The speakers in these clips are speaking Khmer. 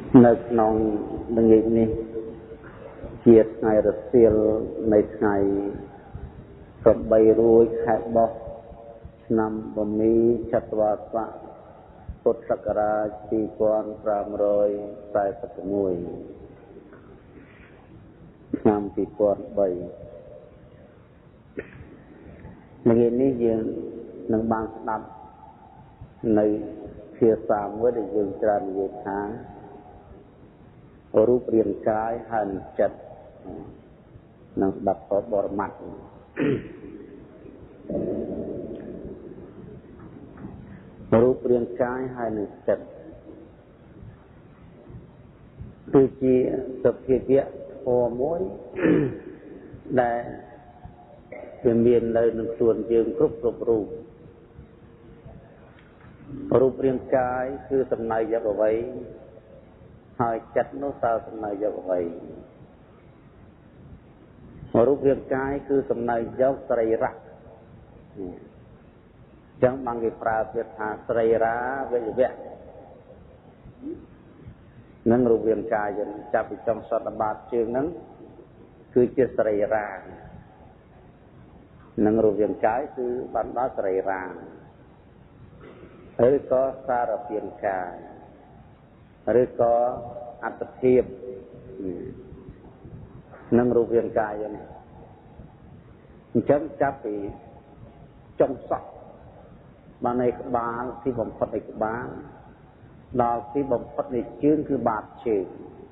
នៅក្នុងល្ងាចនេះជាថ្ងៃរសៀលនៃថ្ងៃ8រួចខែបោះឆ្នាំបមីចត្វាស័កពុទ្ធសករាជ2546ឆ្នាំ2003ល្ងាចនេះយើងនឹងបានស្ដាប់នៅភាសាមួយដែលយើងច្រើននិយាយថារូបរាងកាយហើយនឹងចិត្តនឹងស្ដាប់បរមត្ថរូបរាងកាយហើយនឹងចិត្តគឺជាសភាវៈធម៌មួយដែលវាមាននៅក្នុងខ្លួនយើងគ្រប់រូបរូបរាងកាយគឺសំណើយកអ្វីហើយចិត្តនោះតើសំណើយកអ្វីរូបរាងកាយគឺសំណើយកសរីរៈចឹងបានគេប្រើពាក្យថាសរីរាវយវៈនឹងរូបរាងកាយយើងចាប់ពីចុងសតបាតជើងហ្នឹងគឺជាសរីរានឹងរូបរាងកាយគឺបានដល់សរីរាឬក៏សារពាង្គកាយឬក៏អត្តភាពនឹងរូបរាងកាយនេះអញ្ចឹងចាប់ពីចុងសក់បាននៃក្បាលទីបំផុតនៃក្បាលដល់ទីបំផុតនៃជើងគឺបាតជើង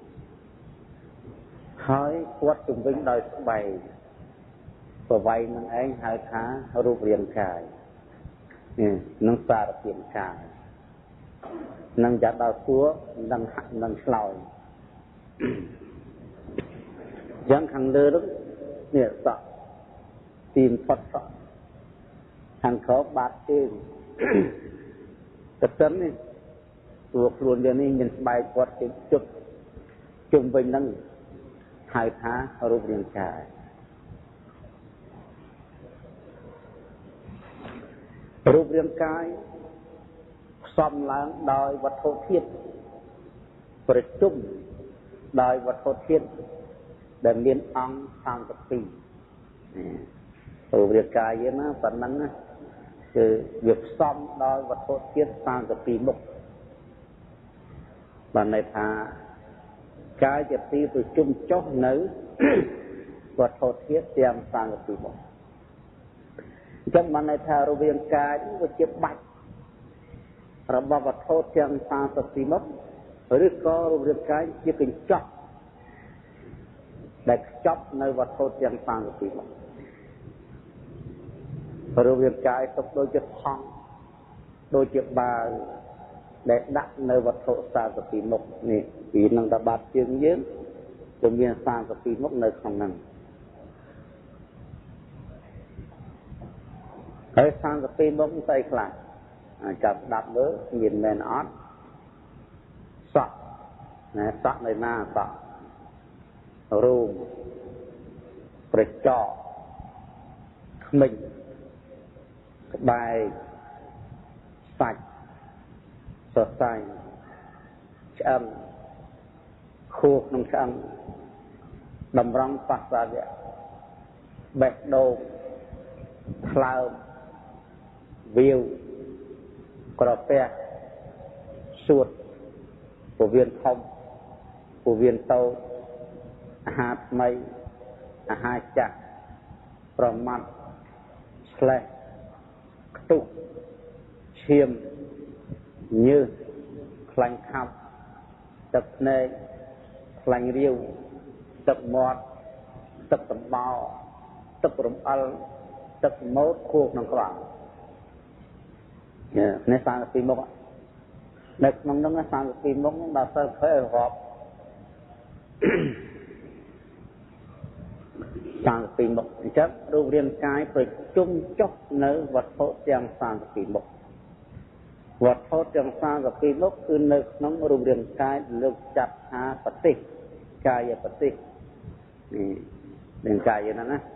ហើយព័ទ្ធជំវិញដោយស្បែកប្រវែងនឹងឯងហៅថារូបរាងកាយនឹងសារពាង្គកាយនឹងចាត់ដល់សួរនឹងឆ្លើយយ៉ាងខាងលើនេះសក់ទីបំផុតសក់ខាងក្រោមបាតជើងកសិននេះតួខ្លួនយើងនេះមានស្បែកព័ទ្ធជុំជុំវិញនឹងហៅថារូបរាងកាយរូបរាងកាយផ្សំឡើងដោយវត្ថុធាតុប្រជុំដោយវត្ថុធាតុដែលមានអង្គ32រូបរាងកាយយើងណាប៉ុណ្ណឹងណាគឺវាផ្សំដោយវត្ថុធាតុ32មុខបានន័យថាកាយជាទីប្រជុំចុះនៅវត្ថុធាតុទាំង32មុខអញ្ចឹងបានន័យថារូបរាងកាយវាជាបាច់របស់វត្ថុទាំង32មុខឬក៏រូបរាងកាយជាកញ្ចក់ដែលខ្ចប់នៅវត្ថុទាំង32មុខរូបរាងកាយទុកដូចជាថង់ដូចជាបាវដែលដាក់នៅវត្ថុ32មុខនេះពីនឹងតបាត់ជើងយើងគឺមាន32មុខនៅក្នុងហ្នឹងហើយ32មុខស្អីខ្លះចាប់ស្ដាប់មើលមានមែនអត់សក់ណាសក់នៅណាសក់រូបប្រចកខ្មិចក្បែកសាច់សរសៃឆ្អឹងខួរក្នុងឆ្អឹងតម្រង់ប៉ះសាវៈបេះដូងថ្លើមវាវក្រពះសួតពោះវៀនធំពោះវៀនតូចអាហារថ្មីអាហារចាស់ប្រមាត់ឆ្លេះខ្ទុះឈាមញើសខ្លាញ់ខាប់ទឹកភ្នែកខ្លាញ់រាវទឹកមាត់ទឹកសម្បោរទឹករំអិលទឹកម៉ូតខួរក្នុងក្បាលនេះ32មុខនៅក្នុងនោះ32មុខដល់សិលឃើញរាប់32មុខអញ្ចឹងរូបរាងកាយប្រជុំចុះនៅវត្ថុទាំង32មុខវត្ថុទាំង32មុខគឺនៅក្នុងរូបរាងកាយលោកចាត់ថាបតិកាយបតិនេះរាងកាយហ្នឹងណា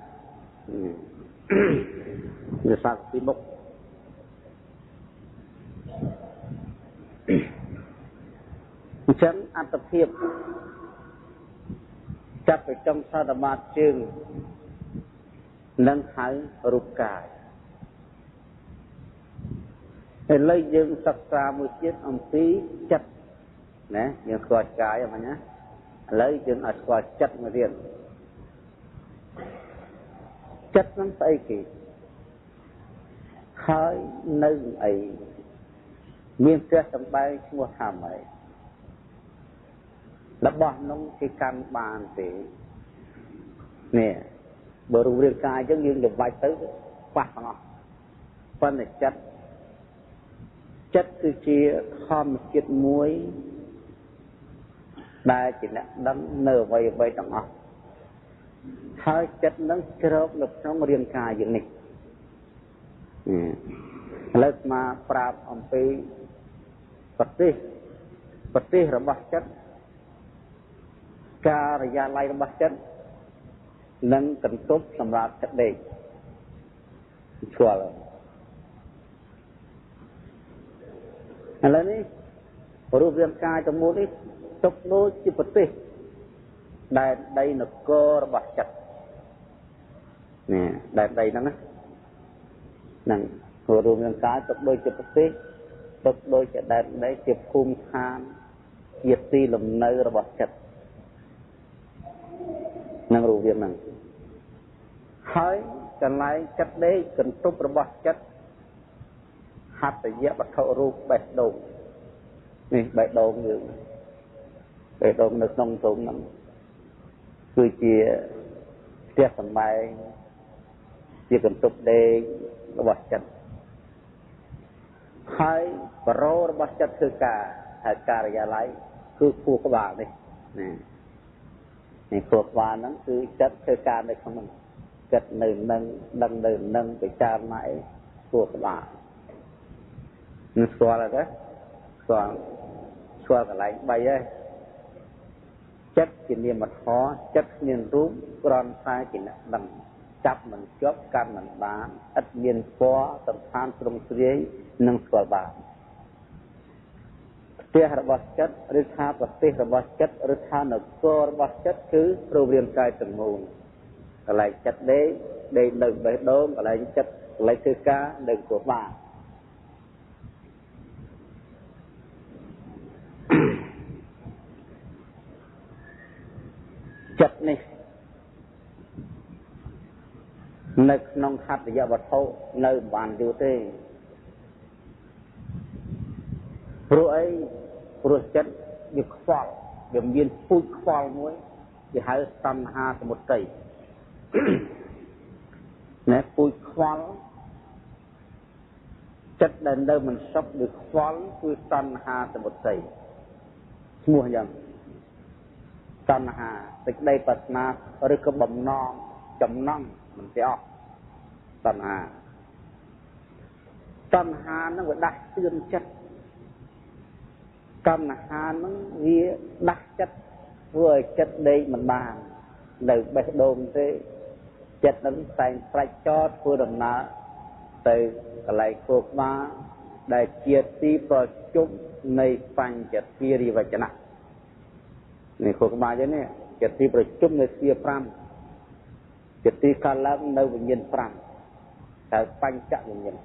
វា32មុខអញ្ចឹងអត្តភាពចាប់ពីចុងសតមាត្រជើងនឹងហៅរូបកាយឥឡូវយើងសិក្សាមួយទៀតអំពីចិត្តណាយើងស្គាល់កាយអញ្ចឹងណាឥឡូវយើងឲ្យស្គាល់ចិត្តមួយទៀតចិត្តហ្នឹងស្អីគេហើយនៅអីមានផ្ទះសម្បែងឈ្មោះថាម៉េចរបស់នោះគេកាន់បានទេនេះបើរូបរាងកាយអញ្ចឹងយើងល្បាច់ទៅខ្វះទាំងអស់ប៉ុន្តែចិត្តគឺជាធម្មជាតិមួយដែលជាអ្នកដឹងនៅអ្វីទាំងអស់ហើយចិត្តនឹងជ្រកនៅក្នុងរាងកាយយើងនេះឥឡូវមកប្រាប់អំពីប្រទេសរបស់ចិត្តការិយាល័យរបស់ចិត្តនិងកន្ទប់សម្រាប់ចិត្តដេកស្គាល់ឥឡូវនេះរូបរាងកាយទាំងមូលនេះទុកដូចជាប្រទេសដែលដីនគររបស់ចិត្តនេះដែលដីហ្នឹងណាហ្នឹងរូបរាងកាយទុកដូចជាប្រទេសទុកដូចជាដែនដីជាភូមិឋានជាទីលំនៅរបស់ចិត្តនឹងរូបរាងហ្នឹងហើយកន្លែងចិត្តដេកកន្ទប់របស់ចិត្តហត្ថយៈវត្ថុរូបបេះដូងនេះបេះដូងយើងបេះដូងនៅក្នុងទ្រុងហ្នឹងគឺជាផ្ទះសម្បែងជាកន្ទប់ដេករបស់ចិត្តហើយបរោរបស់ចិត្តគឺហើយការិយាល័យគឺខួរក្បាលនេះណានេះខួរក្បាលហ្នឹងគឺចិត្តធ្វើការនៅក្នុងហ្នឹងចិត្តនៅនឹងដឹងនៅនឹងពិចារណាឯខួរក្បាលនឹងស្គាល់ទេស្គាល់កន្លែង3ហើយចិត្តជានាមធម៌ចិត្តមានរូបគ្រាន់តែជាអ្នកដឹងចាប់មិនជាប់កាន់មិនបានឥតមានពណ៌សំខាន់ទ្រង់ទ្រាយនឹងស្គាល់បានផ្ទះរបស់ចិត្តឬថាប្រទេសរបស់ចិត្តឬថានគររបស់ចិត្តគឺរូបរាងកាយទាំងមូលកន្លែងចិត្តដេកនៅបេះដូងកន្លែងចិត្តកន្លែងធ្វើការនៅខួរក្បាលចិត្តនេះនៅក្នុងហត្ថយវត្ថុនៅបានយូរទេព្រោះអីព្រោះចិត្តវាខ្វល់វាមានពូជខ្វល់មួយគេហៅតណ្ហាសមុទ្រណែពូជខ្វល់ចិត្តដែលនៅមិនសុខវាខ្វល់គឺតណ្ហាសមុទ្រឈ្មោះយ៉ាងតណ្ហាសេចក្តីប្រាថ្នាឬក៏បំណងចំណង់មិនទេអស់តណ្ហានឹងវាដាស់តឿនចិត្តតណ្ហានឹងវាដាស់ចិត្តធ្វើឲ្យចិត្តដេកមិនបាននៅបេះដូងទេចិត្តនឹងតែងប្រាច់ចោតធ្វើដំណើរទៅកន្លែងខួរក្បាលដែលជាទីប្រជុំនៃបញ្ចទ្វារិវចនៈនេះខួរក្បាលចឹងនេះជាទីប្រជុំនៃទ្វារ5ជាទីកាលឡើងនៅវិញ្ញាណ5ហើយបញ្ចវិញ្ញាណ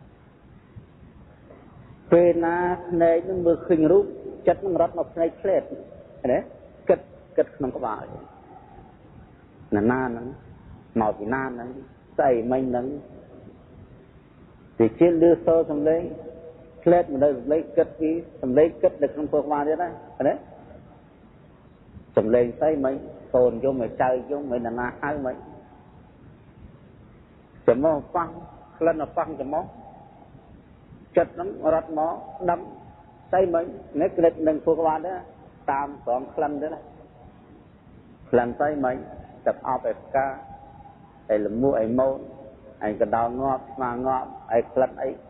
ពេលណាភ្នែកនឹងមើលឃើញរូបចិត្តនឹងរត់មកភ្នែកឆ្លេតណាគិតក្នុងក្បាលណាហ្នឹងមកពីណាហ្នឹងស្អីមិញហ្នឹងទីជិលលើសូរសំឡេងឆ្លេតមកនៅសំឡេងគិតពីសំឡេងគិតនៅក្នុងខួរក្បាលទៀតណាសំឡេងស្អីមិញកូនយំឲ្យចៅយំឲ្យណាហៅមិញចំមកប៉ះក្លិនប៉ះចំមកចិត្តហ្នឹងរត់មកដឹងស្អីមិញនេះគិតនឹងខួរក្បាលដែរតាមស្រងក្លិនទៀតណាក្លិនស្អីមិញទឹកអប់ឯផ្កាឯលមួឯម៉ូនឯកដោងាប់ស្មាងាប់ឯក្លិនអី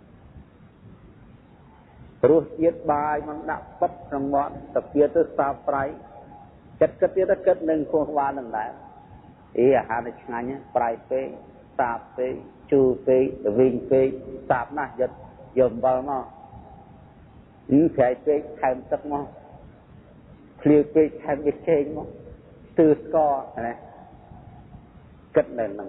រសជាតិបាយមិនដាក់ពឹបក្នុងមាត់ទៅពៀទៅសាបប្រៃចិត្តគិតទៀតគិតនឹងខួរក្បាលនឹងដែរអាហារនេះឆ្ងាញ់ប្រៃពេកសាបពេកជូរពេកវិញពេកសាបណាស់យកអំបិលមកប្រៃពេកថែមទឹកមកเคลียร์ไปแทนไปเชงมั้งตื้อก็นะกัดเลยนั่ง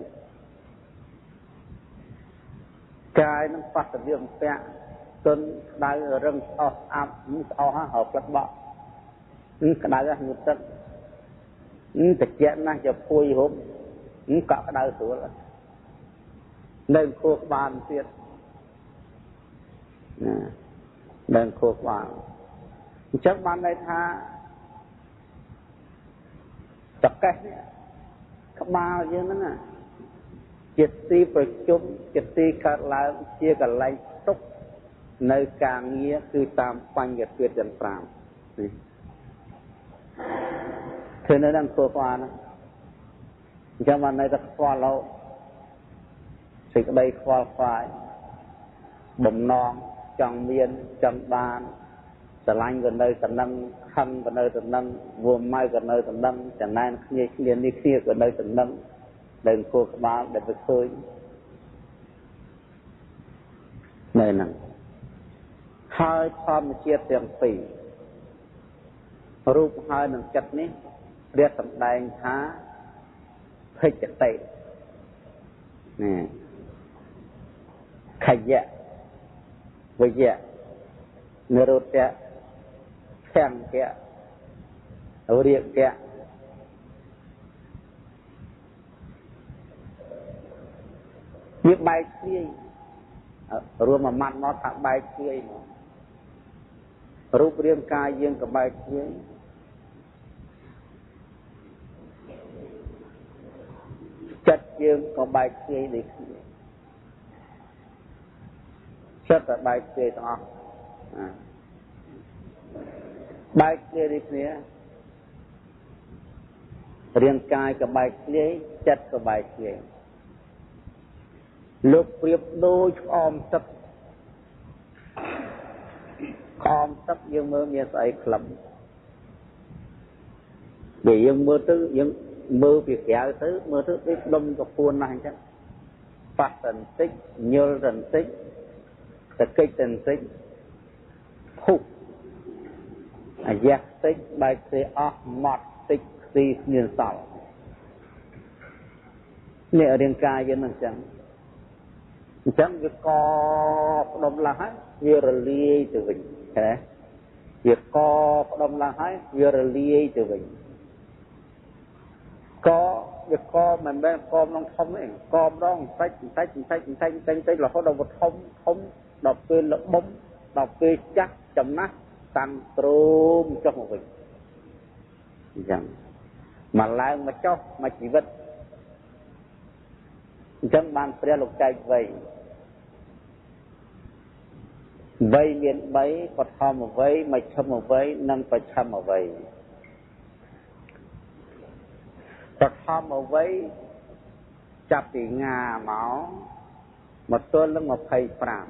กายนั่งปัสสาวะเปะจนได้เริ่มออกอับเอาหาหอบกระบอกกระดาษก็หยุดตึ๊ดแต่เจ้าน่าจะพูดหุ่มเกาะกระดาษสวยเลยเดินโคกบานเสียดเดินโคกบานจักบานในท่าจักแก่เนี่ยขมาเยอะนั่นน่ะจิตตีประจุมจิตตีขาดลายเชี่ยกับไหลตุกในกลางเงี้ยคือตามปัญญาเกิดจันทรามเธอในนั้นโคกบานนะจักบานในตะควาเราสิ่งใดควาฝ่ายบ่มนองจังเมียนจังบานสลายกันเลยกันนั่งคันกันเลยกันนั่งวัวไม้กันเลยกันนั่งจากนั้นเรียนนี่เครียดกันเลยกันนั่งเดินโคกมาเดินไปเคยในนั่งให้ความเชี่ยวเตียงปีรูปให้หนึ่งจัดนี้เรียกสำแดงท้าเพื่อจะเตะนี่ขยะวิยะเนรุตะแข่งแกะเรียกแกะวิใบเชี่ยรวมมามันมาถักใบเชี่ยรูปเรียงกายยังกับใบเชี่ยจัดยังกับใบเชี่ยดีจัดแต่ใบเชี่ยต่อใบเชี่ยดีเนี่ยเรียงกายกับใบเชี่ยจัดกับใบเชี่ยลูกเปรียบโดยออมสับยังมือมีใส่ขลุ่มเดี๋ยวยังมือตื้อยังมือปีกแก่ตื้อมือตื้อได้ดมกับปูนนั่นจังปัดสันติเนื้อสันติตะกี้สันติพุกยักษ์ติใบเสียออกหมดติตีเนื้อสาวเนี่ยเรียงกายยังนั่นจังจังวิกอดมละให้เยอรลีตัววิ่งใช่ไหมวิกอดมละให้เยอรลีตัววิ่งก็วิกอมันเป็นกอมน้องทอมเองกอมน้องใส่เราเขาเราบดทอมดอกเกลือbombดอกเกลือจักจำนะตันตรูมcho một mình rằng mà lại mà cho mà chỉ vật chẳng ban phải lục chạy vậy vậy miền bấy có thò một vậy mà châm một vậy nâng phải châm một vậy có thò một vậy chặt thì ngà máu một tuần lưng một thầy phàm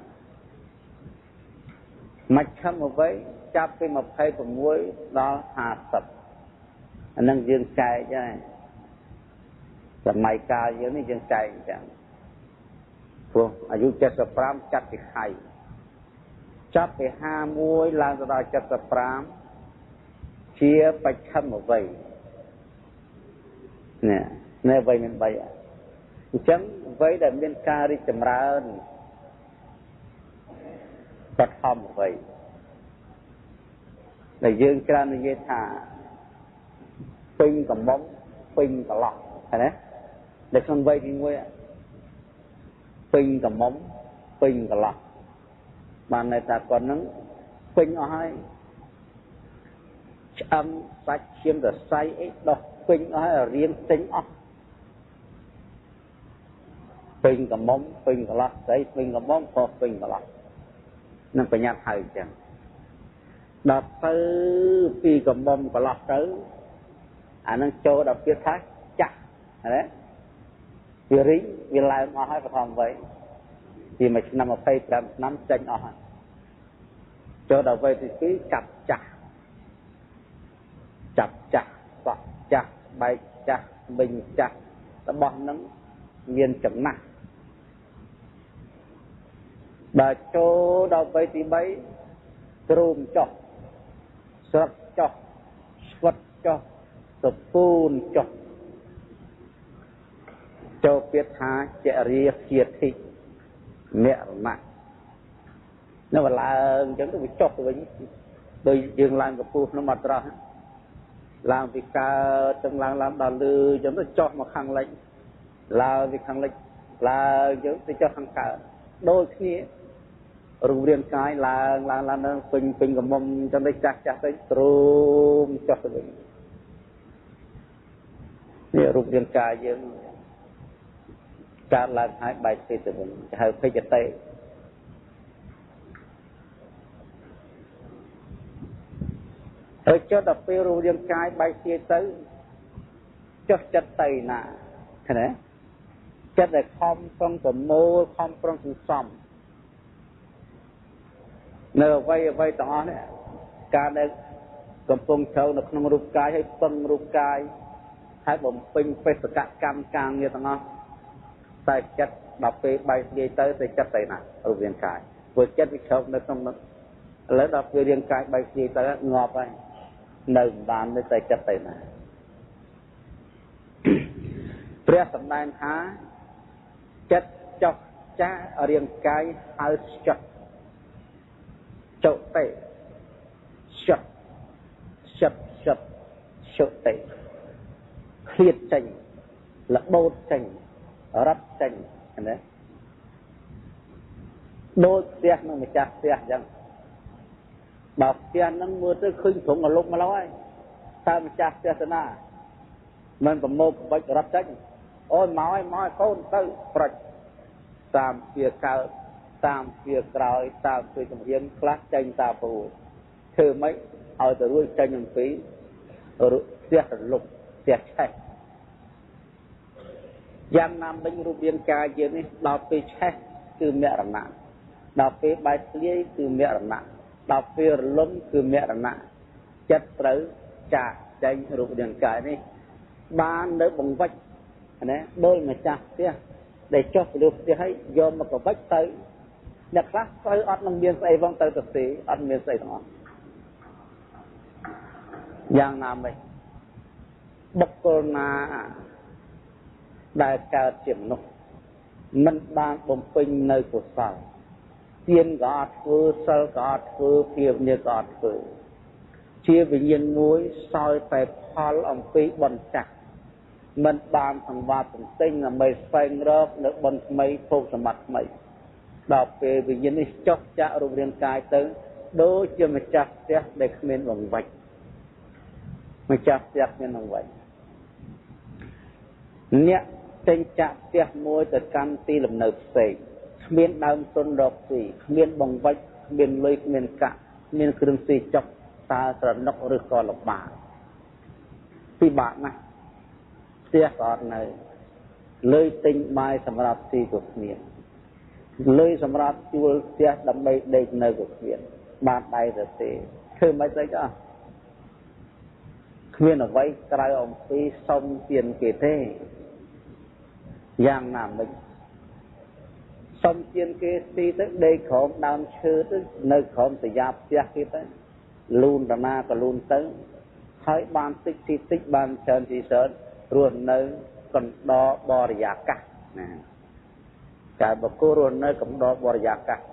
mà châm một vậy chặt thì một thầy của muối đó hà sập nâng dương chạy chứ nàyแต่ไม่กายเยอะนี่ยังใจจังพวกอายุ70 จัดไปไข่จับไป5 มวยลานสดา70เชียไปช้ำมาไว้เนี่ยในใบมันใบอ่ะจังไว้แต่เป็นการิจำราญตัดทำไว้แต่ยืนกลางในเยธาปิงกับบ้องปิงกับหลอกใช่ไหมđể không vay thì nguy pin cả móng pin cả lọc bàn này ta còn nắng pin ở hai âm sạch chiếm được say ấy đọc pin ở hai là riêng tính óc pin cả móng pin cả lọc đấy pin cả móng có pin cả lọc nên phải nhặt hay chẳng đọc từ pin cả móng cả lọc tới nó cho đọc biết khác chắc đấy vì rí vì lại mà hai phải làm vậy thì mình nằm ở phây làm nắm chân ở cho đầu về thì cứ chặt chặt bay chặt bình chặt ta bom nắng viên chấm nặng bà cho đầu về thì bay trùm cho sập cho cho tập phun cho biết há chạy riêng kiệt thị mẹ mạng nó mà là chẳng có bị chọc với đôi dương làm cái phun nó mặt ra làm việc ca trong làm đào lư giống như cho một khăn lệnh là việc khăn lệnh là giống như cho khăn cả đôi khi rùm riêng cái là nó phình cái mông trong đây chắc tới trùm cho cái bệnhนี่รูปเรียงกายយើងการឡើងហើយបែកទៅវិញហៅភេជ្ជតេហើយចុះដល់ពេលរូបរាងកាយបែកជាទៅចុះចិត្តទៅណាឃើញទេចិត្តដែលខំប្រឹងប្រមូលខំប្រឹងសន្សំនៅអ្វីទាំងអស់នេះការដែលកំពុងចូលនៅក្នុងរូបកាយហើយពឹងរូបកាយហើយបំពេញបេសកកម្មការងារទាំងអស់តែចិត្តដល់ពេលបែកជាទៅចិត្តទៅណារូបរាងកាយព្រោះចិត្តវាជ្រកនៅក្នុងនោះឥឡូវដល់ពេលរាងកាយបែកជាទៅងាប់ហើយនៅបាននៅតែចិត្តទៅណាព្រះសម្ដែងថាចិត្តចុះចារាងកាយហៅចុះចុតេចុះចុតេឃ្លាតចេញលបោតចេញរត់ចេញណាដូចផ្ទះនឹងម្ចាស់ផ្ទះអញ្ចឹងបើផ្ទះហ្នឹងមើលទៅឃើញត្រង់រលុបមកហើយតើម្ចាស់ផ្ទះទៅណាមិនប្រមូលក្បាច់រត់ចេញអូយមកឲ្យកូនទៅប្រច់តាមជាកើតតាមជាក្រោយតាមជាជំរាបខ្លះចេញតាពូធ្វើម៉េចឲ្យទៅរួចចេញអំពីផ្ទះរលុបផ្ទះឆេះយ៉ាងណាមិញរូបរាងកាយយើងនេះដល់ពេលឆេះគឺមរណៈដល់ពេលបែកធ្លាយគឺមរណៈដល់ពេលរលំគឺមរណៈចិត្តត្រូវចាកចេញរូបរាងកាយនេះបាននៅបង្វិចណាដោយម្ចាស់ផ្ទះដែលចុះទៅលើផ្ទះហើយយកមកបង្វិចទៅអ្នកខ្លះទៅអត់នឹងមានស្អីផងទៅទៅទេអត់មានស្អីទាំងអស់យ៉ាងណាមិញបុគ្គលណាដែលកើតជាមនុស្សមិនបានបំពេញនៅកុសលទានក៏អត់ធ្វើសិលក៏អត់ធ្វើភាវនាក៏អត់ធ្វើជាវិញ្ញាណមួយសោយតែផលអំពីបុណ្យចាស់មិនបានសង្វាតបន្ទិញដើម្បីស្វែងរកនៅបុណ្យថ្មីភោគសម្បត្តិថ្មីដល់ពេលវិញ្ញាណនេះចុះចាក់រូបរាងកាយទៅដូចជាម្ចាស់ផ្ទះដែលគ្មានបង្វិចម្ចាស់ផ្ទះគ្មានបង្វិចអ្នកចេញចាក់ផ្ទះមួយទៅកាន់ទីលំនៅផ្សេងគ្មានដើមទុនរកស៊ីគ្មានបង្វិចគ្មានលុយគ្មានកាក់គ្មានគ្រឿងស៊ីចុកតើស្រណុកឬក៏លំបាកពិបាកណាស់ផ្ទះក៏អត់នៅលុយទិញបាយសម្រាប់ស៊ីក៏គ្មានលុយសម្រាប់ជួលផ្ទះដើម្បីដេកនៅក៏គ្មានបានដៃទៅទេធ្វើមិនស្អីក៏គ្មានអ្វីក្រៅអំពីសុំទានគេទេយ៉ាងណាមិញសុំទានគេស៊ីទៅដេកក្រោមដើមឈើទៅនៅក្រោមសយាផ្ទះគេទៅលូនតាណាក៏លូនទៅហើយបានតិចទីតិចបានច្រើនទីច្រើនរស់នៅកណ្ដោបរិយាកាសណាតែបុគ្គលរស់នៅកណ្ដោបរិយាកាស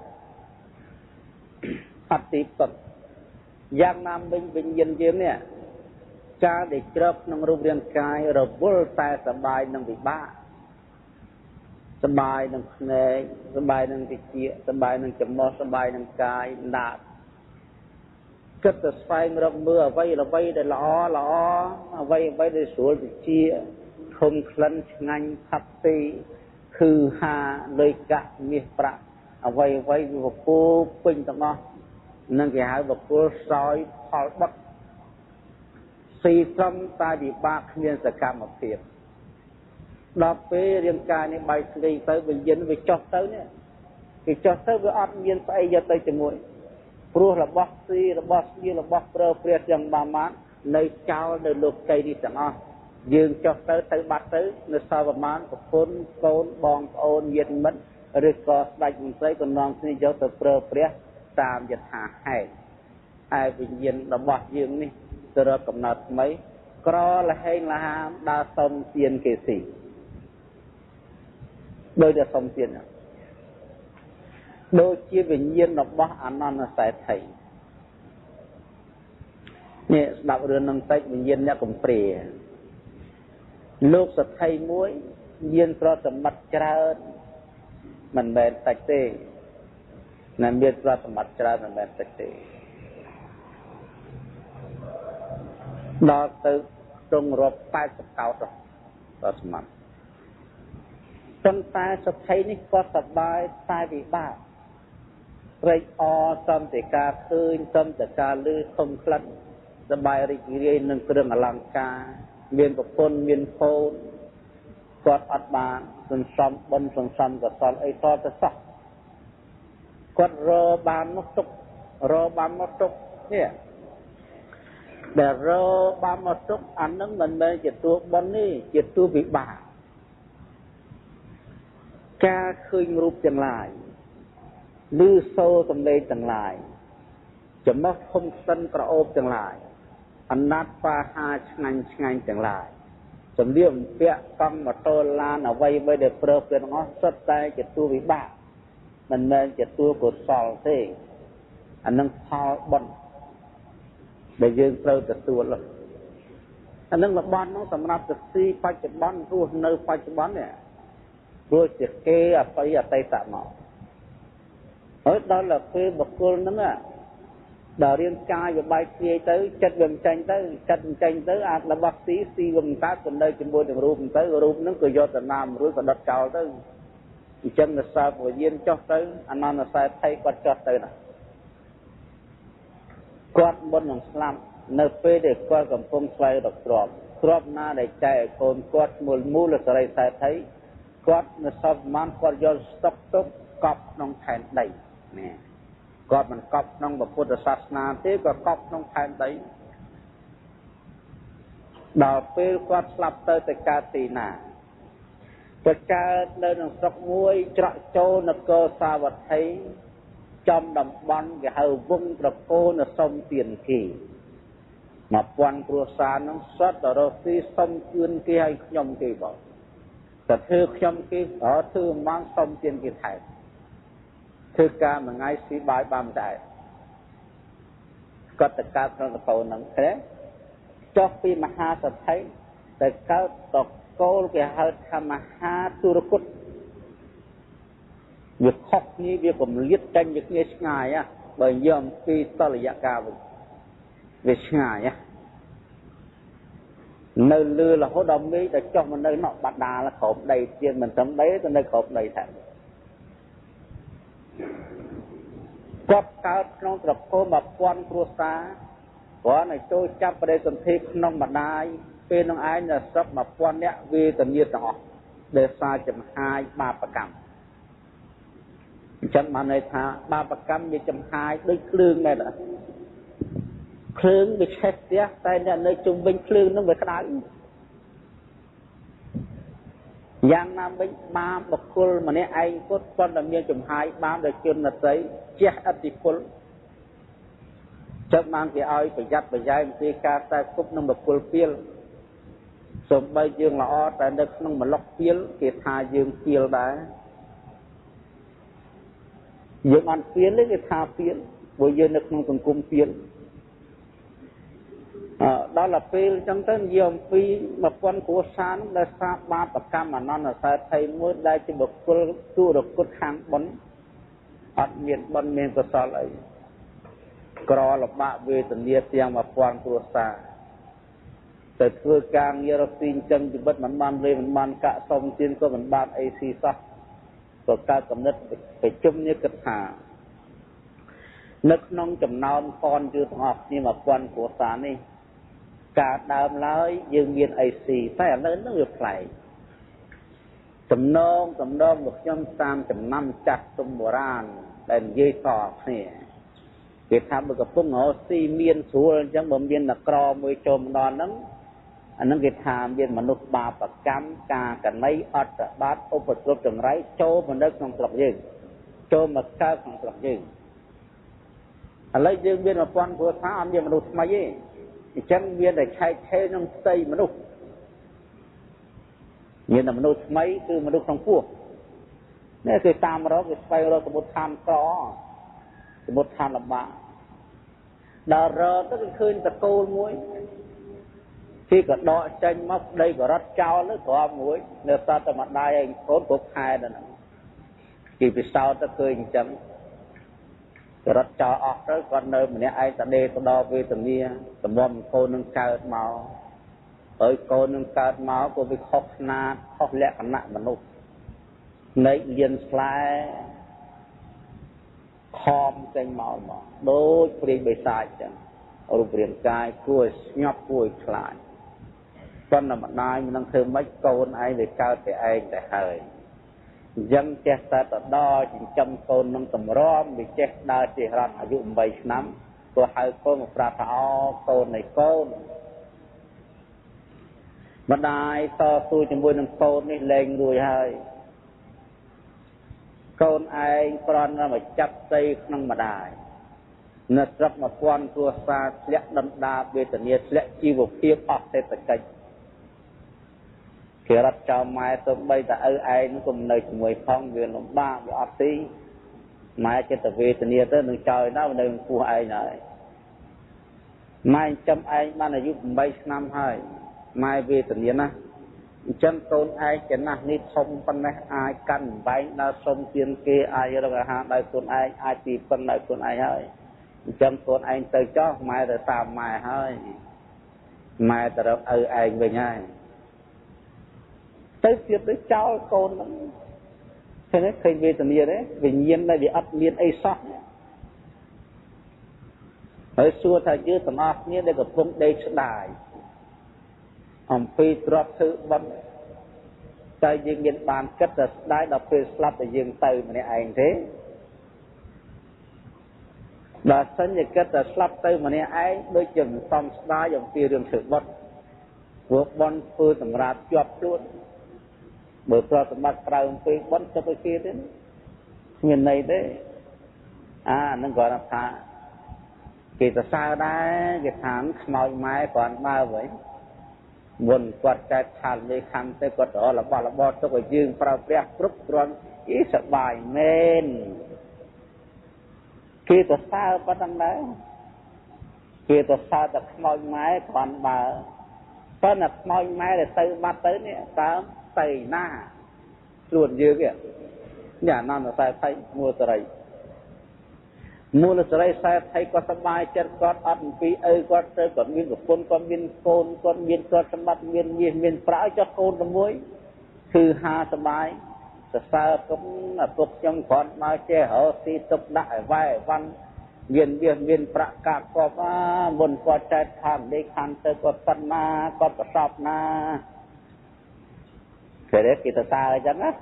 អតិពិតយ៉ាងណាមិញវិញ្ញាណយើងនេះការដែលជ្រឹបក្នុងរូបរាងកាយរវល់តែសបាយនឹងវិបាកសបាយនឹងភ្នែកសបាយនឹងតិចសបាយនឹងច្រមុះសបាយនឹងកាយណាត់គិតទៅស្វែងរកមើលអ្វីដែលល្អអ្វីដែលស្រួលតិចធំក្លិនឆ្ងាញ់ផាប់ទីគឺហាលុយកាក់មាសប្រាក់អ្វីវាពូពេញទាំងអស់នឹងគេហៅបុគ្គលសោយផលបុតស៊ីសំតែវិបាកគ្មានសកម្មភាពដល់ពេលរាងកាយនេះបែកធ្លាយទៅវិញ្ញាណវាចុះទៅនេះវាចុះទៅវាអត់មានស្អីយកទៅជាមួយព្រោះរបស់ស៊ីរបស់ស្គីរបស់ប្រើប្រាស់យ៉ាងបាននៅចោលនៅលោកកៃនេះទាំងអស់យើងចុះទៅបាត់ទៅនៅសល់ប្រមាណប្រពន្ធកូនបងប្អូនញាតិមិត្តឬក៏ស្ដេចមន្ត្រីក៏នាំគ្នាយកទៅប្រើប្រាស់តាមយថាហេតុហើយវិញ្ញាណរបស់យើងនេះទៅរកកំណត់ថ្មីក្រលហេងលហាមដើរសុំទានគេស៊ីដោយតែសុំទានដូចជាវិញ្ញាណរបស់អនន្តសេដ្ឋីនេះស្ដាប់រឿងនឹងតិចវិញ្ញាណអ្នកកំព្រាលោកសទ្ធិមួយមានទ្រព្យសម្បត្តិច្រើនមិនមែនតិចទេណាមានទ្រព្យសម្បត្តិច្រើនមិនមែនតិចទេដល់ទៅទ្រង់រាប់80កោដទ្រព្យសម្បត្តិប៉ុន្តែសទ្ធិនេះក៏សប្បាយតែវិបាកត្រេកអរសំតិការឃើញសំតិការលឺធំក្លិនសប្បាយរីករាយនឹងគ្រឿងអលង្ការមានប្រពន្ធមានកូនគាត់អត់បានសន្សំបុណ្យសន្សំកុសលអីតទៅសោះគាត់របានមកទុកនេះដែលរបានមកទុកអានឹងមិនមែនជាតួបុណ្យនេះជាតួវិបាកការឃើញរូបទាំងឡាយឮសូរសំឡេងទាំងឡាយចំណោះធំសិនក្រអូបទាំងឡាយអណាត់បាហាឆ្ងាញ់ទាំងឡាយសម្លៀកបំពាក់កង់ម៉ូតូឡានអ្វីដែលប្រើប្រាស់ទាំងអស់សុទ្ធតែជាតួវិបាកមិនមែនជាតួកុសលទេអានឹងផលបុណ្យដែលយើងត្រូវទទួលអានឹងរបស់នោះសម្រាប់ទៅទីបច្ចុប្បន្នរស់នៅបច្ចុប្បន្ននេះព្រោះជាគេអបិយអតីតមកហើយដល់ពេលបុគ្គលហ្នឹងដល់រៀនកាយវាបែកគ្នាទៅចិត្តវាមិនចាញ់ទៅអាចរបស់ស៊ីវាមិនកើតទៅនៅជាមួយនឹងរូបទៅរូបហ្នឹងក៏យកទៅណាមរួចក៏ដុតចោលទៅអញ្ចឹងទៅសើបវិញ្ញាណចុះទៅអនន្តសេដ្ឋីគាត់ចុះទៅណាគាត់មុននឹងស្លាប់នៅពេលដែលគាត់កំពុងស្វែងរកទ្រព្យណាដែលចែកឲ្យកូនគាត់មូលសរិស័យថៃគាត់នៅសពប្រមាណគាត់យកស្តុកទុកកប់ក្នុងផែនដីនេះគាត់មិនកប់ក្នុងពុទ្ធសាសនាទេក៏កប់ក្នុងផែនដីដល់ពេលគាត់ស្លាប់ទៅកើតទីណាទៅកើតនៅក្នុងស្រុកមួយច្រកចូលនគរសាវត្ថីចំតំបន់គេហៅវងត្រកូលនៅសុំទានគេ1000គ្រួសារនឹងសុទ្ធតែរស់ទីសុំទានគេឲ្យខ្ញុំគេបងតែធ្វើខ្ញុំគេធ្វើមកសុំទានគេថែមធ្វើការមួយថ្ងៃស៊ីបាយបានតែគាត់ទៅកើតក្នុងនគរហ្នឹងទេចុះពីមហាសទ្ធិទៅកើតតកូលគេហៅថាមហាទុរគុតវាខុសគ្នាវាកំលៀតចាញ់ពីគ្នាឆ្ងាយបើយកអំពីតលយកាវិញវាឆ្ងាយនៅលើរហូតដល់មេឃទៅចុះមកនៅនោះបាត់ដាលក្រោមដីទៀតមិនត្រឹមដីទៅនៅក្រោមដីថែមគាត់កើតក្នុងត្រកូល1000គ្រួសារគាត់ឲ្យចូលចាប់បដិសន្ធិក្នុងម្ដាយពេលនឹងឯងនៅស្រុក1000នាក់វេទនាទាំងអស់ដែលសារចំហាយបាបកម្មអញ្ចឹងបានន័យថាបាបកម្មវាចំហាយដូចភ្លើងដែរភ្លើងវាឆេះផ្ទះតែអ្នកនៅជុំវិញភ្លើងនឹងវាក្តៅយ៉ាងណាវិញបាបបុគ្គលម្នាក់ឯងគាត់គាត់តែមានចំហាយបាបដោយជនដទៃជះឥទ្ធិពលចិត្តបានគេឲ្យប្រយ័ត្នប្រយែងពីការតែគប់នឹងបុគ្គលពៀលសូម្បីយើងល្អតែនៅក្នុងមឡុកពៀលគេថាយើងពៀលដែរយើងអត់ពៀលទេគេថាពៀលព្រោះយើងនៅក្នុងសង្គមពៀលដល់ពេលអញ្ចឹងទៅនិយាយអំពី1000គ្រួសារនោះដែលសារបាបកម្មអនន្តសេដ្ឋីមួយដែលជាបុគ្គលទុរគុតខាងបុណ្យអត់មានបុណ្យមានកុសលអីក្រលបាក់វេទនាទាំង1000គ្រួសារទៅធ្វើការងាររកស៊ីអញ្ចឹងជីវិតមិនបានលេមិនបានកាក់សុំទានក៏មិនបានអីស៊ីសោះក៏កើតកំណត់ប្រជុំនេះគិតថានៅក្នុងចំណោមកនជឿទាំងអស់គ្នា1000គ្រួសារនេះការដើមឡើយយើងមានអីស៊ីតែឥឡូវហ្នឹងវាប្លែកតំណងរបស់ខ្ញុំតាមចំណាំចាស់ទុំបុរាណដែលនិយាយតគ្នាគេថាបើកំពុងរកស៊ីមានស្រួលអញ្ចឹងបើមាននក្រមួយចូលម្ដងហ្នឹងអាហ្នឹងគេថាមានមនុស្សបាបកម្មការកណីអត្តបាតឧបទ្រពចង្រៃចូលមកនៅក្នុងស្រុកយើងចូលមកកើតក្នុងស្រុកយើងឥឡូវយើងមាន1000គ្រួសារអត់មានមនុស្សថ្មីទេចឹងមានតែឆែកឆេរក្នុងផ្ទៃមនុស្សមានតែមនុស្សថ្មីគឺមនុស្សក្នុងពោះនេះគឺតាមរកវាស្វែងរកសមុទ្រឋានក្រសមុទ្រឋានលំបាកដល់រកទៅគឺឃើញតកូលមួយគេក៏ដកចេញមកដីក៏រត់ចោលទៅក្រមមួយនៅសតតែម្ដាយឯងកូនគ្រប់ខែដល់ហ្នឹងគេពិសោធន៍ទៅឃើញអញ្ចឹងក៏រត់ចោលអស់ទៅគាត់នៅម្នាក់ឯងតដេទៅដល់វេទនាតម្រាំកូននឹងកើតមកហើយកូននឹងកើតមកក៏វាខុសខ្នាតខុសលក្ខណៈមនុស្សនៃលៀនស្លែខំចេញមកដូចព្រាយបិសាចចឹងរូបរាងកាយគួរស្ញប់គួរខ្លាចប៉ុន្តែម្ដាយមិននឹងធ្វើម៉េចកូនឯងវាកើតតែឯងតែហើយអញ្ចឹងចេះតែទៅដល់ចិញ្ចឹមកូននឹងតម្រាំវាចេះដើរជិះរត់អាយុ8ឆ្នាំក៏ហៅកូនមកប្រាប់ថាអូកូននៃកូនម្ដាយតស៊ូជាមួយនឹងកូននេះលែងរួចហើយកូនឯងគ្រាន់តែមកចាប់ផ្ទៃក្នុងម្ដាយនៅស្រុក1000គ្រួសារធ្លាក់ដណ្ដាបវេទនាធ្លាក់ជីវភាពអស់សេដ្ឋកិច្ចគេរត់ចោលម៉ែទៅបីតែឪឯងនឹងក៏នៅជាមួយផងវាលំបាកវាអត់ទីម៉ែចិត្តវេទនាទៅនឹងចោលនៅពោះឯងហើយម៉ែចាំឯងបានអាយុ8ឆ្នាំហើយម៉ែវេទនាណាអញ្ចឹងកូនឯងចំណាស់នេះធំប៉ុណ្ណេះអាចកាន់បែងដល់សុំទានគេអាចរកអាហារដល់ខ្លួនឯងអាចទីប៉ុណ្ណឹងខ្លួនឯងហើយអញ្ចឹងខ្លួនឯងទៅចោះម៉ែទៅតាមម៉ែហើយម៉ែទៅរកឪឯងវិញហើយទៅទៀតទៅចោលកូនហ្នឹងឃើញឃើញវេទនាទេវិញ្ញាណដែលវាអត់មានអីសោះហើយសួរថាយើងទាំងអស់គ្នាដែលកំពុងដេកស្ដាយអំពីទ្រព្យធ្វើបន់តែយើងមានបានគិតតែស្ដាយដល់ពេលស្លាប់តែយើងទៅម្នាក់ឯងទេបើសិនជាគិតតែស្លាប់ទៅម្នាក់ឯងដូចជាមិនសមស្ដាយអំពីរឿងធ្វើបន់ព្រោះបន់ធ្វើសម្រាប់ជាប់ខ្លួនបើប្រតិបត្តិក្រៅអំពីបន់ទៅគេទេគ្មានន័យទេហ្នឹងគាត់ថាគេសរសើរដែរគេថាខ្មោចម៉ែគាត់បើវិញមុនគាត់ចែកខាលលេខំទៅគាត់ររបស់របរទុកឲ្យយើងប្រើប្រាស់គ្រប់គ្រាន់សប្បាយមែនគេសរសើរប៉ុណ្ណឹងដែរគេសរសើរតែខ្មោចម៉ែគាត់បើប៉ុន្តែខ្មោចម៉ែដែលទៅបាត់ទៅនេះតើទៅណាខ្លួនយើងនេះអនន្តសែថៃមូលសរីមូលសរីសែថៃគាត់សប្បាយចិត្តគាត់អត់អំពីឪគាត់ទៅគាត់មានប្រពន្ធគាត់មានកូនគាត់មានទ្រព្យសម្បត្តិមានមាសមានប្រាក់ចុះកូនតែមួយគឺហាសប្បាយសរសើរគុំឪពុកខ្ញុំគាត់មកចេះរកទីទុកដាក់ឲ្យវាយវ៉ាន់មានមាសមានប្រាក់កាប់គាត់មុនគាត់ចែកខាងលេខខាងទៅគាត់ប៉ុណ្ណាគាត់ប្រសពណាគេរកគេទៅតើអញ្ចឹងណា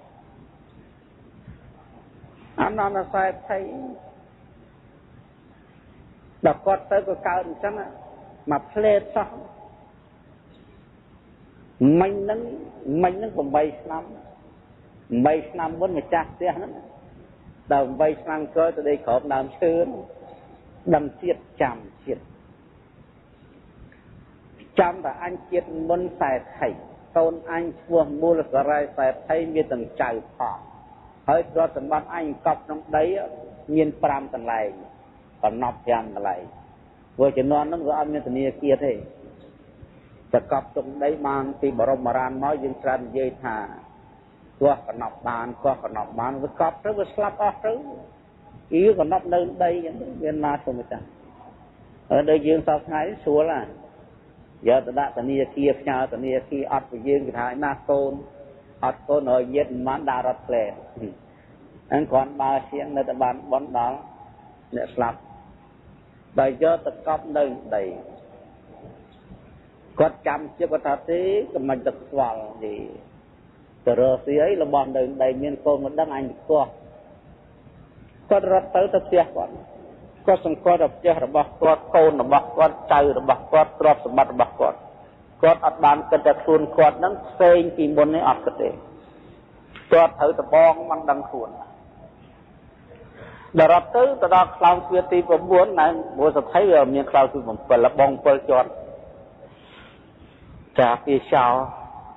អនន្តសែថៃដល់គាត់ទៅក៏កើតអញ្ចឹងមកផ្លេតសោះមិញហ្នឹង8ឆ្នាំមុនម្ចាស់ផ្ទះហ្នឹងដល់8ឆ្នាំក្រោយទៅដេកក្រោមដើមឈើដឹងជាតិចាំជាតិចាំតែអញជាតិមុនសែថៃកូនអញឈ្មោះមូលសរៃសែថៃមានទាំងចៅផងហើយទ្រព្យសម្បត្តិអញកប់ក្នុងដីមាន5កន្លែងកំណប់5កន្លែងព្រោះជំនាន់ហ្នឹងវាអត់មានធនាគារទេតែកប់ក្នុងដីបានពីបរមរានមកយើងច្រើននិយាយថាគាត់កំណប់បានវាកប់ទៅវាស្លាប់អស់ទៅគឺកំណប់នៅដីអញ្ចឹងមានណាទៅម្ចាស់ហើយដល់យើងសពថ្ងៃស្រួលណាយកទៅដាក់ធនាគារផ្ញើធនាគារអត់ពីយើងគេថាណាកូនអត់កូនឲ្យញាតមិនបានដាក់រត់ផ្លែអញ្ចឹងគ្រាន់បើជាងនៅតែបានបន់ដល់អ្នកស្លាប់បើយកទៅកប់នៅដីគាត់ចាំជាគាត់ថាទេក៏មិនទឹកស្វល់ទេទៅរកស៊ីអីរបស់នៅដីមានកូនមិនដឹងអញគាត់រត់ទៅផ្ទះគាត់សង្កត់ទៅផ្ទះរបស់គាត់កូនរបស់គាត់ចៅរបស់គាត់ទ្រព្យសម្បត្តិរបស់គាត់អត់បានគិតតែខ្លួនគាត់ហ្នឹងផ្សេងពីមុននេះអត់គិតទេគាត់ត្រូវតបងមិនដឹងខ្លួន đợt rập tới từ đó cloud phía tây bấm muốn này bố sẽ thấy miền cloud từ bấm là bong bơ chọn trả phía sau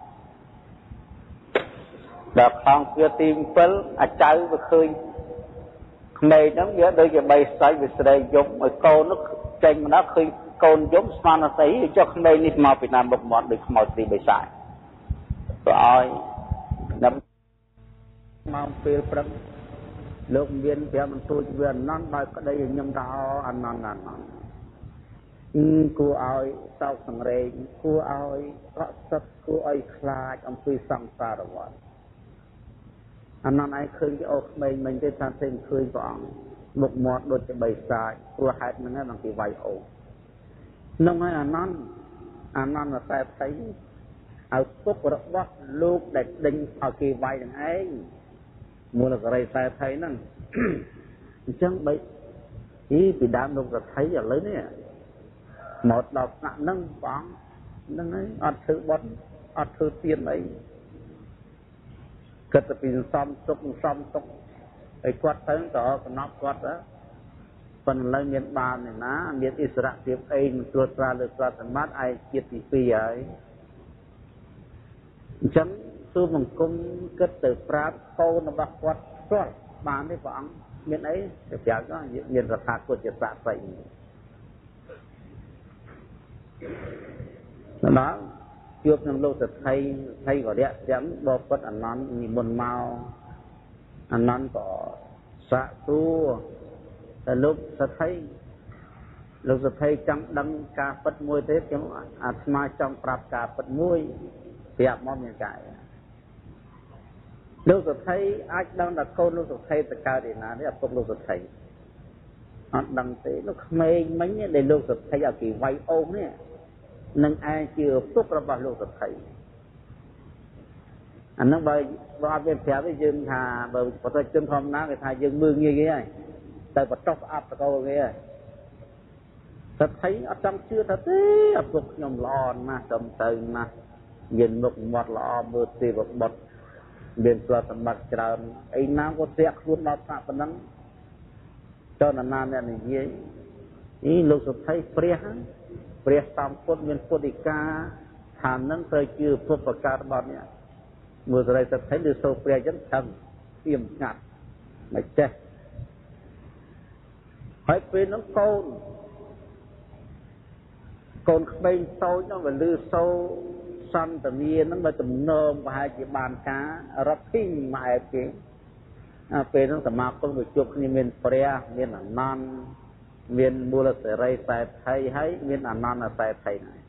đợt cloud phía tây bấm trái và khơi này nó nghĩa đôi cái bay sai về đây giống ở câu nó tranh mà nó khơi câu giống smart nó thấy cho này nít màu Việt Nam một món được màu gì bay sai rồi nắm mong phiêu prăng lúc viên phía mình tôi viên non đòi có đây nhầm tao ăn non cô ơi sau thằng rể cô ơi có sắp cô ơi khai ông phi sang xa rồi anh non ai khơi cái ô mình cái tham thêm khơi vọng một mọt đôi cái bầy sai cô hại mình nghe bằng cái vài ổ nông hay anh non là ta thấy ở phúc của đất lúc để định ở kỳ vài đằng ấy mua là cái ta thấy nè chẳng bấy ý vì đám đông ta thấy giờ lớn nè một đọc nặng nâng bóng nâng ấy ọt thứ bón ọt thứ tiền ấy cất từ xong tục ấy quát tới đó còn nóc quát đó phần lên miền bàn này ná miền Israel tiếp ấy tuột ra được ra thành mát ai chiết thì phi ấy chẳng tôi bằng cung cất từ Prad câu nó bắt quát quát bàn đấy vọng miền ấy để kéo đó miền vật hạt của chiết sạ vậy đó chụp những lô thực thay gọi điện chẳng bao quát anh non như buồn mau anh non có xạ tu lúc sẽ thấy chẳng đăng ca phật môi thế chẳng atma trong prap ca phật môi đẹp mong như cái lúc sẽ thấy ai đang đặt câu lúc sẽ thấy tất cả để nào đấy là lúc sẽ thấy nó đăng thế lúc mê mấy để lúc sẽ thấy ở kỳ vay ôm nè nâng ai chưa phúc ra bao lúc sẽ thấy anh nói bởi bên phía với dương thà bởi có thể chân thông ná cái thà dương mương như thế này tại vật trọc áp câu kia thật thấy ở trong chưa thật thế áp phục nhầm lòn mà cầm tay mà nhìn một mặt lọ mưa tì một bật bên qua tầm bạc tràn ấy nam có tiếc luôn đó phạm phần nắng cho nên nam này như ý lúc sẽ thấy Pria tam phút miền phút đi ca thàn nâng thời chưa phút và ca bọn nhá mùa rồi sẽ thấy được sâu Pria rất thầm tiềm ngặt mà chết hỏi bên nó con bên sâu nó phải lưu sâu xanh tầm nhiên nó mới tầm nôm và hai chị bàn cá rất kinh mà ai tiếng bên nó tầm mạc con người chụp như miền Pria miền là non miền mua là sẽ rây sai thay hay miền là non là sai thay này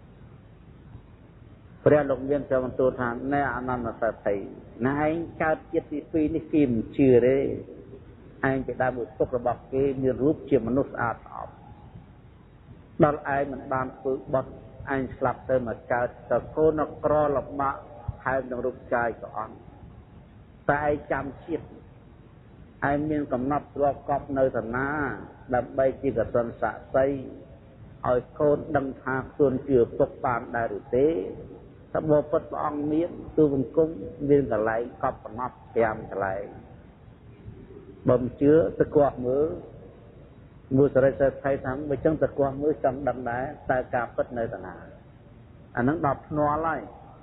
Pria lục miền cho mình tu thang nè non là sai thay này cao chiết thì phi ní kìm chừa đấy anh phải đa một phúc là bọc cái như rút chiếc mà nó sạch ọc đó là ai mình ban phước bọc anh sạp tới mà cao tờ cô nó có lọc mạ hai đồng rút chai của ông tại chăm chiết anh miền cầm nắp lo cọp nơi thần na đập bay chỉ cả tuần xạ xây ở khôn đâm tha tuần chừa phúc bàn đại đủ tếถ้าบ่ปดบ่องเมียนตัวมันกุ้งเมียนกะไหลกอบกับนับแกมกะไหลบ่มเชื้อตะกวกมือสระใส่ทั้งไปจังตะกวกมือจำดังได้แต่กาปดในตนาอันนั้นดอกนัวไล่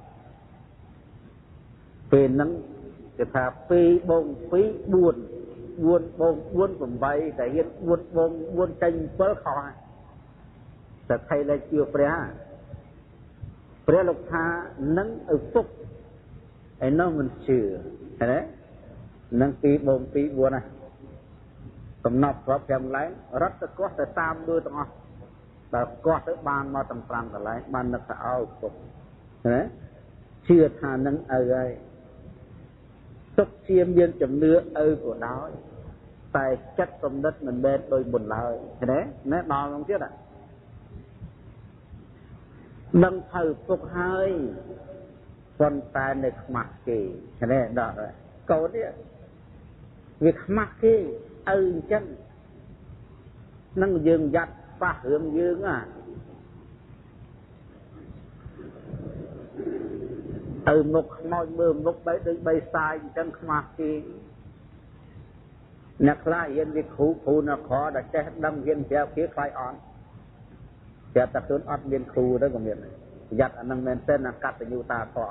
เป็นนั้นจะพาปีบงปีบุญบงผมใบแต่เห็นบุญใจเปิ้ลคอแต่ไทยเลยเกี่ยวเปรี้ยเปรี้ยลูกค้านั่งฟุกไอ้น้องมันเชื่อเห็นไหมนั่งปีบงปีบัวนะกำนับรับแกมไล่รัตก็แต่ตามดูตรงอ่ะแต่ก็แต่บานมาต่างๆแต่ไรบานนักเอาฟุกเห็นไหมเชื่อทานนั่งอะไรตกเชียมเย็นจำเนื้อcủa đó tại chất công đất mình bên đôi buồn lời thế đấy nè đo không chết à nâng thử phục hơi con ta được mặc kỳ thế đấy đó rồi câu đấy việc mặc kỳ chân nâng dương dắt và hướng dương à một môi mưa một bấy đôi bay sai chân mặc kỳ นักล่าเย็นวิคูภูนักขอดักแจ้ดังเย็นเสียเพียคลายอ่อนเสียตะตุนอัดเย็นครูได้ก็เมียนยัดอันนั้นเมนเต้นกัดแต่ยูตาต่อ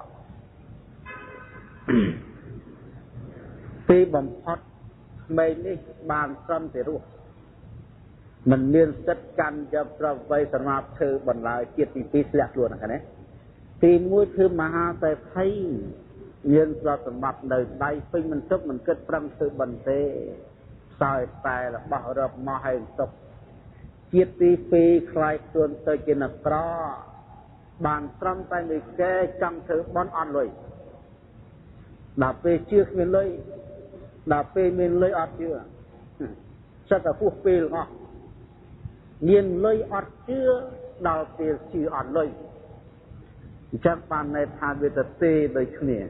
ปีบ่มพอดไม่นี่บานซ้ำเสียรู้มันเมียนจัดการจะประไว้สำหรับเธอบรรลายเกียรติปีเสียล้วนนะครับเนี่ยตีมุ้ยคือมหาแต่ไทยเมียนสำหรับในใดปีมันจบมันเกิดปรังสือบรรเทสายแต่ละบ่าวรับมาให้ตกเกียรติปีคลายตัวเตยเจนกรอบานซ้ำแต่ในแก่จังเธอบอลอ่อนเลยดาบไปเชื่อเมียนเลยดาบไปเมียนเลยอัดเชื่อสัตว์ผู้ปีหรอเมียนเลยอัดเชื่อดาวไปเชื่ออัดเลยจังปานในทางเวทเตยโดยเฉลี่ย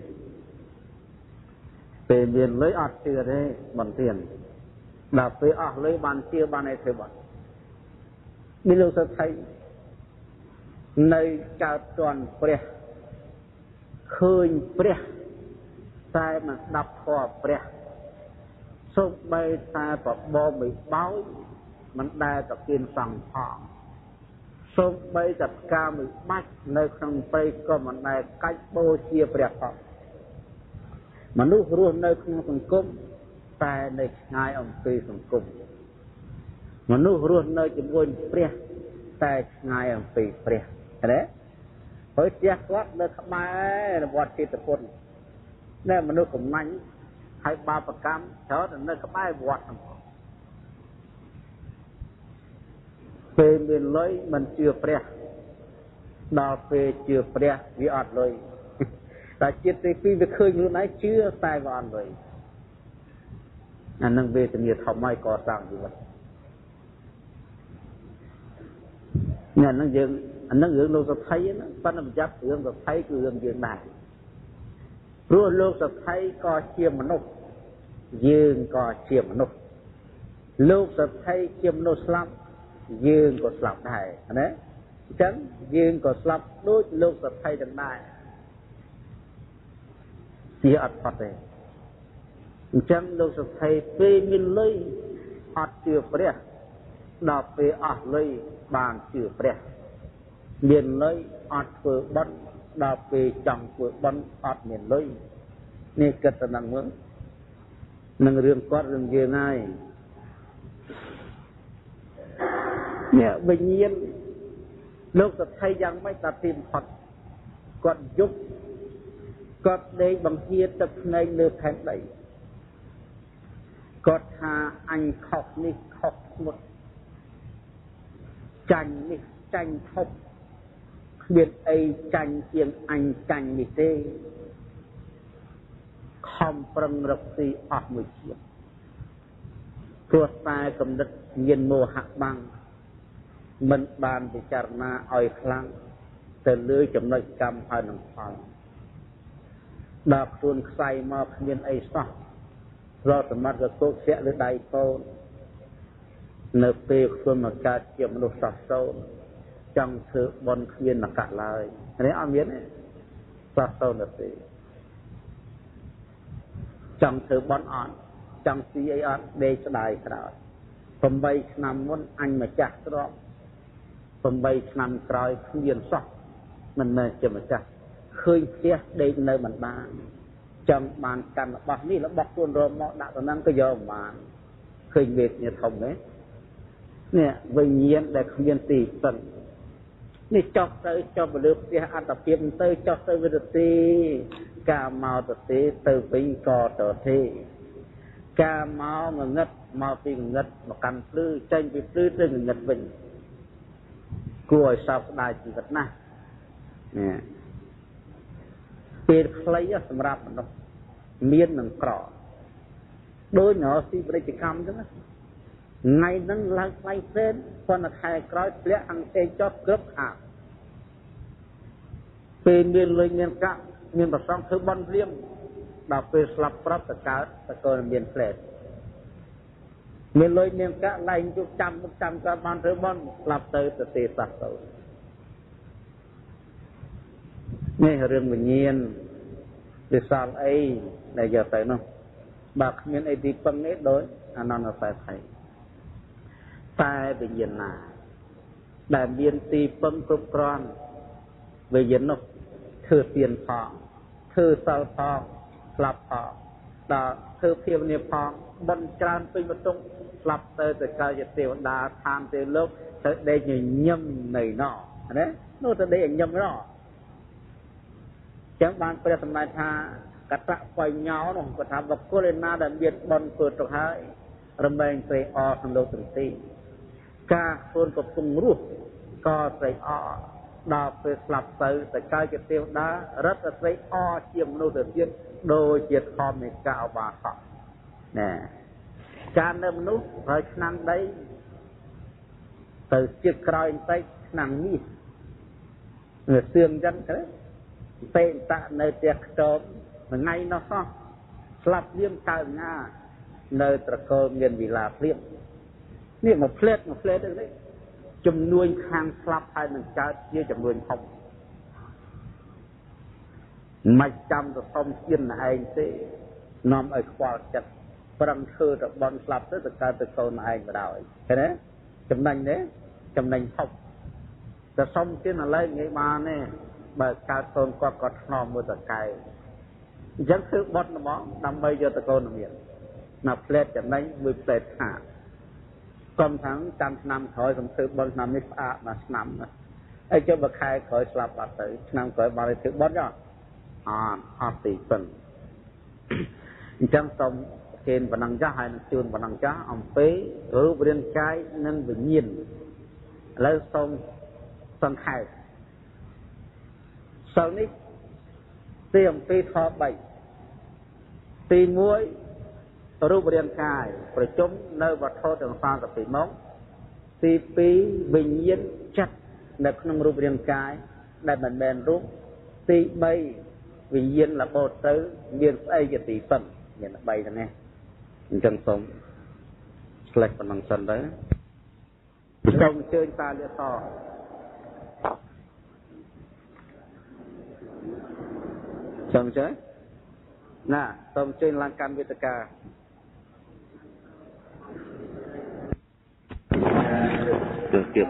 เป็นเมียนเลยอัดเชื่อได้บันเทียนดาบไปอัดเลยบานเชื่อบานในเทบันมีโลกสไทยในการตอนเปรียเคยเปรียแต่มันดับคอเปรียส่งใบแต่ปบบอไม่เบามันได้กับกินสั่งพอส่งใบจัดการไม่บัดในครั้งไปก็มันได้ใกล้โบเชียเปรียพอมนุษย์รวมในครั้งสังคมแต่ในงายองค์ปีสังคมมนุษย์รวมในจำนวนเปรียแต่งายองค์ปีเปรียเนี่ยเฮ้ยเจ้าวัดเดินขมายวัดที่ตะพนเนี่ยมนุษย์ของมันให้บาปกรรมเท่านั้นเนี่ยขมายวัดเป็นเงินเลยมันเชื่อเปรียดาวเปเชื่อเปรียวิอัดเลยแต่จิตใจปีไปเคยอยู่ไหนเชื่อตายวันเลยอันนั้นเวทมีทำไม่ก่อสร้างอยู่วัดเนี่ยนั่งยืนอันนั้นเรื่องโลกสะไทยนะปั้นน้ำยับเรื่องสะไทยคือเรื่องยืนได้รู้โลกสะไทยก็เชี่ยมนุษย์ยืนก็เชี่ยมนุษย์โลกสะไทยเชี่ยมนุษย์สลับยืนก็สลับได้นะฉันยืนก็สลับด้วยโลกสะไทยดังได้เสียอัดปัดเลยฉันโลกสะไทยเป็นมินเลยอัดเชื่อเปรี้ยดาวไปอัดเลยบางเชื่อเปรี้ยเมียนเลยอัดเปิดบันดาวไปจังเปิดบันอัดเมียนเลยนี่เกิดตนังเมืองนั่งเรื่องก้อนเรื่องเยอะง่ายเนี่ยวิญญาณโลกสัตย์ไทยยังไม่ตัดสินผัดกดยุบกดได้บางทีตัดในเนื้อแผ่นใดกดหาอันขอบนี่ขอบหมดจันนี่จันขบเบียดไอจันเพียงอันจันนี่เต้คอมปรังรักสีออกมือเฉียบตัวตายกำลังเย็นโมหะบังมันบานพิจารณาอ่อยครั้งแต่เลื่อยจำนวนกรรมภายในฟังดาบส่วนใส่มาเพียงไอซ่าเราสามารถจะโต้เสียหรือใดโต้เนื้อเปลือกส่วนมันการเกี่ยวมนุษย์สัตว์โต้จังเถือบนเพียงนักกะลายอันนี้อามีนเนี่ยสัตว์โต้เนื้อเปลือกจังเถือบนอ่อนจังซีไออ่อนเดชได้ขนาดผมใบนำมันอันมาจักรอบผมใบนำกลายเพียงซ่อมันมาจะมาจักเคยเสียได้ในบรรดาจังบานกันบอกนี่แล้วบอกตัวรวมเหมาะดักตอนนั้นก็ยอมมาเคยเบ็ดเนี่ยทำไหมเนี่ยวิญญาณได้เพียงตีสันนี่จอกเตยจอกบริบเสียอัตเพียงเตยจอกเตยวิธีกาเมาตเตยเตยปิงกอตเทกาเมาเงินเมาปีเงินมากันปลื้ใจไปปลื้เรื่องเงินเป็นกลัวสาวได้จีบนะเนี่ยเป็นใครสำหรับมันเมียนหนึ่งกรอโดยหนอสิบริจิกรรมใช่ไหมไงนั้นไล่ไล่เส้นคนใครกร้อยเปลี่ยนอังเซจอบเกือบขาดเป็นเมียนเลยเมียนกะเมียนประสองคือบอลเลี้ยมดาวเป็นสลับปรับตะการตะโกนเมียนเฟลดเมียนเลยเมียนกะไล่จุดจำกับบอลคือบอลหลับเตยตะเตะสักเตยนี่เรื่องวิญญาณดิสาลไอในยาไตน้องบากเมียนไอดีปังนี้โดยអនន្តសេដ្ឋីតែវិញ្ញាណណាដែលមានទីពឹងគ្រប់គ្រាន់វិញ្ញាណនោះធ្វើទានផងធ្វើសិលផងស្លាប់ផងដល់ធ្វើភាវនាផងបន់ច្រើនពេញបន្ទុកស្លាប់ទៅកើតជាទេវតាឋានទេវលោកទៅដេកញញឹមនៅណោះណានោះទៅដេកញញឹមណោះចឹងបានព្រះសម្ដែងថាកតៈបញ្ញោនោះគាត់ថាបុគ្គលឯណាដែលមានបន់ធ្វើទៅហើយរមែងត្រេកអរក្នុងលោកទាំងទីការខ្លួនកំពុងរស់ក៏ត្រេកអរដល់ពេលស្លាប់ទៅកើតជាទេវតារត់ទៅត្រេកអរជាមនុស្សទៅទៀតដូចជាធម្មនៃការអវាសណែការនៅមនុស្សហើយឆ្នាំដីទៅជាតិក្រោយបន្តិចឆ្នាំនេះវាសឿងចឹងទៅពេកតៈនៅផ្ទះខ្ទមថ្ងៃនោះសោះស្លាប់លៀមកើតណានៅត្រកូលមានវិឡាភ្លៀងនេះមកផ្លែតនេះចំនួនខាងស្លាប់ហើយនឹងកើតជាចំនួនធំមិនចាំទៅសុំជៀនឯងទេនាំឲ្យខ្វល់ចិត្តប្រឹងធ្វើទៅបន់ស្លាប់ទៅកើតទៅកូនឯងបណ្ដោយឃើញទេចំណេញទេចំណេញធំតែសុំជៀនឥឡូវងាយបានទេបើកើតកូនគាត់ក៏ថ្នមមើលតកែអញ្ចឹងធ្វើបន់ហ្មងដើម្បីយកតកូនមានណាផ្លែតចំណេញមួយផ្លែតខាតកុំថាចាំឆ្នាំក្រោយខ្ញុំធ្វើបន់ឆ្នាំនេះផ្អាកមួយឆ្នាំហើយចុះបើខែក្រោយស្លាប់បាត់ទៅឆ្នាំក្រោយបានធ្វើបន់ចុះអត់ទីពិនអញ្ចឹងសូមគេប៉ុណ្ណឹងចាស់ហើយនឹងជូនប៉ុណ្ណឹងចាស់អំពីរូបរាងកាយនិងវិញ្ញាណឥឡូវសូមសង្ខេបសិលនេះទីអំពីធម៌3ទី1រូបរាងកាយប្រជុំនៅវត្ថុទាំង32មកទី2វិញ្ញាណចិត្តនៅក្នុងរូបរាងកាយដែលមិនមែនរូបទី3វិញ្ញាណលបោតទៅមានស្អីជាទីពឹងមាន3ទៅនេះអញ្ចឹងសូមឆ្លេះប៉ុណ្ណឹងសិនទៅសូមអញ្ជើញតាលាតសូមអញ្ជើញណាសូមអញ្ជើញឡើងកម្មវេទិកាទៅទៀត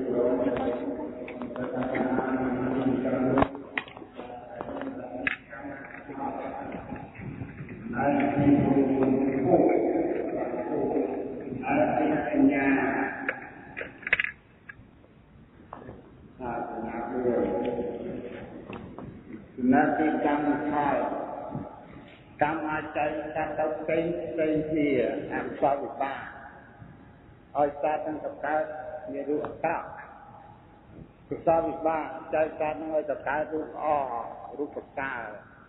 ណាទីកម្មផលកម្មអាចចែកកាត់ទៅផ្សេងជាអកុសលវិបាកឲ្យកើតទាំងកើតមានរូបអាក្រក់កុសលវិបាកចែកកើតនឹងឲ្យកើតរូបល្អរូបប្រសើរ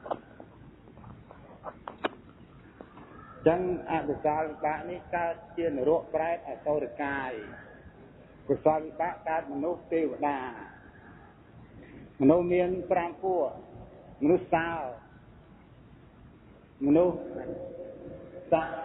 ចឹងអកុសលវិបាកនេះកើតជានរកប្រែតអសុរកាយកុសលវិបាកកើតមនុស្សទេវតាមនុស្សមាន5ពួកមនុស្សសោមនុស្សសត្វ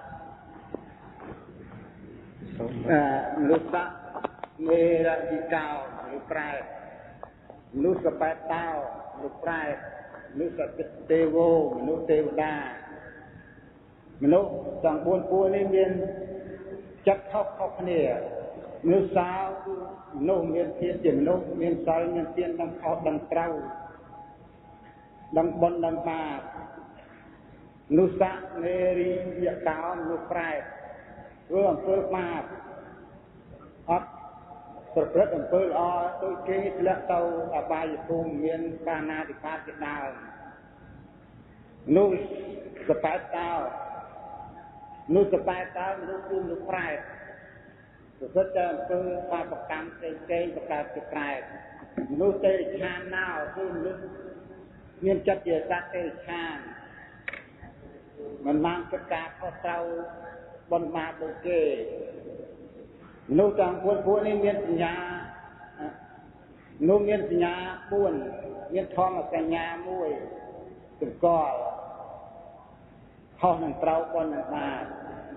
មនុស្សសត្វមេរតិកោមនុស្សប្រែតមនុស្សសបែតតោមនុស្សប្រែតមនុស្សសទេវោមនុស្សទេវតាមនុស្សទាំង4ពួកនេះមានចិត្តខុសគ្នាមនុស្សសោគឺមនុស្សមានភាពជាមនុស្សមានសិលមានទានដឹងខុសដឹងត្រូវដឹងបុណ្យដឹងបាបមនុស្សសនេរីយកោមនុស្សប្រែតធ្វើអំពើបាបអត់ប្រព្រឹត្តអំពើល្អដូចគេធ្លាក់ទៅអបាយភូមិមានបាណាតិបាតជាដើមមនុស្សសបែតតោមនុស្សសបែតតោមនុស្សគឺមនុស្សប្រែតប្រព្រឹត្តតែអំពើបាបកម្មផ្សេងៗប្រកើតជាប្រែតមនុស្សទេឆានណោគឺមនុស្សមានចិត្តជាសត្វទេឆានមិនបានគិតការខុសត្រូវបន់បាបដូចគេមនុស្សទាំង4ពួកនេះមានសញ្ញាមនុស្សមានសញ្ញា4មានធម្មសញ្ញា1សង្កល់ខុសនឹងត្រូវបន់នឹងបាប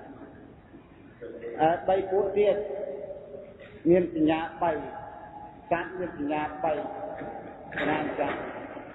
3ពួកទៀតមានសញ្ញា3សត្វមានសញ្ញា3ណាមចាស់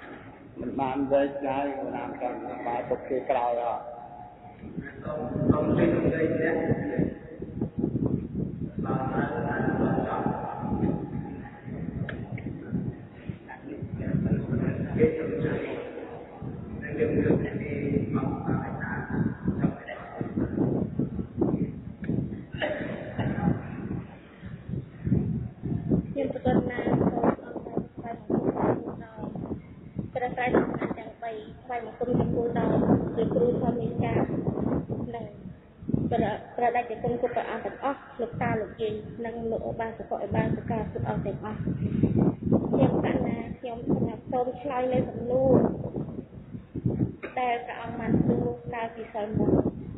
មិនបានវែកដែរណាមចាស់បាយពុកគេក្រោយអត់ประดับจะเป็นกุศลอันแต่อ๋อลูกตาลูกยีนั่งลูกบางสกอยบางสกาสุดเอาแต่อ๋อเทียมกันนะเทียมขนาดโซมชายในสำนูแต่กระอังมันดูตาสีสวยมุน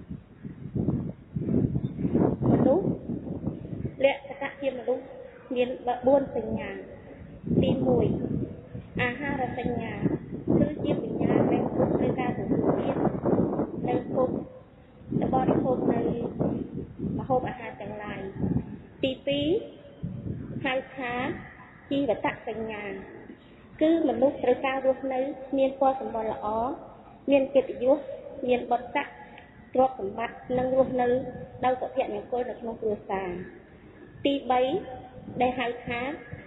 มนุษย์เละสกัดเทียมมนุษย์เรียนบ้วนสัญญาตีมวยอาหารสัญญาคือเทียมสัญญาในคุกในการสูญเสียในคุกและบริโภคในมาโฮมอาหารจังไรปีปีหายค้าจีวัตสัญญาคือมนุษย์ประกาศรูปในเมียนพอสมบัติละอ้อเมียนเกิดยุเมียนบดสักรบสมบัตินั่งรูปในดาวตะเพียนอย่างก้อยในขนมกระสานปีใบได้หายค้า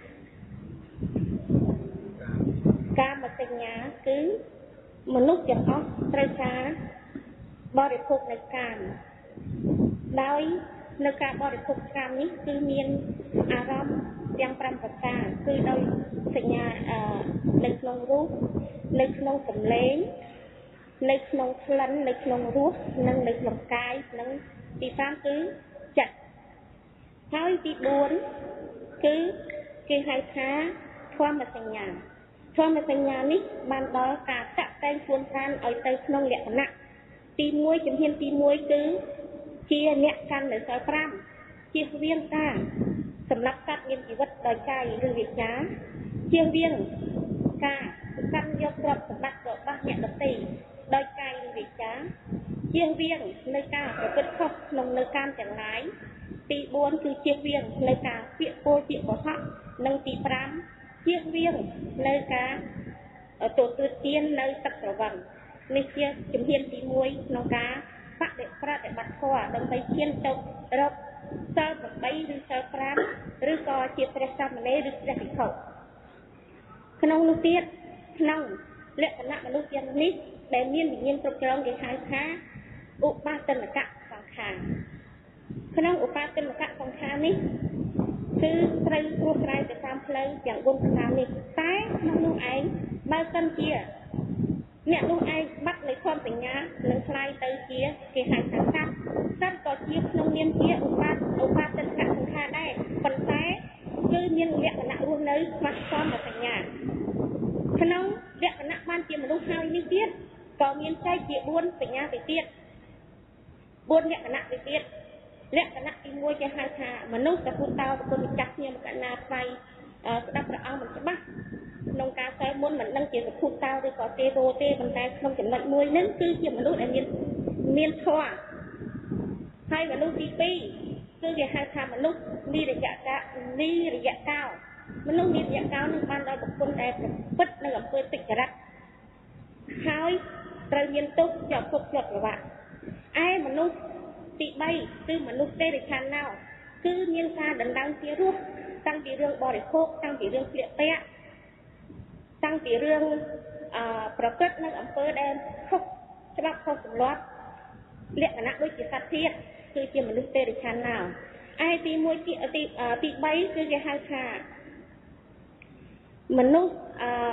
การมาสัญญาคือมนุษย์อย่างอ้อประกาศบริโภคในการโดยในการบริโภคการนี้คือมีอารมณ์ยังปรำประการคือโดยสัญญาในขนมรูปในขนมสำเร็จในขนมคลันในขนมรูปนั่งในขนมกายนั่งที่สามคือจัดเท้าที่บุญคือให้ค้าความมาสัญญาความมาสัญญานี้บรรดาการจัดแต่งควรการเอาใจขนมเหลี่ยมหนักตีมวยจำเพียนตีมวยคือเชียร์เนี่ยกันหรือซอยพร่ำเชียร์เวียงตาสำนักกัดเงินชีวิตโดยใจหรือวิญญาเชียร์เวียงกากันยกรับสำนักเกิดบ้านเนี่ยดตีโดยใจหรือวิญญาเชียร์เวียงในกาประพฤติข้อลงในการจังไรตีบวนคือเชียร์เวียงในกาเปียโปเปียหัวหะนังตีพร่ำเชียร์เวียงในกาตัวตื่นเต้นในตักระวังในเชียร์จำเพียนตีมวยน้องกาพระเด็กพระเด็กบัดคอดังไปเชียนตกรบเซอร์แบบใบหรือเซอร์พรามหรือก็เชียร์ประชาชนหรือประชาชนเขาขนมลูกเตี้ยขนมเละคณะมนุษย์ยันนิดแต่เมียนเมียนตกลงในหายค้าอุปาตนกะสังขารขนมอุปาตนกะสังขารนี้คือใครรู้ใครจะตามเพลงอย่างบนสนามนี้แต่น้องนุ่งไอ้ใบต้นเกียเนี่ยลุงไอ้บัดในความสัญญาหนึ่งคลายเตยเกียเกี่ยหายสังกัดสั้นก่อเกียน้องเมียนเกียอุปาตนกะสังขารได้คนแต่คือเมียนเรียกคณะรุ่นนี้มาความสัญญาขนมเรียกคณะบ้านเกียมันลุกหายนิดเดียวก่อเมียนใจเกียบุญสัญญาไปเตี้ยบุญเรียกคณะไปเตี้ยเรียกคณะตีมวยจะหายชามนุษย์กับผู้เต่ากับคนจักเนี่ยมันกันนาไปดับระเอามันจะบ้านองการใช้ม้วนเหมือนนั่งเกี่ยวกับพูดเต้าด้วยก็เตโรเตบันไดนองจังหวัดมวยนั่นคือเกี่ยวมนุษย์อันนี้เมียนทัวให้มนุษย์ปีปีคือเกี่ยวให้ทำมนุษย์มีระยะกะมีระยะเก้ามนุษย์มีระยะเก้าหนึ่งบ้านเราบุคคลแต่ปิดในอำเภอติกระให้เราเรียนตุ๊กจอบพบจอบระบาดไอ้มนุษย์ปีใบคือมนุษย์เตริชันเน่าคือเมียนซาดันดังเสียรูปตั้งปีเรื่องบริโภคตั้งปีเรื่องเปลี่ยนเปะตั้งแต่เรื่องประกอบในอำเภอแดนทุกฉบับข้อสมรสเรียกคณะด้วยจิตสัตย์เทียคือเกี่ยวมนุษย์เตริชันnàoไอตีมวยตีใบคือจะให้ค่ะมนุษย์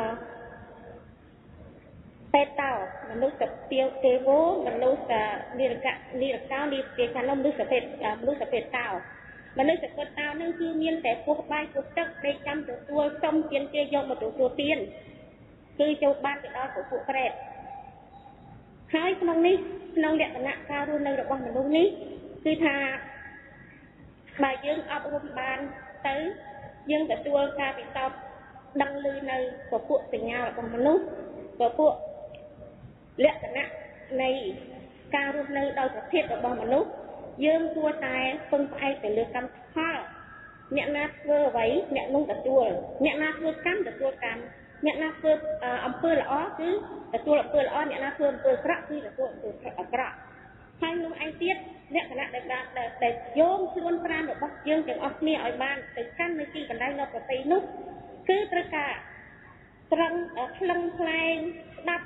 เตเต่ามนุษย์กับเตียวเตโวมนุษย์นิรกะนิรก้าวนิเกชันแล้วมนุษย์เป็ดมนุษย์เป็ดเต่ามนุษย์เป็ดเต่านั่นคือเมียนแต่พวกใบพวกตักได้จำตัวต้มเตียนเตียยงมาตัวเตียนคือโจบ้านเป็นอ้อของพวกเปรตหายขนมนี้ขนมเด็กคณะการุณในระบบมนุษย์นี้คือทาบ่ายยื่นเอาอุปบาลtớiยื่นแต่ตัวการติดต่อดังลือในcủaพวกสัญญาระบบมนุษย์củaพวกเละคณะในการุณในโดยประเทศระบบมนุษย์ยื่นตัวตายปนไปแต่เรื่องกรรมข้าเนี่ยนาเพื่อไว้เนี่ยนุ่งแต่ตัวเนี่ยนาเพื่อกรรมแต่ตัวกรรมเนี่ยนาเพื่ออำเภอละอ้อคือแต่ตัวอำเภอละอ้อเนี่ยนาเพื่ออำเภอกระคือแต่ตัวอำเภอกระฉហើយនោះឯទៀតលក្ខណៈដែលយោងខ្លួនប្រាណរបស់យើងទាំងអស់គ្នាឲ្យបានទៅកាន់នៅទីកន្លែងនៅប្រទេសនោះគឺត្រូវការត្រង់ផ្លឹងផ្លែងស្ដាប់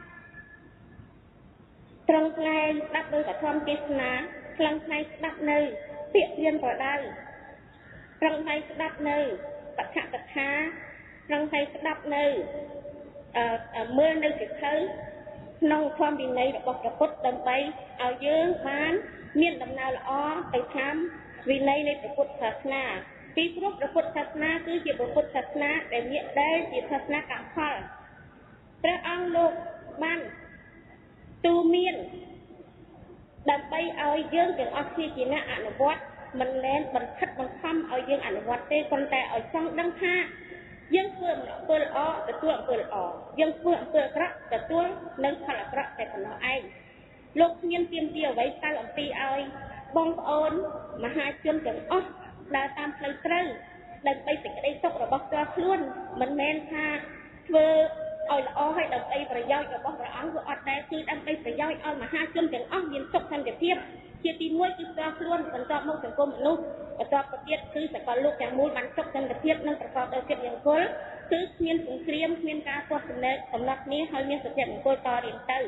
ត្រង់ផ្លែងស្ដាប់ដោយបឋមទេសនាផ្លឹងផ្លែងស្ដាប់នៅពាក្យរៀនប្រដៅត្រង់ផ្លែងស្ដាប់នៅបឋកថាត្រង់ផ្លែងស្ដាប់នៅមើលនៅសិក្ខាក្នុងធម៌វិន័យរបស់ព្រះពុទ្ធដើម្បីឲ្យយើងបានមានដំណើរល្អទៅតាមវិន័យនៃព្រះពុទ្ធសាសនាពីព្រោះព្រះពុទ្ធសាសនាគឺជាព្រះពុទ្ធសាសនាដែលជាសាសនាកម្មផលព្រះអង្គលោកបានទូមានដើម្បីឲ្យយើងទាំងអស់គ្នាជាអ្នកអនុវត្តមិនមែនបន្ថិតបង្ខំឲ្យយើងអនុវត្តទេប៉ុន្តែឲ្យចង់ដឹងថាយើងធ្វើអំពើល្អទទួលអំពើល្អយើងធ្វើអំពើអាក្រក់ទទួលនៅផលអាក្រក់តែប៉ុណ្ណោះឯងលោកមានទាមទារអ្វីទៅអំពីឲ្យបងប្អូនមហាជនទាំងអស់ដើរតាមផ្លូវត្រូវដើម្បីសេចក្តីសុខរបស់ផ្ទាល់ខ្លួនមិនមែនថាធ្វើឲ្យល្អឲ្យដើម្បីប្រយោជន៍របស់ព្រះអង្គគឺអត់ដែរគឺដើម្បីប្រយោជន៍ឲ្យមហាជនទាំងអស់មានសុខសន្តិភាពជាទីមួយគឺផ្ទាល់ខ្លួនបន្ទាប់មកសង្គមមនុស្សបន្ទាប់ទៅទៀតគឺសកលលោកទាំងមូលបានសុខសន្តិភាពនិងប្រកបដោយភាពមង្គលគឺគ្មានសង្គ្រាមគ្មានការទាស់ទម្លាក់កំណត់គ្នាហើយមានសុភមង្គលតរៀងទៅ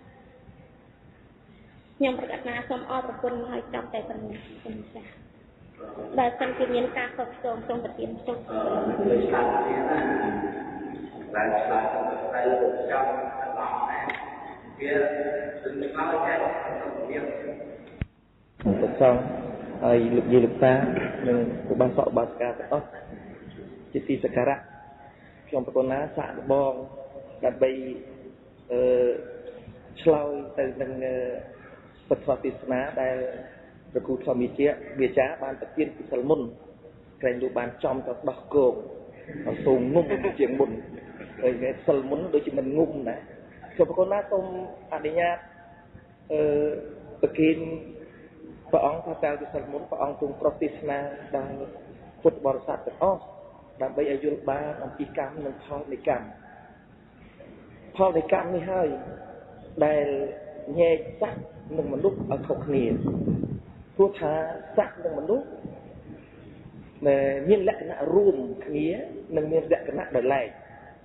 ខ្ញុំប្រកាសថាសូមអរគុណហើយចាប់តែប៉ុណ្ណេះសូមចា៎បើសិនជាមានការខុសឆ្គងសូមប្រទានជូនដោយសារនេះណាដែលឆ្លាតទៅចាំដល់ណាវាถึงនឹងមកចែកក្នុងវិទ្យាប្រសងហើយលោកយាយលោកតានិងឧបាសកឧបាសិកាទាំងអស់ជាទីសក្ការៈខ្ញុំប្រគល់ណាសាកល្បងដើម្បីឆ្លើយទៅនឹងពធទេសនាដែលព្រះគ្រូធម្មវិជាបានប្រទានពីសិលមុនក្រែងលោកបានចំទៅដោះគោកសូមងុំជាងមុនហើយសិលមុនដូចជាមិនងុំណាខ្ញុំប្រគល់ណាសូមអនុញ្ញាតប្រគិនព្រះអង្គថាតើវិសិលមុនព្រះអង្គទ្រង់ប្រទេសនាដល់ពុទ្ធបរិស័ទទាំងអស់ដើម្បីឲ្យយល់បានអំពីកម្មនិងផលនៃកម្មផលនៃកម្មនេះហើយដែលញែកសត្វនិងមនុស្សឲ្យខុសគ្នាព្រោះថាសត្វនិងមនុស្សមានលក្ខណៈរួមគ្នានិងមានលក្ខណៈដោយឡែក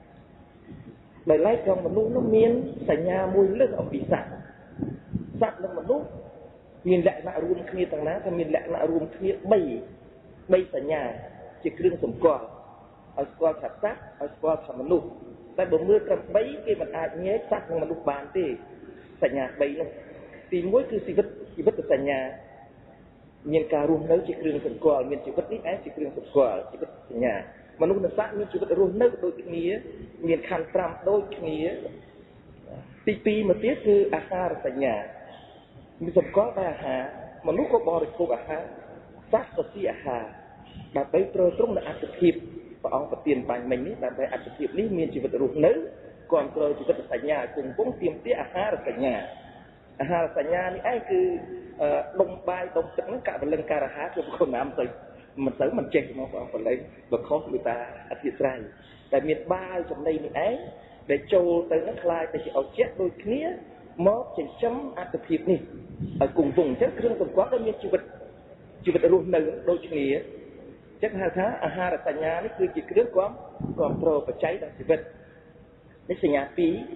ក្នុងមនុស្សនោះមានសញ្ញាមួយលើសអំពីសត្វនិងមនុស្សមានលក្ខណៈរួមគ្នាទាំងណាថាមានលក្ខណៈរួមគ្នា3សញ្ញាជាគ្រឿងសម្គាល់ឲ្យស្គាល់ថាសត្វឲ្យស្គាល់ថាមនុស្សតែបើមើលត្រឹម3គេមិនអាចញែកសត្វនិងមនុស្សបានទេសញ្ញា3នោះទី1គឺជីវិតសញ្ញាមានការរស់នៅជាគ្រឿងសម្គាល់មានជីវិតនេះឯងជាគ្រឿងសម្គាល់ជីវិតសញ្ញាមនុស្សនិងសត្វមានជីវិតរស់នៅដូចគ្នាមានខណ្ឌ5ដូចគ្នាទី2មកទៀតគឺអាហារសញ្ញាមានសម្គាល់ដោយអាហារមនុស្សក៏បរិភោគអាហារសត្វក៏ស៊ីអាហារដើម្បីត្រូវត្រង់នៅអត្ថភាពព្រះអង្គប្រទានបាញ់មិញនេះដើម្បីអត្ថភាពនេះមានជីវិតរស់នៅគ្រប់គ្រងជីវិតសញ្ញាគង់ពងទាមទារអាហារសញ្ញានេះឯងគឺដុំបាយដុំទឹកហ្នឹងកវលឹងការអាហារគឺប្រគល់ណាមិនចេះមកបងប្អូនបើខុសគឺតាអធិស្ឋានតែមានបាយចំណីនេះឯងដែលចូលទៅនឹងខ្លាយទៅជាអុជាដូចគ្នាមកចិញ្ចឹមអត្ថភាពនេះឲ្យគង់វង្សអញ្ចឹងគ្រឿងសម្គាល់ដែលមានជីវិតរស់នៅដូចគ្នាចឹងហៅថាអាហារសញ្ញានេះគឺជាគ្រឿងគ្រប់គ្រងបច្ច័យដល់ជីវិតនេះសញ្ញា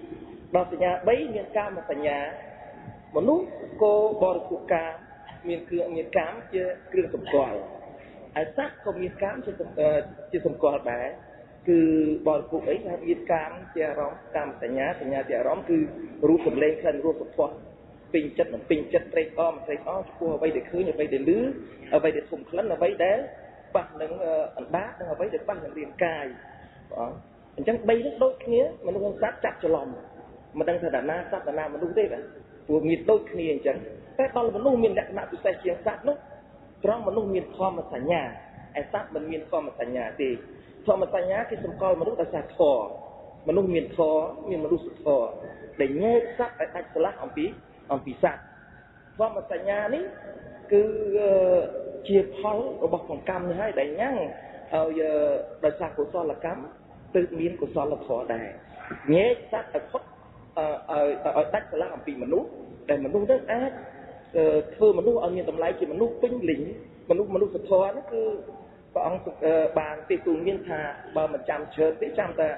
2ដល់សញ្ញា3មានកាមសញ្ញាមនុស្សក៏បរិភោគកាមមានកាមជាគ្រឿងសម្គាល់ហើយសត្វក៏មានកាមជាសម្គាល់ដែរគឺបរិភោគអីថាមានកាមជាអារម្មណ៍កាមសញ្ញាជាអារម្មណ៍គឺរូបសម្លេងក្លិនរសពណ៌ពេញចិត្តមិនពេញចិត្តត្រេកអរមិនត្រេកអរចំពោះអ្វីដែលឃើញអ្វីដែលឮអ្វីដែលធំក្លិនអ្វីដែលប៉ះនឹងអណ្ដាតនិងអ្វីដែលប៉ះនឹងរាងកាយបងអញ្ចឹង3នេះដូចគ្នាមនុស្សនិងសត្វចាប់ច្រឡំមិនដឹងថាណាសត្វណាមនុស្សទេបាទព្រោះមានដូចគ្នាអញ្ចឹងតែដល់មនុស្សមានលក្ខណៈពិសេសជាងសត្វនោះត្រង់មនុស្សមានធម្មសញ្ញាឯសត្វមិនមានធម្មសញ្ញាទេធម្មសញ្ញាគេសម្គាល់មនុស្សដោយសារធម៌មនុស្សមានធម៌មានមនុស្សធម៌ដែលញែកសត្វឲ្យដាច់ស្រឡះអំពីសត្វធម្មសញ្ញានេះគឺជាផលរបស់កម្មនេះហើយដែលញ៉ាំងឲ្យដោយសារកុសលកម្មទើបមានកុសលធម៌ដែរញែកសត្វឲ្យផុតឲ្យដាច់ស្រឡះអំពីមនុស្សដែលមនុស្សនឹងអាចធ្វើមនុស្សឲ្យមានតម្លៃជាមនុស្សពេញលេញមនុស្សសធរហ្នឹងគឺព្រះអង្គបានទីទូមានថាបើមិនចាំច្រើនទេចាំតែ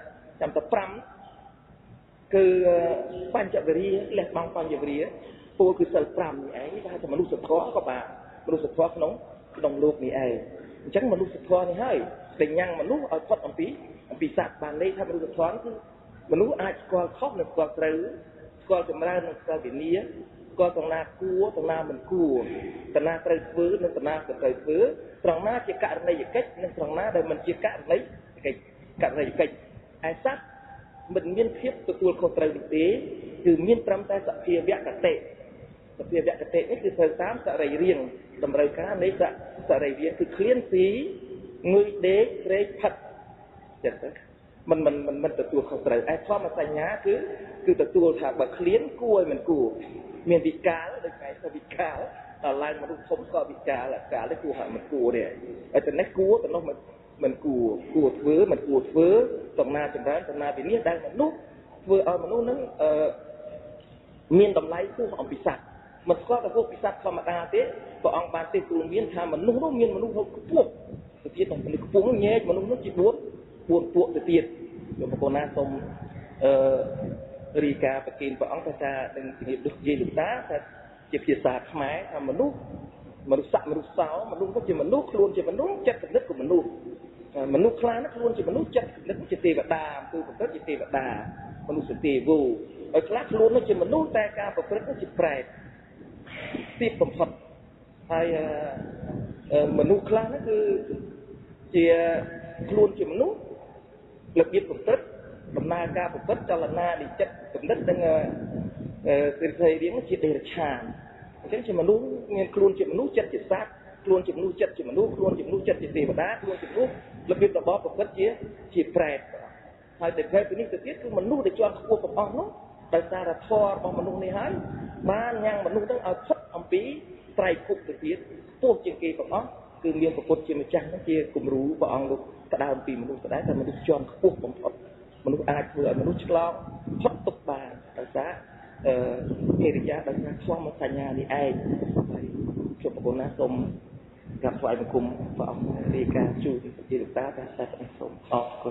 5គឺបញ្ចវរិយលះបង់បញ្ចវរិយពោលគឺសិល5នេះឯងគេហៅថាមនុស្សធម៌ក៏បានមនុស្សធម៌ក្នុងលោកនេះឯងអញ្ចឹងមនុស្សធម៌នេះហើយដែលញ៉ាំងមនុស្សឲ្យផុតអំពីសត្វបានន័យថាមនុស្សធម៌គឺមនុស្សអាចស្គាល់ខុសនិងស្គាល់ត្រូវស្គាល់ចម្រើននិងស្គាល់វិន័យស្គាល់តំណាគួរតំណាមិនគួរតំណាត្រូវធ្វើនិងតំណាមិនត្រូវធ្វើត្រង់ណាជាករណីយកិច្ចនិងត្រង់ណាដែលមិនជាករណីយកិច្ចឯសត្វមិនមានភាពទទួលខុសត្រូវនេះទេគឺមានត្រឹមតែសភាវគតិនេះគឺត្រូវតាមសរីរាង្គតម្រូវការនៃសរីរាង្គគឺឃ្លានពីងុយដេកក្រេកផឹកចឹងទៅមិនទទួលខុសត្រូវឯធម្មសញ្ញាគឺទទួលថាបើឃ្លានគួរឲ្យមិនគួរមានវិកាលដូចឯថាវិកាលដល់ឡើងមនុស្សធំក៏វិកាលកាលនេះគួរហើយមិនគួរទេឯតែនេះគួរទៅនោះមិនគួរធ្វើមិនគួរធ្វើតំណាចម្រើនតំណាវិនិច្ឆ័យដែលមនុស្សធ្វើឲ្យមនុស្សនឹងមានតម្លៃខ្ពស់អំពីសត្វមិនស្គាល់តែពួកពិស័តធម្មតាទេព្រះអង្គបានទេទូលមានថាមនុស្សនោះមានមនុស្សខ្ពស់ទៅទៀតមនុស្សខ្ពស់ញែកមនុស្សនោះជា4ពួកទៅទៀតលោកប្រពន្ធណាសូមរីកាប្រគិនព្រះអង្គថានឹងជំរាបដូចនិយាយលោកតាថាជាភាសាខ្មែរថាមនុស្សសោមនុស្សនោះជាមនុស្សខ្លួនជាមនុស្សចិត្តគំនិតcủaមនុស្សខ្លះនោះខ្លួនជាមនុស្សចិត្តគំនិតជាទេវតាគឺប្រព្រឹត្តជាទេវតាមនុស្សទេវឲ្យខ្លះខ្លួននោះជាមនុស្សតែការប្រព្រឹត្តនោះជាប្រែតទីបំផុតហើយមនុស្សខ្លះនោះគឺជាខ្លួនជាមនុស្សរបៀបប្រព្រឹត្តដំណើរការប្រព្រឹត្តចលនានៃចិត្តគំនិតនិងសេរីរាង្គជាដេរឆានអញ្ចឹងជាមនុស្សមានខ្លួនជាមនុស្សចិត្តជាសត្វខ្លួនជាមនុស្សចិត្តជាមនុស្សខ្លួនជាមនុស្សចិត្តជាទេវតាខ្លួនជាមនុស្សរបៀបរបបប្រព្រឹត្តជាប្រែតហើយតែពេលនេះទៅទៀតគឺមនុស្សដែលជាប់ខ្ពស់របស់នោះដោយសារធម៌របស់មនុស្សនេះហើយបានញ៉ាំងមនុស្សនឹងឲ្យផុតអំពីត្រៃភពទៅទៀតទោះជាគេទាំងអស់គឺមានពុទ្ធជាម្ចាស់នឹងជាគំរូព្រះអង្គលោកផ្ដើមពីមនុស្សដែរតែមនុស្សជាន់ខ្ពស់បំផុតមនុស្សអាចធ្វើឲ្យមនុស្សឆ្លងផុតទុកបានដោយសារកិរិយាដោយសារធម៌សញ្ញានេះឯងហើយជួបប្រពន្ធណាសូមក្រាបថ្វាយបង្គំព្រះអង្គរាយការណ៍ជូនជាលោកតាតែសូមអរគុណ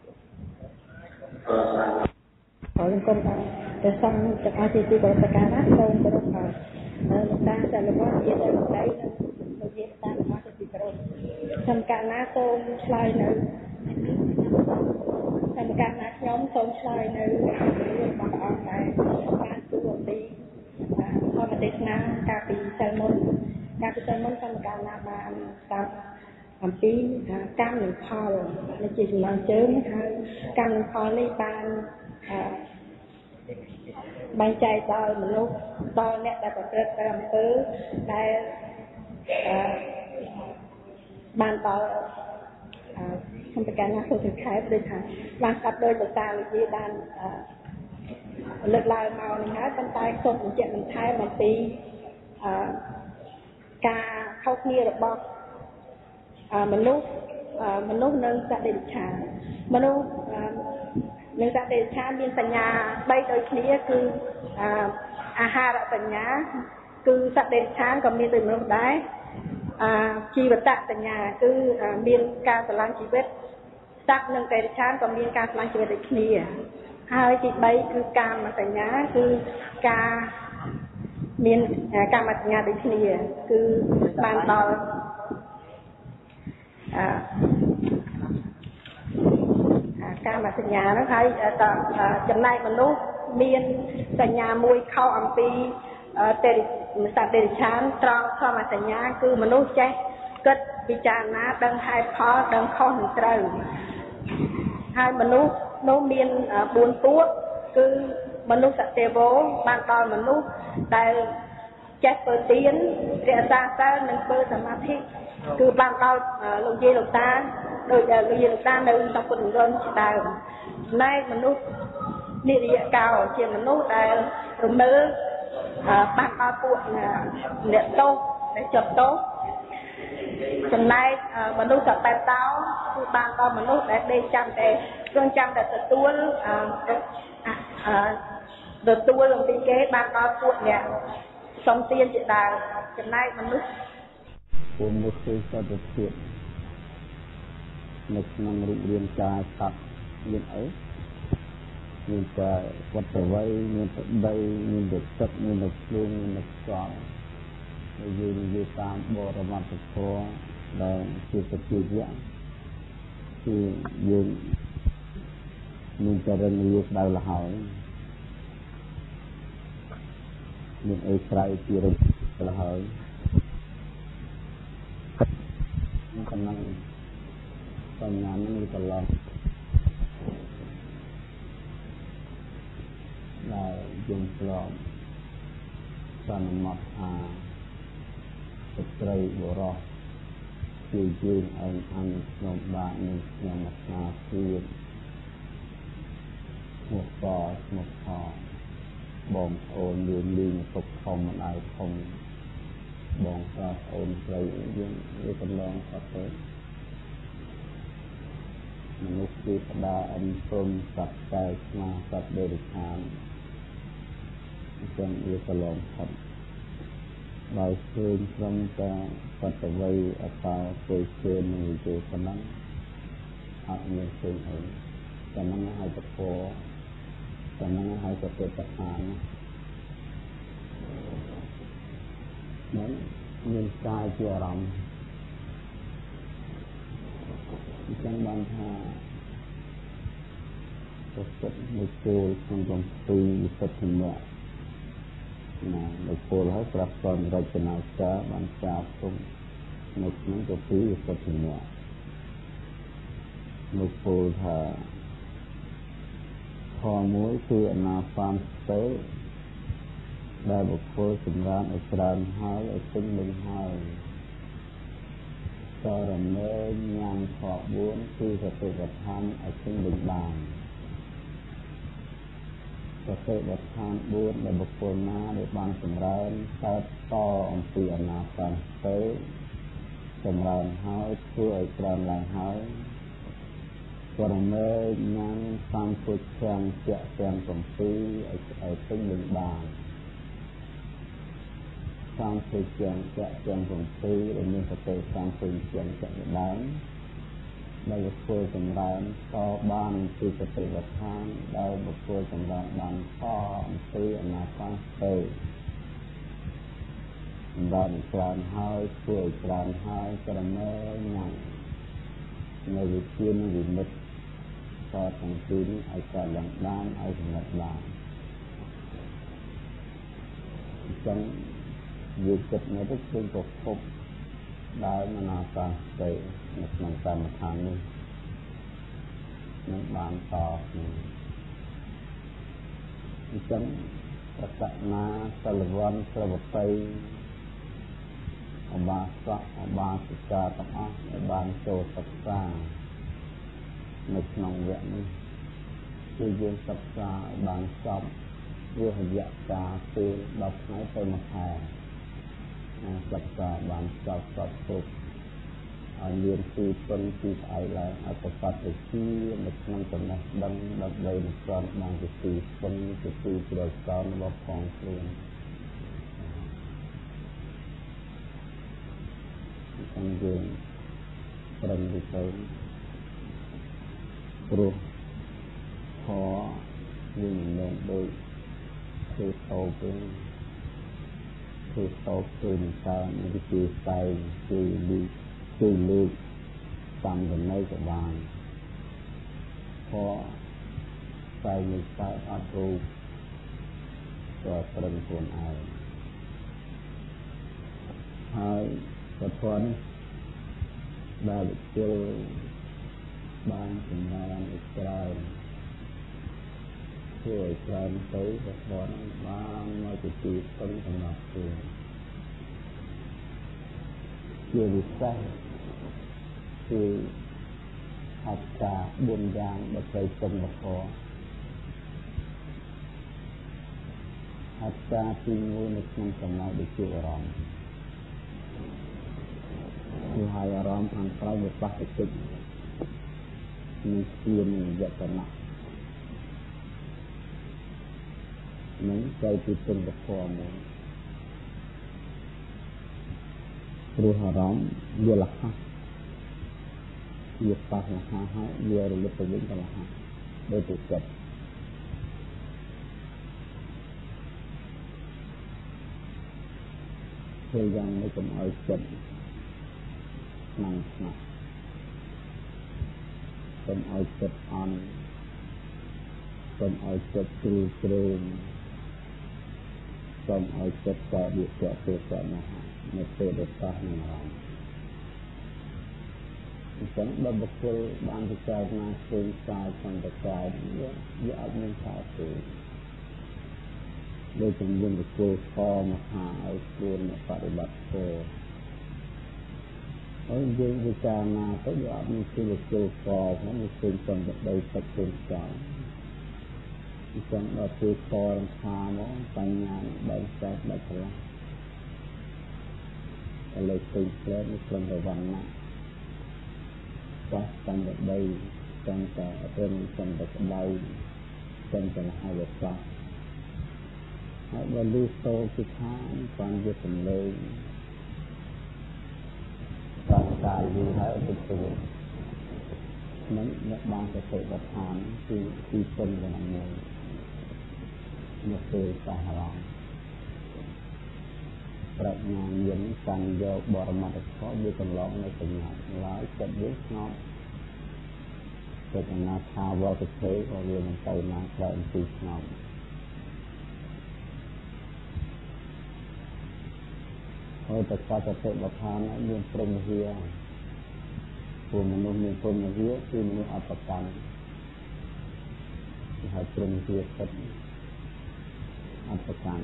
អរគុណតែសំទាំងអស់ជាទីបរិបការណាសូមគោរពលោកតាតែរបស់ជាដល់ដៃនិងជាតាមអស់ទីគោរពសំកាលណាសូមឆ្លើយនៅសំកាលណាខ្ញុំសូមឆ្លើយនៅរបស់ព្រះអង្គដែរបានទូអំពីធម្មទេសនាកាលពីសិលមុនសំកាលណាបានស្ដាប់អំពីកម្មនិងផលនេះជាចំណងជើងហើយកម្មនិងផលនេះបានបែងចែកដល់មនុស្សដល់អ្នកដែលប្រព្រឹត្តទៅអំពើដែលបានដល់សម្បកាលណាពុទ្ធខែដូចថាបានស្ដាប់ដោយលោកតាលោកយាយបានលើកឡើងមកនេះហើយប៉ុន្តែសូមបញ្ជាក់បន្ថែមអំពីការខុសគ្នារបស់មនុស្សនិងសត្វដេរឆានមនុស្សនិងសត្វដេរឆានមានសញ្ញា3ដូចគ្នាគឺអាហារសញ្ញាគឺសត្វដេរឆានក៏មានដូចមនុស្សដែរជីវតសញ្ញាគឺមានការស្រឡាញ់ជីវិតសត្វនិងដេរឆានក៏មានការស្រឡាញ់ជីវិតដូចគ្នាហើយទី3គឺកាមសញ្ញាគឺការមានកាមសញ្ញាដូចគ្នាគឺបានដល់កាមសញ្ញានោះហើយចំណែកមនុស្សមានសញ្ញាមួយខុសអំពីសត្វដេរឆានត្រង់ធម្មសញ្ញាគឺមនុស្សចេះគិតពិចារណាដឹងហេតុផលដឹងខុសនិងត្រូវហើយមនុស្សនោះមាន4ពួកគឺមនុស្សសទេវបានដល់មនុស្សដែលចេះធ្វើទានរក្សាសិលនិងធ្វើសមាធិគឺបានដល់លោកយាយលោកតាដោយដែលលោកយាយលោកតានៅក្នុងពុទ្ធនិយមជាដើមចំណែកមនុស្សនិរិយកោជាមនុស្សដែលរមើលបានដល់ពួកអ្នកទោសដែលជាប់ទោសចំណែកមនុស្សសបែបតោគឺបានដល់មនុស្សដែលដេកចាំតែទ្រង់ចាំតែទទួលអំពីគេបានដល់ពួកអ្នកសំទានជាដើមចំណែកមនុស្សពុំនោះគឺសត្វជាតិនៅក្នុងរូបរាងកាយសត្វមានអីមានតែវត្តវ័យមានទឹកដីមានទឹកទឹកមានទឹកភ្លើងមានទឹកខ្យល់ហើយយើងនិយាយតាមបរមត្ថធម៌ដែលជាសច្ចវៈគឺយើងមានចរិយាស្ដៅលហើយមានអីស្រ័យពីរលហើយកំណត់បញ្ញានឹងវាត្រឡប់ដែលយើងឆ្លងសន្មត់ថាស្ត្រីបុរសជាយើងឯងអញខ្ញុំបាទនឹងខ្ញុំមកថាទៀតឈ្មោះបឈ្មោះខបងប្អូនយើងលីងទុកធំម្ដាយធំបងប្អូនស្រីយើងវាកន្លងអត់ទេមនុស្សគឺផ្ដាអិនព្រមសត្វតែស្មាសត្វដេរឆានចឹងវាកន្លងផុតដោយឃើញត្រឹមតែបតវ័យអតាពុយជើងនឹងទៅប៉ុណ្ណឹងអត់មានឃើញអីតែនឹងឲ្យតពរតែនឹងឲ្យទៅទៅឋានហ្នឹងមានកាយជាអារម្មណ៍អញ្ចឹងបានថាពុទ្ធនៅចូលក្នុងកំពីវិសុទ្ធិមគ្គណានៅពលហើយប្រកបរចនាការបានចាបទុំនៅក្នុងកំពីវិសុទ្ធិមគ្គនៅពលថាខមួយគឺអនាបានស្ទើដែលបុគ្គលសម្រាប់ឲ្យច្រើនហើយឲ្យពេញលេញហើយតរមេញ៉ាំខ4គឺសតិប្បដ្ឋានឲ្យពេញលេញបានសតិប្បដ្ឋាន4ដែលបុគ្គលណាដែលបានសម្រើនកើតតអំពីអនាបានស្ទើសម្រើនហើយធ្វើឲ្យច្រើនឡើងហើយបរមេញ៉ាំតាមពុទ្ធទាំងជាក់ទាំង7ឲ្យពេញលេញបានតាមពុទ្ធទាំងជាក់ទាំង7ដែលមានសតិតាមពុទ្ធទាំងជាក់ដើមដែលបុគ្គលចម្រើនតបានពីសតិប្បដ្ឋានដែលបុគ្គលចម្រើនបានតអំពីអនាបានស្ទើសម្រាប់ច្រើនហើយធ្វើឲ្យច្រើនហើយបរមេញ៉ាំនៅវិជានិមិត្តតទាំងពីរនេះឲ្យកើតឡើងបានឲ្យសម្រេចបានអញ្ចឹងវាគិតនៅទៅឃើញប្រភពដែលមនោសាស្ត្រនៅក្នុងកម្មដ្ឋាននេះនឹងបានតនេះអញ្ចឹងប្រកាសណាសិលវ័នប្រវត្តិអបាសកអបាសិកាទាំងអស់ដែលបានចូលសិក្សានៅក្នុងវគ្គនេះគឺយើងសិក្សាឲ្យបានចប់វារយៈកាលពេល10ថ្ងៃទៅ1ខែសិក្សាបានចប់គ្រប់ឲ្យមានទីពឹងទីស្អែកឡើងអត្តបត្តិជានៅក្នុងចំណេះដឹងដើម្បីនឹងស្គាល់បានជាទីពឹងជាទីជ្រៅស្គាល់របស់ផងខ្លួនទាំងយើងប្រឹងទៅព្រោះខយើងមិនមែនដូចគឺតោពេលគឺតោពេលតាមវិធីស្័យគឺលើកតាមចំណៃក៏បានខស្័យមួយស្័យអត់រូបក៏ប្រឹងខ្លួនឯងហើយក៏ធន់ដែលជិលបានសម្រាប់ឲ្យច្រើនធ្វើឲ្យច្រើនទៅក៏ធន់បានមកជាទីពឹងសម្រាប់ខ្លួនជាវិសេសគឺអត្តា4យ៉ាងដែលត្រូវពឹងបកអត្តាទី1នៅក្នុងចំណោមវិជាអារម្មណ៍គឺហើយអារម្មណ៍ខាងក្រៅវាប៉ះទៅចិត្តនឹងជានិយតនៈនឹងត្រូវពីពឹងបកមួយព្រោះអារម្មណ៍វាលះវាប៉ះលះហើយវារលត់ទៅវិញទៅលះដូចទៅចិត្តពេលយ៉ាងនេះកុំឲ្យចិត្តស្នឹងស្នាក់កុំឲ្យចិត្តអន់កុំឲ្យចិត្តជ្រួលជ្រើងកុំឲ្យចិត្តកើតវាជាទៅកើតណានៅពេលដែលប៉ះនឹងអារម្មណ៍អញ្ចឹងបើបុគ្គលបានពិចារណាឃើញកាយសង្កេតកាយវាអត់មានកើតទេដោយជំនាញបុគ្គលខមហាឲ្យខ្លួនបប្រតិបត្តិធម៌ហើយយើងពិចារណាទៅវាអត់មានជាបុគ្គលខហ្នឹងវាឃើញសំដីទឹកឃើញចោលអញ្ចឹងដល់ពេលខរំខាមកបញ្ញាបែកចែកដាច់ឆ្លាស់ឥឡូវឃើញផ្លែនេះគ្រាន់តែវណ្ណៈចាស់សំដីចឹងតែអត់មានសំដីក្តៅចឹងតែហើយវាខ្លះហើយបើលឺសូរពីខាងបានវាសំឡេងតាមកាយវាហើយទៅទៅនឹងអ្នកបានទៅធ្វើបឋានទីគុណយ៉ាងមួយមកពេលសាហរណ៍ប្រាជ្ញាញាណកាន់យកបរមត្ថធម៌វាកន្លងនៅសញ្ញាឡើយចិត្តវាស្ងប់ចិត្តណាថាវល់ទៅក៏វាមិនទៅណាក្រៅអំពីស្ងប់ហើយតែគាត់ទៅធ្វើបឋានមានព្រមវិហារពួកមនុស្សមានព្រមវិហារគឺមនុស្សអបកម្មហើយព្រមវិហារចិត្តអបកម្ម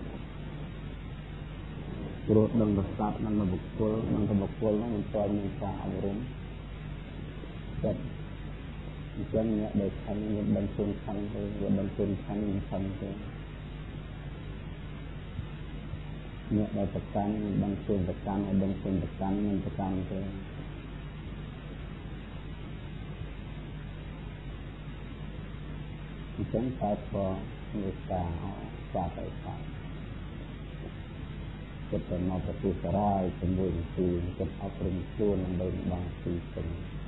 ព្រោះដឹងប្រសាទនឹងបុគ្គលនឹងបុគ្គលនោះមិនទាន់មានការអប់រំចិត្តអញ្ចឹងអ្នកដែលខំមានដឹងគុណខំទៅវាដឹងគុណខំមិនខំទេអ្នកដែលប្រកាន់មិនដឹងគុណប្រកាន់ឲ្យដឹងគុណប្រកាន់មិនប្រកាន់ទេអញ្ចឹងតែក៏មានការចាត់ទៅតាមចិត្តទៅមកប្រតិរាយជាមួយនឹងទីចិត្តអប់រំខ្លួនដើម្បីបានទីពេញ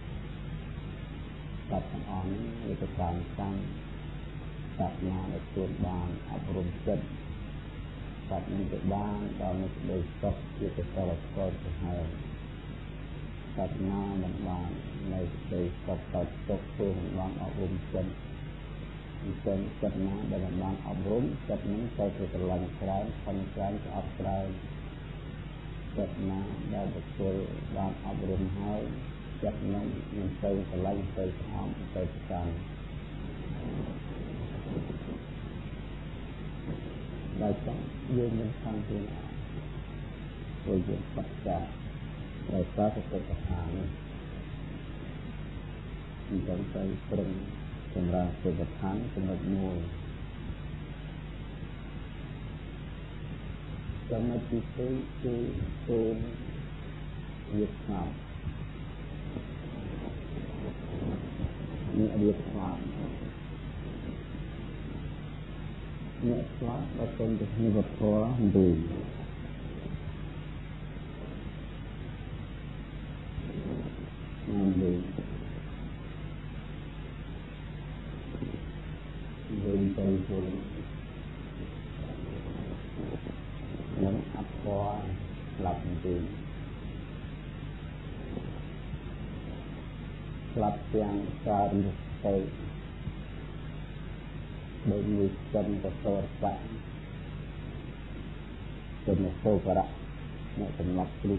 តែទាំងអស់នេះវាទៅតាមកម្មតាក់ណាដែលខ្លួនបានអប់រំចិត្តតែនឹងទៅបានដល់នៅសេចក្តីសុខជាកសលកលទៅហើយតែណាមិនបាននៅសេចក្តីសុខកើតទុកព្រោះមិនបានអប់រំចិត្តអញ្ចឹងចិត្តណាដែលមិនបានអប់រំចិត្តនឹងទៅស្រឡាញ់ច្រើនខំច្រើនស្អប់ច្រើនចិត្តណាដែលបុគ្គលបានអប់រំហើយចិត្តនឹងមិនទៅស្រឡាញ់ទៅស្អប់ទៅប្រកាន់ដោយចឹងយើងមិនខំទេព្រោះយើងបច្ចៈដោយសារតែប្រធាននេះអញ្ចឹងទៅព្រឹងសម្រាប់ប្រធានចំណុចមួយចំណុចទី2គឺចូលរៀបចំនេះរៀបចំអ្នកស្លាប់ដល់ទៅជាវត្ថុមួយវិញទៅពលនឹងអត់ស្គាល់ស្លាប់ទៅស្លាប់ទាំងការរស់ទៅដោយមានចិនទៅតរស័កទៅមកសូបរៈអ្នកសម្លាប់គ្រូ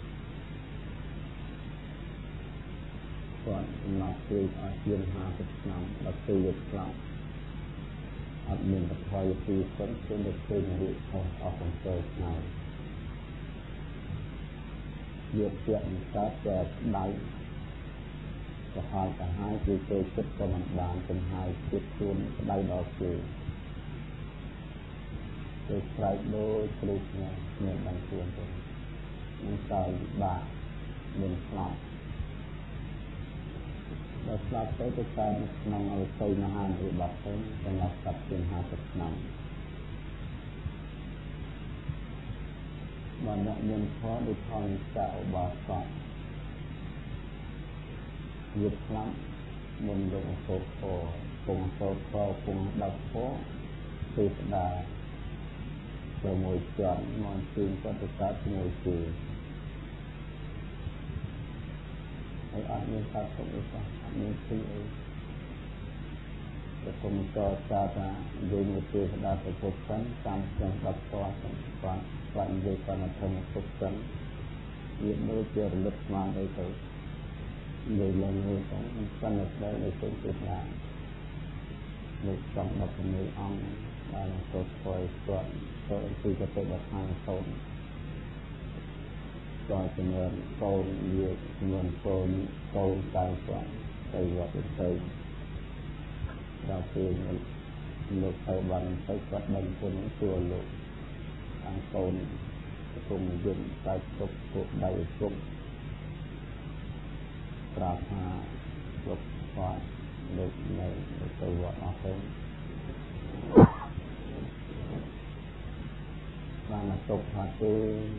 គាត់សម្លាប់គ្រូអស់ជាង50ឆ្នាំដល់ពេលយកស្លាប់អត់មានបទយពីសិនគឺទៅឃើញវាអស់7ឆ្នាំយកពាក្យមិនកើតតែដៃក៏ហើយគឺពេលចិត្តក៏មិនបានចំហាយចិត្តខ្លួនស្ដៅដល់គេទៅស្រែកដូចគ្រូខ្ញុំមានបានខ្លួនទៅនឹងសើបាក់មានស្លាប់ដល់ស្លាប់ទៅតាមក្នុងអវ័យមហានិបាតទៅសម្រាប់កាត់ជាង50ឆ្នាំបានដាក់មានធម៌ដូចធម្មតាឧបាសកវាខ្លាំងមុនលោកអសូរខពងអសូរខពង10ខទេវតាជាមួយជាន់មកជើងក៏ទៅកើតជាមួយជើងហើយអត់មានកើតទុកអីសោះអត់មានទីអីតែគុំតតាថាយើងមកទេវតាទៅពុកសិនតាមទាំង10ខសិនគាត់និយាយគាត់មកធំពុកសិនវាដូចជារលឹកស្មានអីទៅនិយាយឡើងទៅសិនតែនៅទៅទេវតាលោកចង់ដល់ជំនួយអង្គបានទៅធ្វើគាត់ទៅទីកទៅដល់ខាងសូនក៏ជំនឿកូនវាជំនឿកូនតើគាត់ទៅវត្តទៅដល់ពេលលោកទៅបានទៅគាត់ដឹងគុណជួលោកអង្គកូនគុំយន្តតែទុកពួកដៃទុកប្រាប់ថាលោកគាត់លោកនៅទៅវត្តអស់ទៅបានមកទុកថាទេ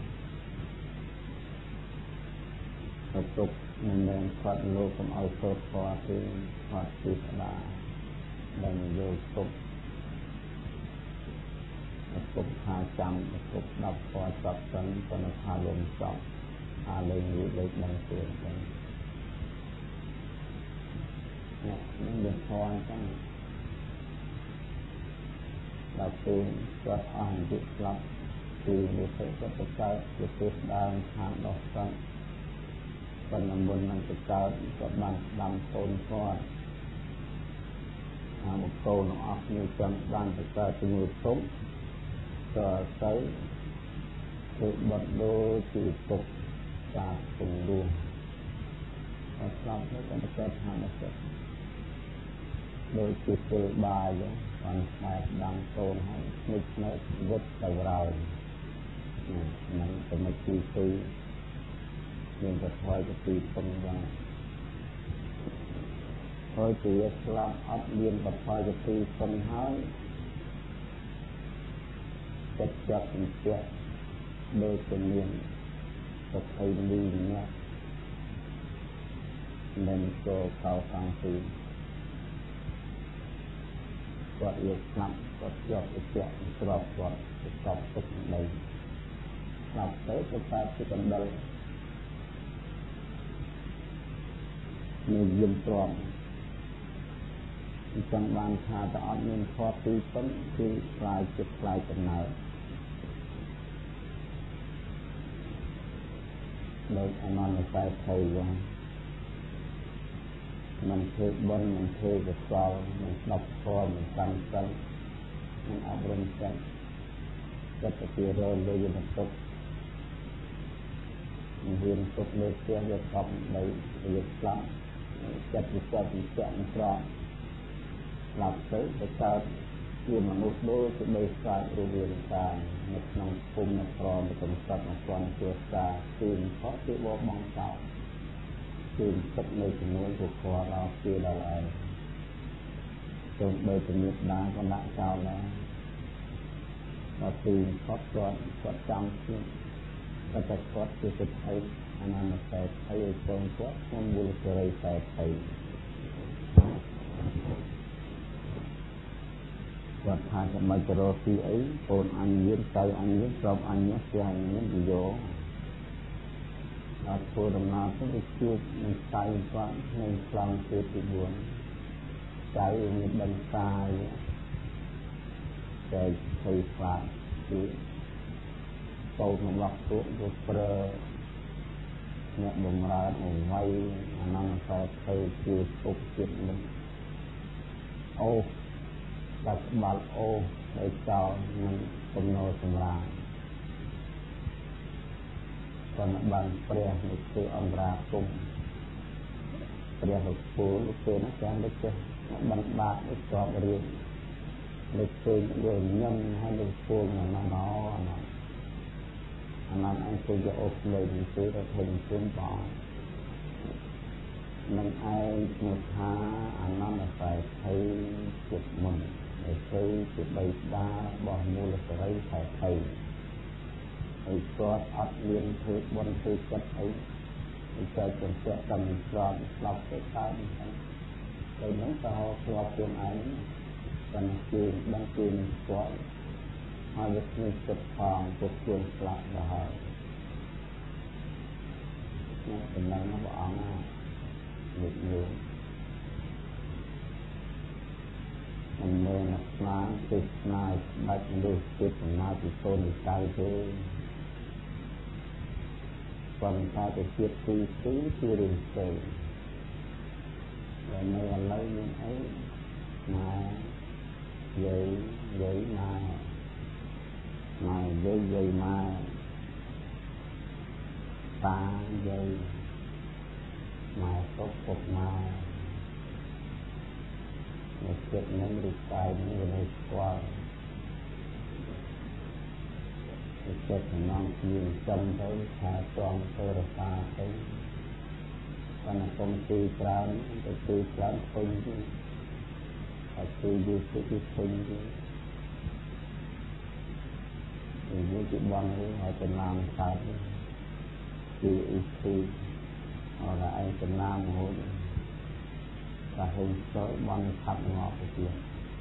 ទៅទុកមិនមែនគាត់លោកកុំឲ្យសូត្រគាត់ទេគាត់ទីស្ដាដែលយកទុកថាចាំទុក10គាត់ចប់សិនប៉ុន្តែថាលំចប់អាលេងវាលេខដឹងទៀតហ្នឹងនេះវាធន់ចឹងដល់ពេលគាត់អស់អាយុស្លាប់គឺវាទៅគាត់ទៅកើតជាទេវតាឋានដោះសង្ឃប៉ុន្តែមុននឹងទៅកើតគាត់បានស្ដាំកូនគាត់អាមកកូនអស់គ្នាចាំបានទៅកើតជាមួយទុកក៏ទៅធ្វើបត់ដូចជាទុកតាមពងរួមអត់ស្លាប់ទៅក៏កើតឋានដោះសង្ឃដូចជាពេលបាយចឹងបានស្បែកដាំកូនហើយស្និចស្និចវឹកទៅរោយហ្នឹងចំណុចទី2មានប្រថុយទៅទីពងយ៉ាងហើយជាស្លាប់អត់មានប្រថុយទៅទីពងហើយចិត្តចាប់អញ្ចឹងដូចជាមានប្រថុយនេះណាមិនចូលកោសាំងទីគាត់យកស្លាប់គាត់យកទៅជាក់ស្របគាត់ទៅស្បទុកនៅស្លាប់ទៅទៅកើតជាកណ្ដិលនៅយាមទ្រាំអញ្ចឹងបានថាតែអត់មានខត់ទីពឹងគឺខ្លាយចិត្តខ្លាយកំណើតដោយអនន្តតែថៃយ៉ាងมันធ្វើបុណ្យมันធ្វើកុសលมันស្ដាប់ធម៌มันតាំងសិលมันអប់រំចិត្តចិត្តទៅរលលើយន្តទុកมันរៀនទុកលើផ្ទះវាកប់ដីវាស្លាប់ចិត្តវិច័យវិជ្ជាមិនប្រកស្លាប់ទៅទៅកើតជាមនុស្សដូចជាដីស្កាយរូបរាងកាយនៅក្នុងភូមិនៅក្រមកំសត់1000ជាសាគឺខកជាបបងចោលគឺទឹកនៅជាមួយពួកគាត់ដល់ជាដល់ឯងចង់បីជំនាញដាក៏ដាក់ចោលដែរដល់ពីគាត់ចាំខ្លួនតែគាត់ជាសិទ្ធិអនាមតែថៃឲ្យកូនគាត់ក្នុងមូលសេរីតែថៃគាត់ថាจะមិនទៅរកទីអីកូនអញមានទៅអញមានស្របអញមានស្ទះអញមានទៅយកដល់ធ្វើដំណើរទៅជួបនឹងស្័យគាត់នៅខ្លាំងទៀតទី4ស្័យមានដឹងកាយតែភ័យខ្លាចគឺកូនរបស់ពួកវាប្រើអ្នកបំរើឲ្យໄວអានន្តតែធ្វើជាពុកចិត្តនឹងអូតែក្បាលអូដោយចោលនឹងកំណត់សម្រាប់còn bằngព្រះនេះគឺអន្តរាគមព្រះលោកពូលោកពេលនោះចាំដូចចេះបានបាក់ស្គាល់រៀនលោកពេលយើងញឹមហើយលោកពូណាណោអានអង្គគឺយកអូសលេងគឺទៅធ្វើជុំបងនឹងឯងឈ្មោះថាអានន្តតែថៃចិត្តមុនហើយធ្វើជាបីស្ដារបស់មូលសេរីតែថៃហើយគាត់អត់មានធ្វើបុណ្យធ្វើចិត្តអីតែជំពាក់តាមស្របស្លាប់ទៅតាមហ្នឹងពេលហ្នឹងក៏ស្លាប់ខ្លួនឯងតែគឺបានគឺនឹងគាត់ហើយវាគ្មានចិត្តផងពុទ្ធខ្លួនស្លាប់ទៅហើយនេះដំណឹងរបស់អង្គណានិយាយមិនមែនស្នាគឺស្នាដាច់លើចិត្តសម្មាពីសូនវិស័យទេប៉ុន្តែទៅជាតិទីគឺរឿងផ្សេងដែលនៅឥឡូវនេះអីម៉ែយាយម៉ែម៉ែយាយម៉ែតាយាយម៉ែពុកម៉ែនៅចិត្តនឹងរូបកាយនឹងវានៅស្គាល់ចិត្តចំណងជាចំទៅថាត្រង់ទៅរសាទៅប៉ុន្តែគុំទីច្រើនទៅទីច្រើនឃើញទៅហើយទីយូរទៅឃើញទៅវាជាបងនេះហើយចំណាំកើតគឺអ៊ីទីអរឯងចំណាំហូតតែហេតុទៅបងខាត់ងាប់ទៅទៀត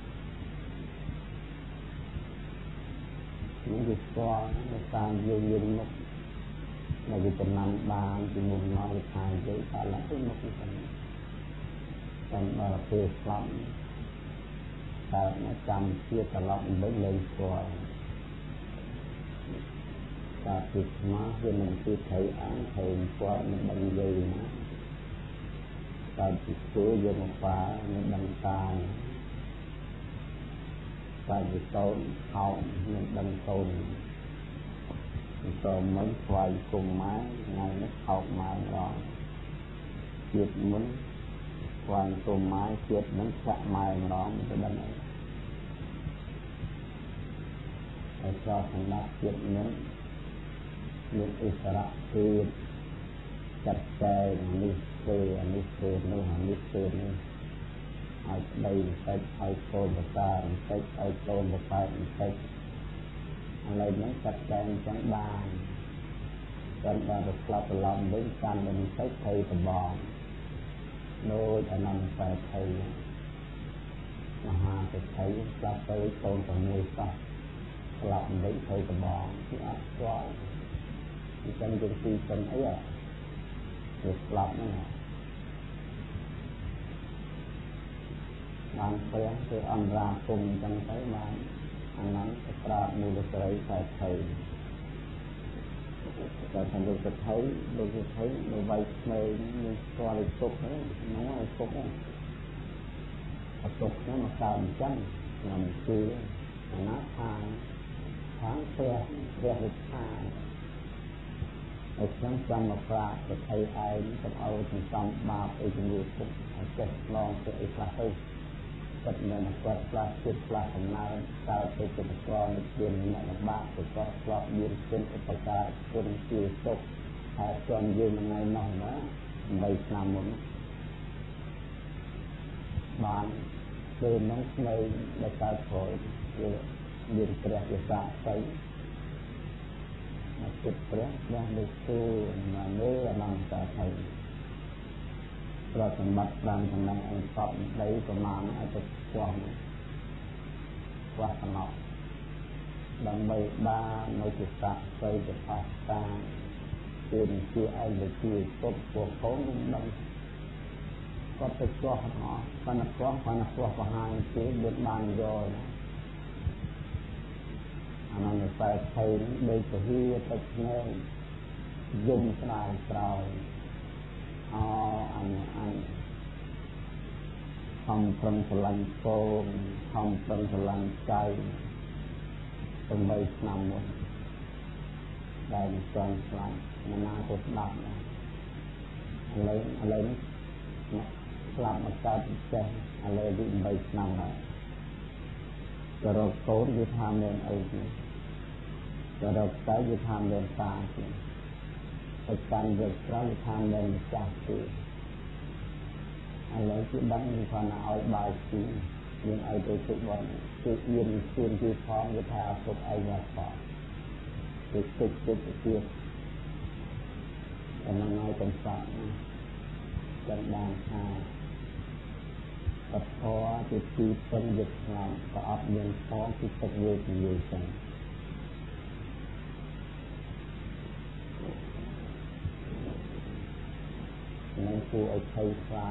នេះគឺស្គាល់តាមយើងមកនៅពីចំណាំបានពីមុខមកលើខាងទៅតែឡើងទៅមកទៅតាមដល់ពេលស្លាប់តែចាំជាត្រឡប់វិញលែងស្គាល់តែពីមកវាមិនទីថៃអង្គថៃគាត់មិនដឹងយីណាតែពីទៅយកមកប៉ាមិនដឹងតាតែពីតូនហោមិនដឹងតូនតមិនស្វ័យគុំម៉ែថ្ងៃនេះហោម៉ែរងជាតិមុនស្វ័យគុំម៉ែជាតិនឹងចាក់ម៉ែម្ដងទៅដឹងហើយក៏សម្រាប់ជាតិនេះមានអិសរៈគឺចាត់ចែងនេះធ្វើនេះធ្វើនោះនេះធ្វើនេះឲ្យប្តីបន្តិចឲ្យកូនបតាបន្តិចឲ្យកូនបតាបន្តិចឥឡូវនេះចាត់ចែងចឹងបានតែដល់ទៅស្លាប់ប្រឡំវិញកាន់តែបន្តិចទៅតំបងដូចអនន្តតែថៃមហាទេថៃស្លាប់ទៅកូន6សោះស្លាប់វិញទៅតំបងគឺអត់ស្គាល់អញ្ចឹងយើងទីចឹងអីគឺស្លាប់ហ្នឹងបានព្រះគឺអន្តរាគមអញ្ចឹងទៅបានអាហ្នឹងទៅប្រាប់មូលស្រីតែថៃតែខាងលោកទៅថៃនៅវ័យក្មេងមានស្គាល់ឲ្យទុកហ្នឹងឲ្យទុកហ្នឹងអត់ទុកហ្នឹងមកកើតអញ្ចឹងខ្ញុំជឿអាណាខាងព្រះវិខាឲ្យខ្ញុំចាំមកប្រាក់ទៅថៃឯងទៅឲ្យសន្សំបាបអីជំនួសទុកឲ្យចេះឡងទៅអីខ្លះទៅគាត់មានគាត់ខ្លះចិត្តខ្លះកំណើតកើតទៅជាប្រកបនៃជាអ្នកលំបាកទៅគាត់ឆ្លប់មានគុណឧបការៈគុណជាសុខហើយខ្ញុំយើងថ្ងៃនោះណា8ឆ្នាំមុនបានពេលនោះស្នៅដែលកើតក្រោយវាមានព្រះវិសាទៅមកចិត្តព្រះបានលើកទូមកលើអនន្តតែថៃប្រសម្បត្តិបានចំណងអង្គសពដីប្រមាណឲ្យទៅខ្វះសំណក់ដើម្បីបាននៅជាស័ក្តិទៅជាផាសតាជាឯកវិជាពុទ្ធពួកកូននឹងដឹងគាត់ទៅខ្វះអស់ប៉ុន្តែខ្វះបហាយជាដូចបានយកអានន្តតែថៃដូចពហិទៅស្នេហ៍យំស្ដាយក្រោយអញខំប្រឹងស្រឡាញ់កូនខំប្រឹងស្រឡាញ់ចៅ8ឆ្នាំមុនដែលមិនចង់ខ្លាចណាទៅស្ដាប់ណាឥឡូវស្លាប់មកកើតចេះឥឡូវវា8ឆ្នាំហើយក៏រកកូនវាថាមានអីទេក៏រកចៅវាថាមានតាទេទៅកាន់យកក្រោយថាមានម្ចាស់ទេឥឡូវគឺដឹងថាណាឲ្យបាយទីមានឲ្យទៅទុកបនគឺមានជឿនគឺផងវាថាពុកឯងមកផងติดติดติดติดแต่มันน้อยเป็นสัตว์จนบางชาปัดคอติดตีเป็นหยุดหลังก็อับเย็นท้องที่ตกเวทีเยอะจังนั่นคือไอ้ไฟฟ้า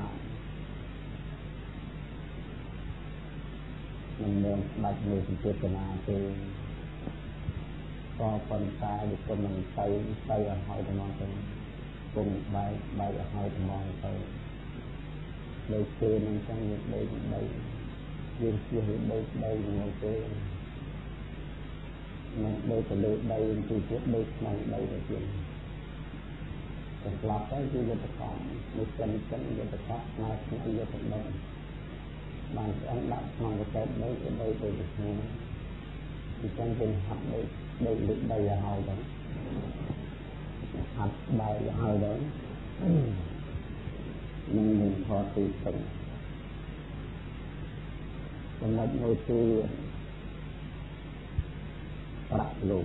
มันเดินบัดมือเจตนาเองก็คนตายหรือคนมันไปเอาหอยมองไปกลุ่มใบเอาหอยมองไปเลยเจมันจังใบยืนเชื่อใบมองไปมันใบแต่เลยใบที่เชื่อใบมันใบแบบนี้แต่กลับไปที่ยศของมีเป็นยศของมาที่ยศของใบบางอันดับมองไปใบแบบนี้ที่จังเป็นหักใบหอยđóหักใบหอยđó mình thọ tự tỉnh còn một ngôi tư bạc lục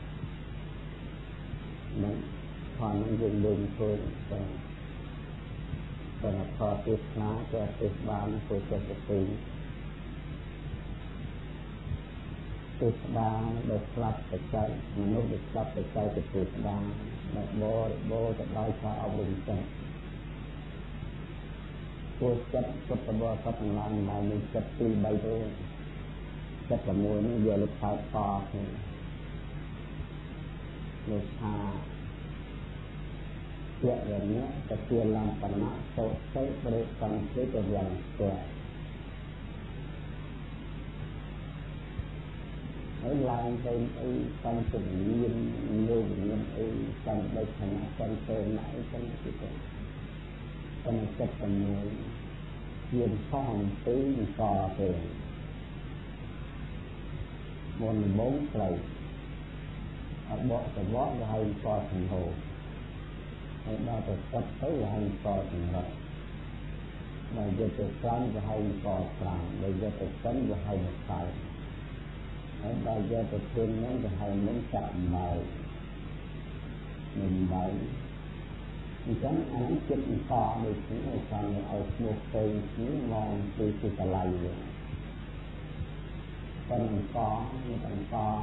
mình thọ nó dùng đường thôi còn thọ tự lá cho tự ba nó phải cho tự tự tự ba được lắp tựใจมันนุษย์được lắp tựใจtự baแบบโบจะได้ชาเอาดึงใจตัวจัดกับตัวสัตว์ต่างๆมามีจัดตีใบโตจัดกับมวยนี่เดียวลูกชายปอลูกชาเกี่ยอย่างนี้จะเกี่ยลำปัญหาโตใช้บริการใช้ตัวอย่างตัวไอ้ลายเป็นไอ้การสิ่งยืนยืนไอ้การใบขนาดการเติมไหนการที่เป็นการจัดกันมวยยืนฟ้องตีก่อเองบนbốnเลยở bộจะวอจะให้ก่อถึงโหให้ได้จะตัดtớiจะให้ก่อถึงหลักในจะจะกลางจะให้ก่อกลางในจะจะต้นจะให้หมดใจให้ได้จะเพิ่มนั้นจะให้มันจับใบหนึ่งใบฉันอันนั้นจิตต่อโดยที่ในการเอาโมเดลนี้มองดูจิตอะไรอยู่เป็นต่อมีเป็นต่อ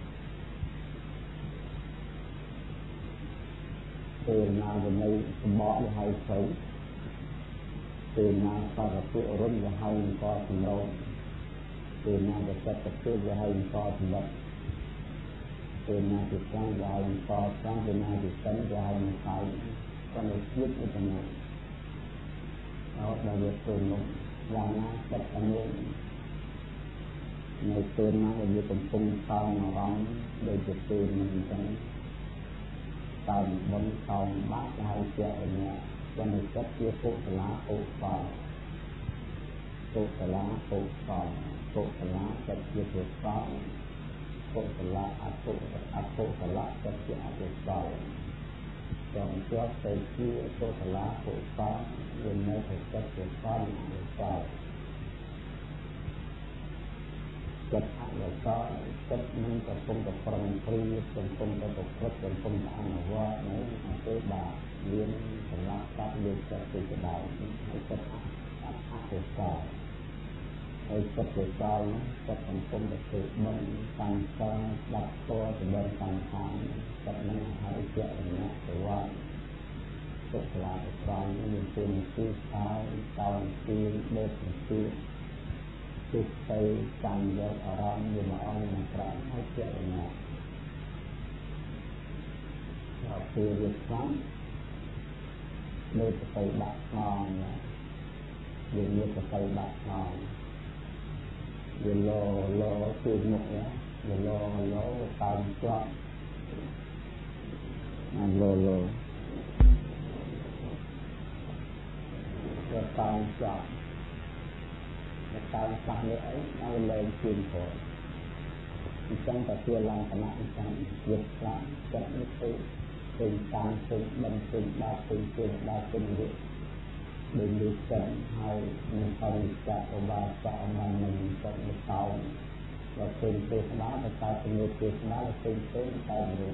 ตื่นมาจะไม่บ่อจะให้สูงตื่นมาก็จะเพื่อรุ่นจะให้ก็ถึงโลตื่นมาจะจัดจะเพื่อจะให้ก็ถึงโลตื่นมาจิตตั้งใจก็ตั้งตื่นมาจิตตั้งใจไปก็เลยยึดไว้ตรงนั้นเราได้เรียนรู้อย่างนั้นจัดการเองในตื่นมาเราอยู่ตรงปุ่มตองร้องโดยจุดตื่นมันจะตอนบนตองบ้าใจเสียเนี่ยก็เลยจัดเกี่ยวกับละอุปาปุกละอุปาปุกละจัดเกี่ยวกับตองปุกละอัปปุกละจัดเกี่ยวกับตองจงเชื่อใจที่โตตละปุกฟ้าเรียนในถึงจัดเกี่ยวกับปุกฟ้าจัดอะไรก็จัดมันกับปงกับปรังปรีเป็นปงกับปกเป็นปงอันว่าในตัวบาเรียนสำหรับการเรียนจัดสิ่งใดให้จัดปุกฟ้าให้จัดปุกฟ้าจัดเป็นปงกับตัวมันต่างกันดับตัวจะเดินต่างทางจัดนั้นให้เจ้าเนี่ยแต่ว่าปุกฟ้าปุกฟ้านี่เป็นตัวที่ใช้ตอนที่เด็กที่จิตใจจำยกอารมณ์อยู่มาอ้อนมาปราบให้เจ้าเนี่ยเราคือเรื่องครั้งโดยจะไปบักนอนยืนยืนจะไปบักนอนยืนโลคือหมดเนี่ยยืนโลตามกล้องโลจะตามกล้องตามฟังเลยเอาเลยคืนผลจังแต่เพื่อลางขณะจังหยุดละจะไม่เป็นการเป็นบันเป็นดาวเป็นดาวเป็นเรื่องดึงดูดกันให้มีความจะอบาจะมันจะไม่เศร้าเราเป็นตัวสมาร์ทแต่เป็นตัวสมาร์ทเราเป็นตัวตายเลย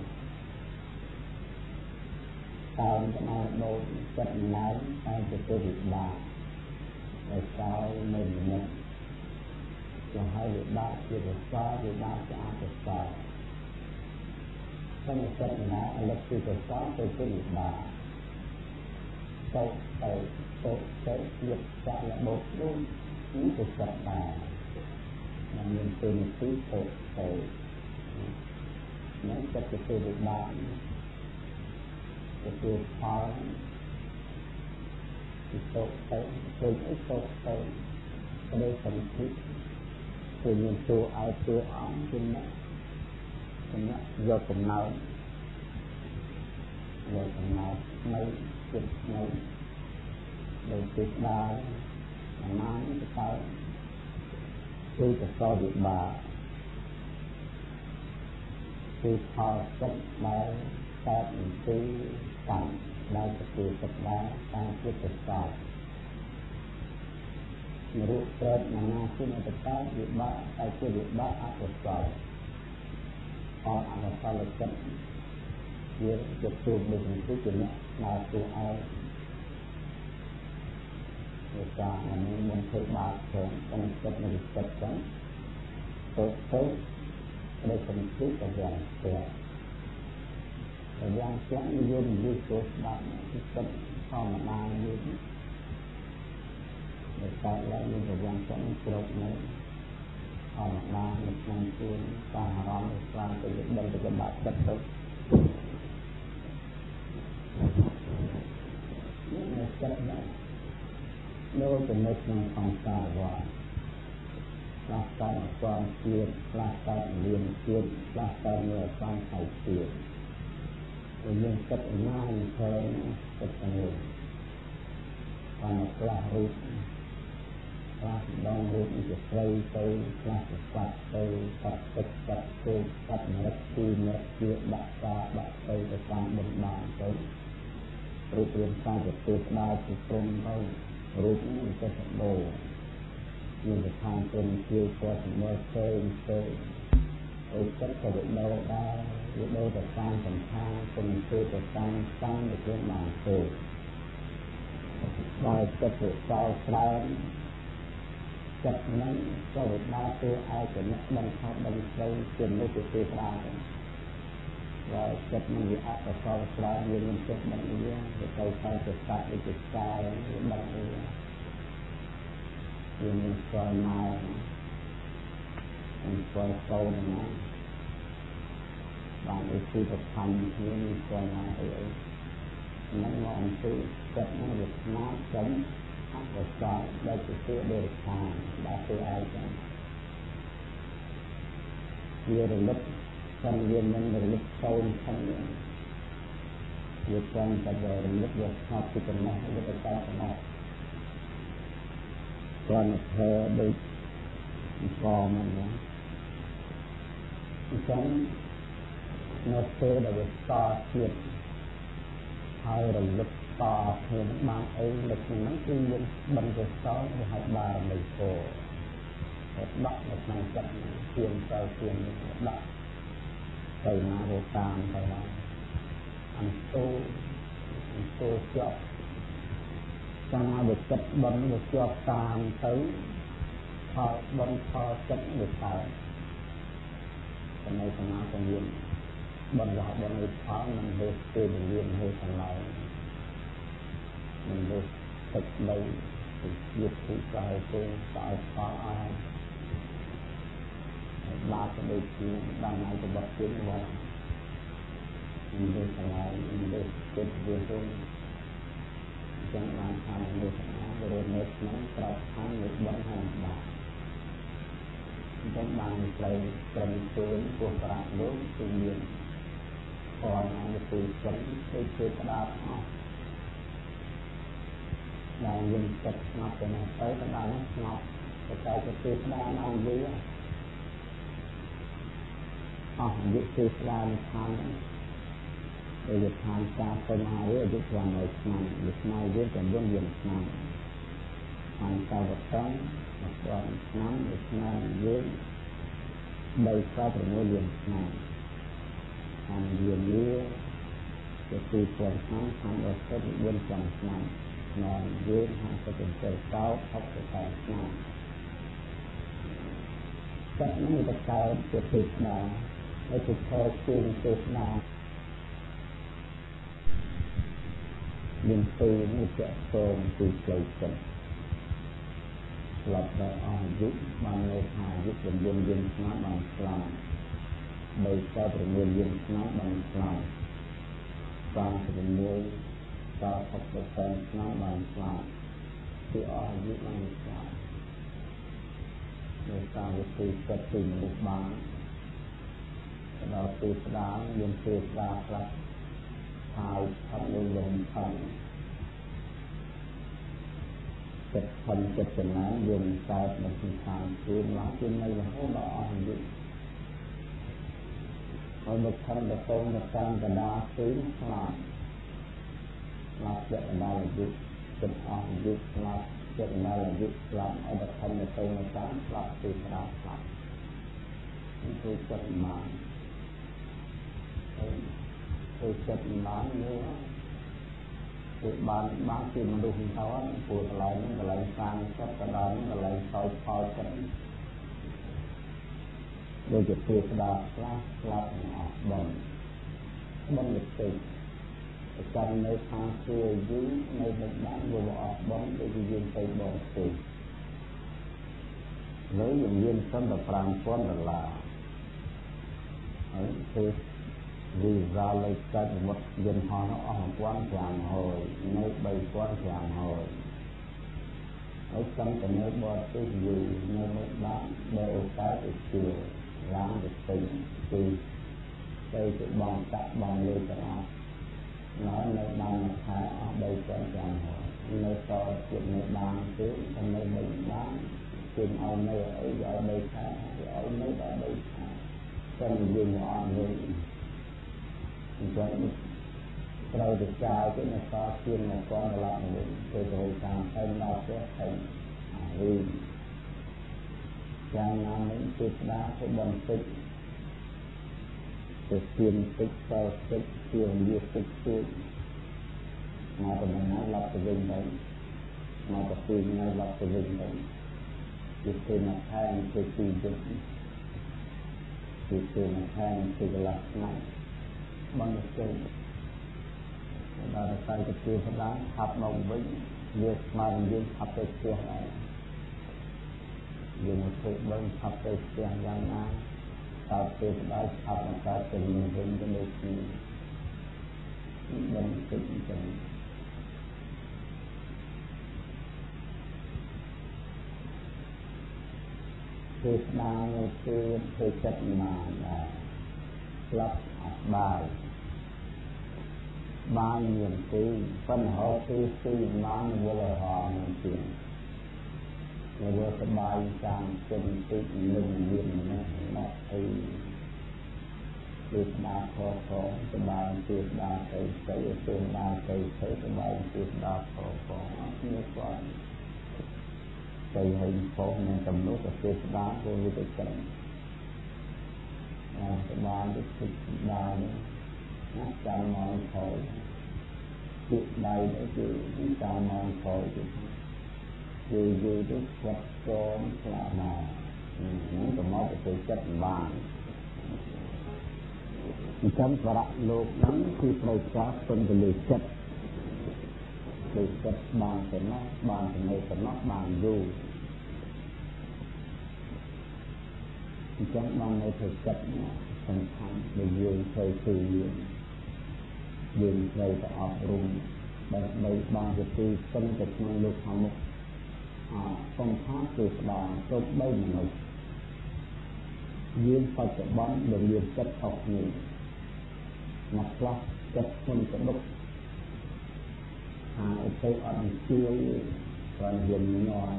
ตายจะมาโดนจัดน้ำตายจะตัวดิบาในเช้าไม่เหมือนจะให้ดิบาจะดิบาดิบาจะอาจจะตายถ้าไม่จัดน้ำอะไรที่จะตายเป็นตัวดิบาโตโตโตโตหยุดจะระบบรุ่นนี้จะจัดตายมันยังเป็นที่โตโตนั้นจะเป็นตัวดิบาจะเป็นพอที่โตโตเป็นไอ้โตโตก็ได้สมคิดคือยังตัวเอาตัวอ่อนขึ้นมาขึ้นมาโยกกับเราโยกกับเราไม่จุดไม่โดยจุดบาน้ำจะไปคือจะก็ดิบาคือพอจัดได้แต่คือต่างได้จะคือจัดได้ต่างคือจัดได้ไม่รู้เกิดมาหน้าที่มันจะได้ดิบาไปคือดิบาอาจจะใส่พออาจจะใส่เลยจัดเยอะจะตูดดึงที่จุดนี้มาตัวเอาเหตุการณ์อันนี้มันเคยบาดแผลกันจัดในจัดกันโตโตได้สมคิดกับอย่างเสียแต่ยังเสียงยืนยืดตัวบ้านที่จะเข้ามาได้ยืนแต่ตอนแรกมันจะยังเสียงกรดเลยเข้ามาได้มันคืนการร้องกลางไปยึดดันไปจะบาดจัดตุกนี่มันจัดได้โดยเป็นในทางของกายว่าหลักการความเพียรหลักการเรียนเพียรหลักการเมื่อฟังไถ่เพียรยังจัดง่ายแทนจัดเองการกล้ารู้กล้าดองรู้จะใส่ไปกล้าจะปัดไปปัดติดปัดโกปัดรักทีเมื่อเกี่ยวบักตาบักไปในการบนบานไปรูปเรียนการจะติดได้ติดตรงไปรูปนี้จะสมบูรณ์มีแต่ทางเป็นเกี่ยวกับเมื่อเคยจัดกระดูกโดได้โดแต่การสัมพันธ์เป็นคือแต่การตั้งในเรื่องบางตัวได้จะถูกใจแปลงจัดนั้นก็ได้ตัวไอ้จะนักบังคับบังคับจนไม่ติดตัวแปลงว่าจัดมันมีอัตราแปลงยังมันจัดบางอย่างจะใช้จะตัดจะใช้บางอย่างยังมันคอยมามันคอยโตนะบางทีจะทำที่มีคนมานั่งมองที่จัดนั่งหยุดน้ำจังอักษรได้ติดตัวเดินทางได้ตัวไอ้จังเยอะเลยลึกคนเรียนมันเลยลึกโตทั้งนี้เยอะคนจะเดินลึกเยอะชอบที่จะมาให้ลึกไปกันมาคนเธอดูฟอร์มันนะฉันnó chơi là việc to thiệt hay là lực to thì nó mang ấy lực nó tuy nhiên bằng cái đó thì học bà mình khổ bắt được năng trận tiền sau tiền bắt thầy mà vô tam thầy là ăn tô chọc cho nó được chất bấm được cho tam tới thọ bấm thọ chất được thở cái này cho nó còn nhiênบรรดาบรรลุพระมันเด็กเกิดเรียนให้ทั้งหลายมันเด็กติดใบยึดถือใจตัวสายฟ้าบาปเด็กที่บางในจะบอกเรื่องว่ามันเด็กทั้งหลายมันเด็กเกิดเรียนรู้จังหวะทำเด็กนะเรียนเด็กนั้นเราทำเด็กบางแห่งบาปจังบางใจเป็นตัวพวกเรารู้สิ่งเดียวพอมาคือฉันคือประดาษเรายังจัดนับเป็นไปประดาษนับแต่ใจจะคือประดาษเอาเยอะยึดคือประดาษทางยึดทางการเป็นมาเรื่อยยึดวางไว้นานยึดมาเรื่อยจนวนเวียนนานทางการแบบนั้นวางน้ำยึดนานเรื่อย 3រៀងឆ្នាំខាងរៀងនេះជាទីព្រមខាងដល់49ឆ្នាំមកយើង57តោ68ឆ្នាំតែនេះទៅកើតជាទីស្នាហើយទៅខលជាទីស្នាមានពេលនេះจะសូមពីផ្លូវចិត្តស្លាប់ដល់អាយុបាននៅអាយុ9យើងឆ្នាំបានស្លាប់36យើងឆ្នាំបានស្លាប់36ដល់60ឆ្នាំបានស្លាប់គឺអាយុបានស្លាប់នៅតាមវិធីចិត្តពីមនុស្សបានដល់ពេលស្ដារមានពេលស្ដារខ្លះហើយផាត់លំផាត់ចិត្តផនចិត្តចំណានយើងកើតនៅក្នុងខាងខ្លួនមកជានៅរហូតដល់អស់អាយុហើយមកខំទៅតងទៅតាមកណ្ដាលស្ទីស្លាប់ចិត្តកណ្ដាលអាយុចិត្តអស់អាយុស្លាប់ចិត្តកណ្ដាលអាយុស្លាប់ឲ្យទៅខំទៅតងទៅតាមស្លាប់ទីស្ដាប់ស្លាប់នេះគឺចិត្តមកគឺចិត្តមកនេះគឺបានជាមនុស្សទៅព្រោះកន្លែងហ្នឹងកន្លែងសាងចិត្តកន្លែងហ្នឹងកន្លែងសោយផលចិត្តដូចជាពេលស្ដាប់ខ្លះស្លាប់អស់បងវិទ្យាចាំនៅខាងជួយយូរនៅមិនបានវាអស់បងដូចជាយើងទៅបងទៅលើយើងមានសិនតែ$5,000ហើយគឺvì ra lấy cách một dân họ nó ở quan trọng hồi nơi 3,500 hồi ở trong cái nơi bỏ cái gì nơi một bán đều cái được chiều làm được tình thì đây sự bằng tặng bằng lưu cho nó nơi bằng thái ở đây quan trọng hồi nơi so chuyện nơi bằng chứ trong nơi mình bán chuyện ông nơi ở đây thái ở nơi ở đây thái trong dùng họ người chúng tôi được trao cái này so chuyên một con là từ từ càng thêm đau chết thành vì càng làm những việc đá của bọn tích từ chuyên tích sau tích chuyên việc tích chuyên mà tụi mình nói lập từ vinh đấy mà tụi mình nói lập từ vinh đấy việc từ mặt thang từ chuyên dụng việc từ mặt thang từ lập này bằng một cái đó là sai cái kia phải đáng học đồng với việc mà mình học cái kia này dùng một sự bên học cái kia rằng ai tạo cái đó học một cái từ mình đến cái nơi kia bằng cái gì cái đang cái chất mà là lắp bài ban niềm tin phân hậu tư mang vô lời họ mình chuyện rồi vô cái bài càng chân tự mình niềm nó thì việc đa khó cái bài việc đa thấy tương đa thấy cái bài việc đa khó như vậy cây hình phố nên tầm lúc là việc đa vô như cái chân cái bài việc đa nữa chạm mòn khổ việc đầy đó chứ chạm mòn khổ chứ vì đức Phật cho là mà những cái món cái chất bàn trong và đặc lục nắng khi phải có phân cái lời chất bàn thì này thì nó bàn dù trong bàn này thì chất thành thẳng để dương thời tự dương thời ta ọp rung đây bàn thì tuy phân cái năng lực hạng mục phong thác từ bàn trong đây mà nổi dương phải cho bóng để dương chất học nhị mặt lắm chất phân cái đúc tôi ăn chuối còn hiện nhỏ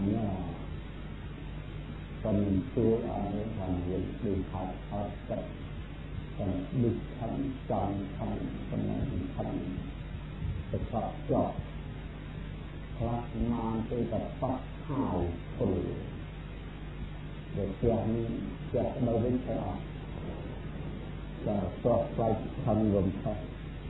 còn chuối ở còn hiện đi học ở chất còn đi thấm tròn thấm còn thấm cái sọt chọt class man tôi tập phát hào phù để yang baru saya soal tanggung jawab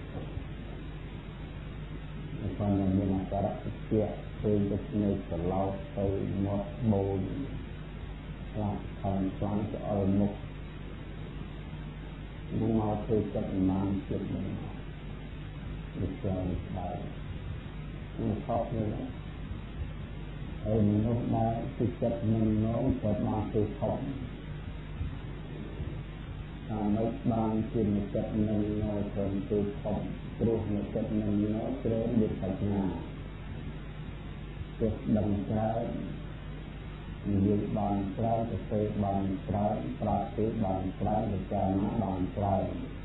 còn là như là cả kia từ cái nơi của lâu từ một bồn là thành toán ở một nhưng mà từ trận mang chuyện mình được chơi bài nó khó như vậy ở lúc đó từ trận mình nó trận mang từ không mấy ban chuyện một trận mình nó còn từ không rồi một trận mình nó trở được thành nhà được đồng trái nhiều bàn trái thì xây bàn trái trái bàn trái thì cha nó bàn trái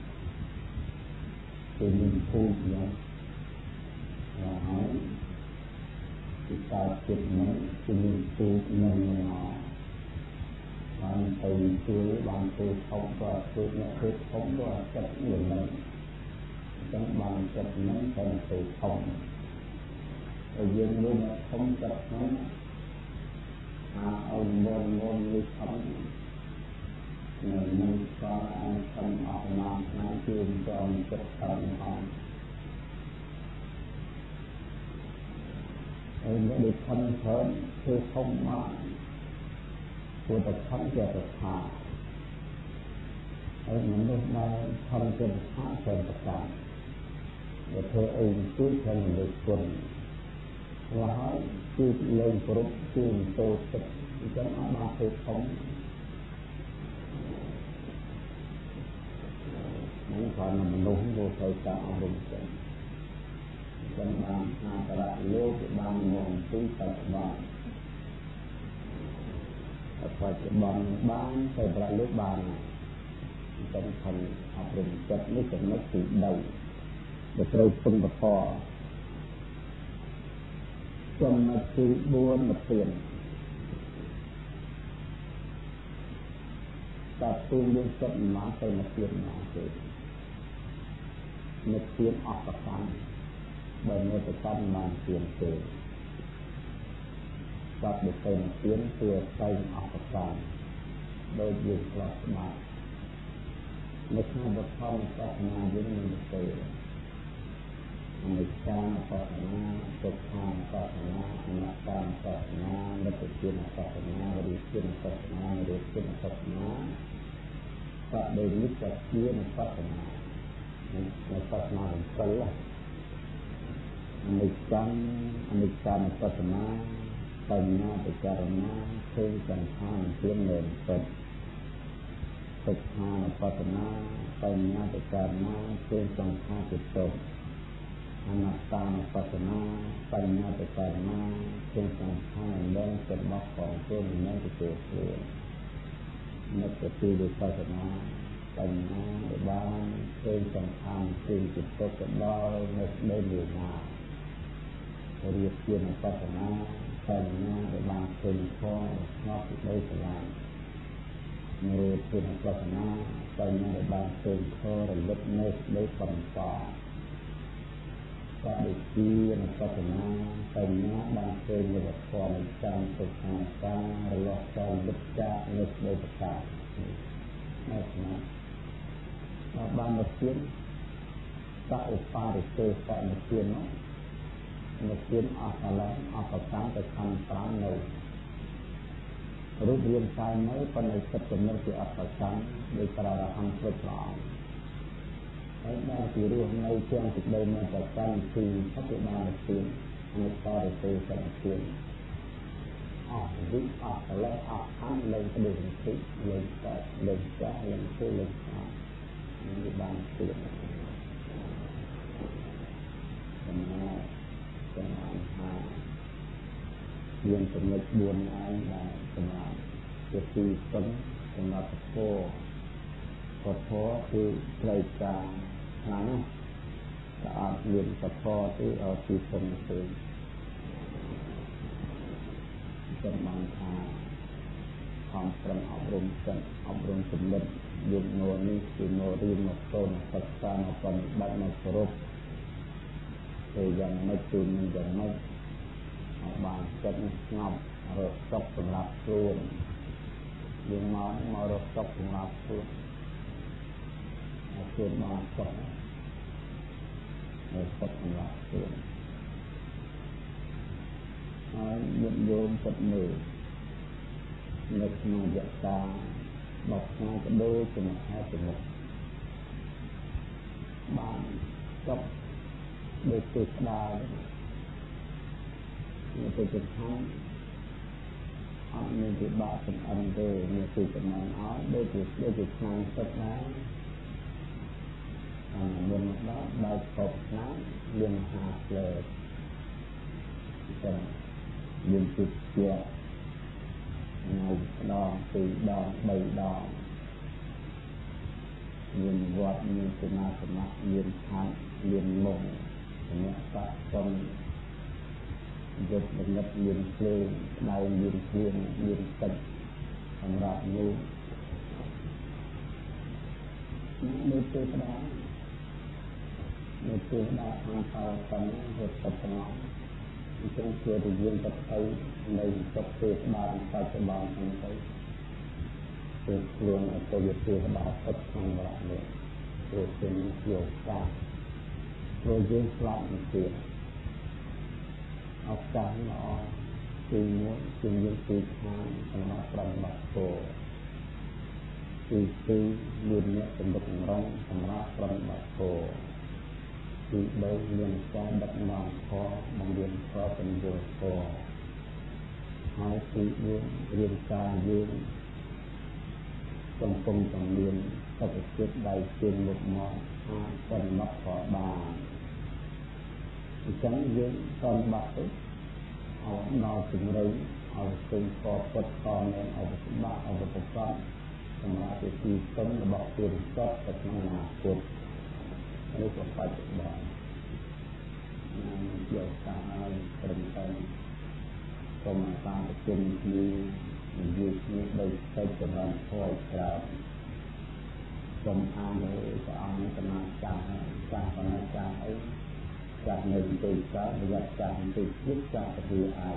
thì mình thu nhé và hỏi thì ta chụp mình thì mình thu mình nó bàn từ dưới bàn từ không và từ nó không và chất người mình trong bàn chất nó thành từ không ở dương luôn là không chất nó ông môn như không người mình có ăn không học làm nói chuyện cho ông chất thần không rồi nó được thân thớn thì không mà của tập thân cho tập hạ ở những lúc đó thân cho tập hạ cho tập hạ và thưa ơn cứ thân được quần và hỏi cứ lên group cứ tô tích cho nó ba thứ không những còn là mình đúng vô thời cả ông đúng chân chân bàn hạ cả lại lô cái bàn nguồn tư tập bàn và cái bàn bán thời lại lúc bàn chân thành học đúng chất với chân nó tự đầu để tôi phân bậc phò trong một sự buôn một tiền ta tương đương trận má tới một tiền má tới một tiền ọc và khăn bởi một cái căn bàn tiền tiền và được tới một tiền thừa tay ọc và khăn đôi dùng lọt mạng một hai vật phong các nhà với mình được tới Anicca Pasana, Sukha Pasana, Anatta Pasana, Nityana Pasana, Vrityana Pasana, Nityana Pasana, Padenityana Pasana. Ini Pasana yang salah. Anicca Pasana, Panya Bicarana, Sengkang Tienen Pet. Sukha Pasana, Panya Bicarana, Sengkang Tienen. Anatta Pasana, Panya Bicarana, Sengkang Tienen Pet Bakong Tienen Pet. Nityana Pasana, Panya Bicarana, Sengkang Tienen Pet Bakong Tienen Pet. Vrityana Pasana, Panya Bicarana, Sengkang Tienen Pet. Nityana Pasana, Panya Bicarana, Sengkang Tienen Pet. Các địa chi là các tình nó đang chơi như vật còn trong thực hành ta lo cho đức cha lực đời cả nó ban một tiếng ta ở pha để chơi tại một tiếng ở sáng tới thành tám nồi rút riêng sai mới phần này tất cả những cái ở sáng để ta là ăn phật lòng ở đây thì hôm nay trong thực đây mà tập căn thì phát hiện ra một tiếng một ta để tôi sẽ một tiếng vĩ lấy ăn lên cái đường khí lên cá lên số lên như bàn tiếng còn hai viên tổng lực buồn ai là còn cái gì tấn còn là phôคือรายการนั้นจะอาจเรียนกับพ่อที่เอาที่ตรงนี้จะมังคาความปรอบรมกันอบรมสมบัติยุนโนนี้คือโนรีมาโซนศักดิ์มาปนบัตรมาสรุปคือยังไม่ตื่นยังไม่บางจัดงอบรถตกสำหรับรวมយើងមករកសុខសម្រាប់ខ្លួនខ្លួនបានសុខរកសុខសម្រាប់ខ្លួនហើយញាតិញោមពិតមើលនៅក្នុងយតាដល់ថ្ងៃក៏ដូចជាមហាជំនុកបានសុខដូចទេវតានៅទៅចំហាំអត់មានពិបាកសំអិនទេមានទីចំណងឲ្យដូចជាឆ្នាំទឹកដែរមុនដល់បើកកបឆ្នាំមានមហាផ្លែចឹងមានទឹកជាថ្ងៃដងពីរដងបីដងមានវត្តមានសមាសនៈមានឋានមានមុខសម្រាប់សាសនាយុទ្ធនិតមានភ្លើងដៅមានគ្រឿងមានទឹកសម្រាប់នោះនៅពេលđóនៅពេលđóខាងតើតំហេតុតតំអញ្ចឹងជាទៅយើងទៅនៅទឹកពេលបានបច្ចុប្បន្នហ្នឹងទៅពេលខ្លួនទៅវាពេលបានទឹកក្នុងវត្តនេះពេលเป็นយកកាព្រោះយើងស្លាប់ទៅទៀតឱកាសល្អទីមួយជាយើងទីខាងសម្រាប់ប្រតិបត្តិធម៌ទីពីរមានអ្នកសម្បត្តិរងសម្រាប់ប្រតិបត្តិធម៌ទី3មានការដឹកនាំធម៌បង្រៀនធម៌បញ្យល់ធម៌ហើយទី4រៀនការយើងកំពុងតែមានសុខចិត្តដៃជើងមុខមកអាចប្រតិបត្តិធម៌បានអញ្ចឹងយើងប្រតិបត្តិទៅឲ្យដល់ជំរុញឲ្យឃើញខពុតខមានអវសម្បត្តិអវប្រកបសម្រាប់ជាទីស្ទឹងរបស់ពុទ្ធសាសនាទៅក្នុងអនាគតនេះក៏បច្ចុប្បន្ននឹងយកតាមឲ្យត្រឹមត្រូវសូមអាសាប្រជុំគ្នានិយាយគ្នាដោយទៅចំណងធម៌ច្រើនសូមអានលើព្រះអង្គកណាចាស់ចាស់កណាចាស់អីចាស់នៅទីកើតរយៈចាស់ទីទៀតចាស់ទៅអាច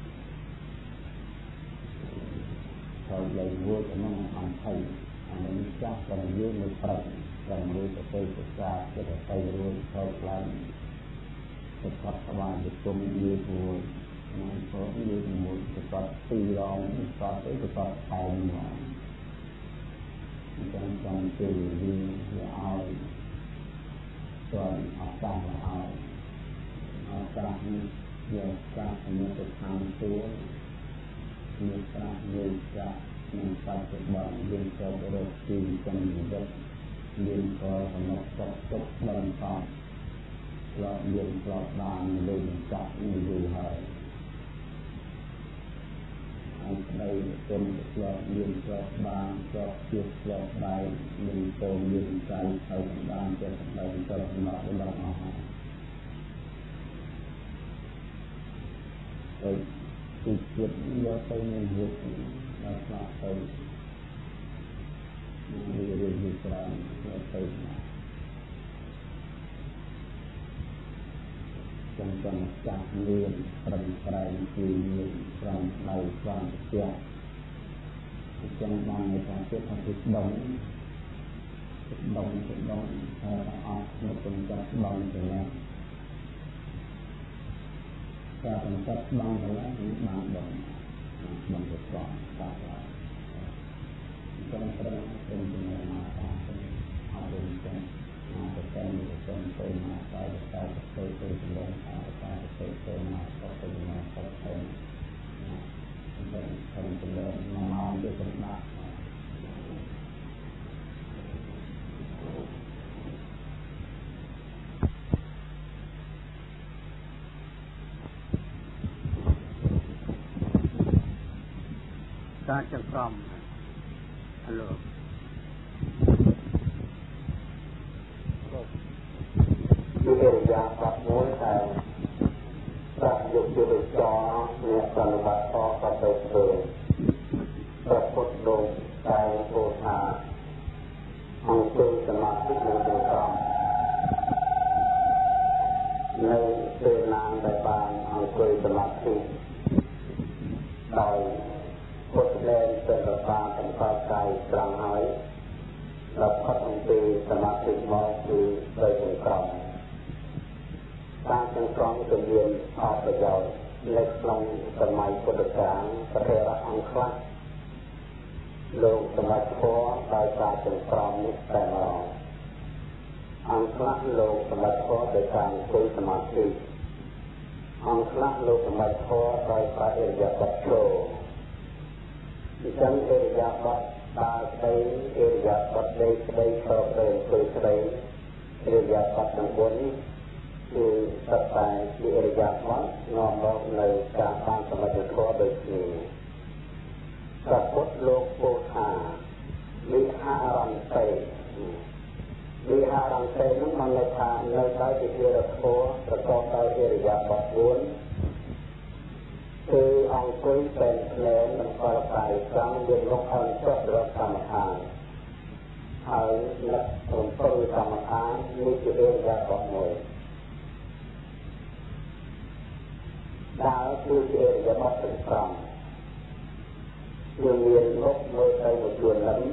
ហើយលើរួចក្នុងអង្គភ័យអានេះចាស់ក៏យើងនៅប្រឹកតែមួយទៅសិក្សាចិត្តទៅរួចចូលខ្លាំងទៅកត់ក្បាលជុំយឺតមួយនឹងក៏យឺតមួយទៅកត់ពីរដងកត់ទៅកត់ខែមកអញ្ចឹងចាំទៅវាឲ្យส่วนឱកាសឲ្យឱកាសនេះយកការសម្រាប់ខាងตัวមានការយកចាស់នឹងបច្ចុប្បន្នយើងចូលរកទីចំណវិតយើងក៏សម្រាប់សុខទុក្ខបន្តឆ្លងយើងឆ្លងបានលើចាស់នេះយូរហើយហើយស្ដីគុណឆ្លងយើងឆ្លងបានជាប់ជាឆ្លងដែរមានតោមានកាយហើយបានចិត្តស្ដីទៅសម្រាប់ដល់អស់ហើយទីចិត្តយកទៅនឹងហេតុដល់ស្លាប់ទៅមានរឿងវិស្រាមទៅចំចំចាស់មានប្រឹងប្រែងជាមានប្រឹងដៃស្វាងផ្ទះចឹងបាននៅតាមចិត្តថាគឺដងហើយអត់នៅក្នុងចិត្តដងទៅណាការសង្កត់ដងទៅណាគឺបានដងទៅស្គាល់តាមឡើងចឹងប្រឹងเป็นចំណុចមកតាមអត់ដូចចឹងតែតែទៅមកតែទៅចំណងតែទៅមកទៅមកទៅចំណងមកទៅសម្រាប់ការចង្ក្រមហៅវិទ្យាសាស្ត្រមួយតែប្រាក់យកទៅចោលអ្នកសន្និបាតក៏ទៅធ្វើព្រះពុទ្ធលោកតែពោថាអង្គុយសមាធិនៅក្នុងក្រមនៅពេលណាដែលបានអង្គុយសមាធិដោយពុទ្ធលែងទៅប្របាបង្កកាយត្រង់ហើយដល់ផុតអំពីសមាធិមកគឺដោយចង្ក្រមការចង្ក្រមគឺមានអត្ថប្រយោជន៍នៅក្នុងសម័យពុទ្ធកាលព្រះរាជអង្គខ្លះលោកសម្រាប់ធម៌ដោយការចង្ក្រមនេះតែម្ដងអង្គខ្លះលោកសម្រាប់ធម៌ដោយការអង្គុយសមាធិអង្គខ្លះលោកសម្រាប់ធម៌ដោយការអរិយបទចូលអញ្ចឹងអរិយបទដើរស្ដីអរិយបទដេកស្ដីឈរស្ដីអង្គុយស្ដីអរិយបទទាំង4នេះគឺសត្វតែជាអរិយបទនាំមកនៅការបានសមាធិធម៌ដូចគ្នាព្រះពុទ្ធលោកពោលថាវិហារន្តិវិហារន្តិនោះបានន័យថានៅដោយជាធម៌ប្រកបដោយអរិយបទ4គឺអង្គុយเป็นភ្លែងនិងកលកាយត្រង់យើងលុបអន់ចុះរកកម្មដ្ឋានហើយនឹករំពឹងកម្មដ្ឋាននេះជាអរិយបទមួយដើរគឺជាអរិយបទទាំង5យើងមានមុខមើលទៅមួយជួនលឹម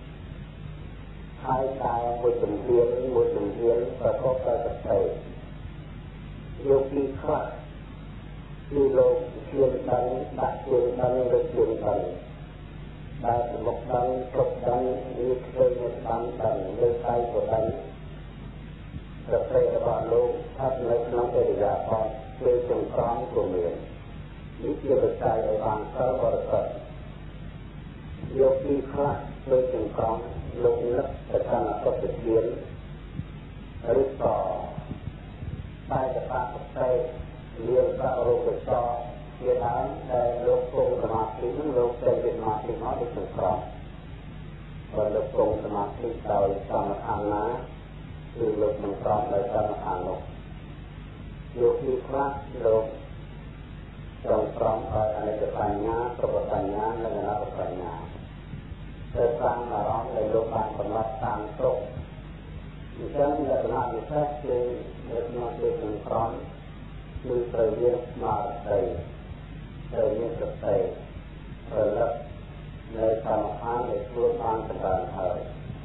ហើយតែមួយជំហានប្រកបដោយសតិយកពីខ្លះគឺលោកជឿនដឹងដាក់ជឿនដឹងឬជឿនដឹងដែលមុខដឹងជប់ដឹងនេះឃើញដឹងលើកដៃក៏ដឹងសតិរបស់លោកស្ថិតនៅក្នុងអរិយបទពេលចង្ក្រមក៏មាននេះជាបច្ច័យឲ្យបានសិលបរិសុទ្ធយកពីខ្លះដូចចង្ក្រមលោកនឹកទៅកាន់អត្តវិញ្ញាណឬក៏តែកតាបតិលៀងសរោគសោជាដើមដែលលោកគង់សមាធិនឹងលោកចេញពីសមាធិមកដូចចង្ក្រមបើលោកគង់សមាធិដោយសមថណាគឺលោកចង្ក្រមដោយសមថនោះយកពីខ្លះលោកចង្ក្រមដោយអនិច្ចបញ្ញាសុខបញ្ញានិងអនត្តបញ្ញាទៅតាមអារម្មណ៍ដែលលោកបានកំណត់តាមទុកអញ្ចឹងលក្ខណៈពិសេសគឺនៅក្នុងពេលចង្ក្រមគឺត្រូវមានស្មារតីត្រូវមានសតិរលឹកនៅកម្មដ្ឋានដែលខ្លួនបានសម្រាប់ហើយ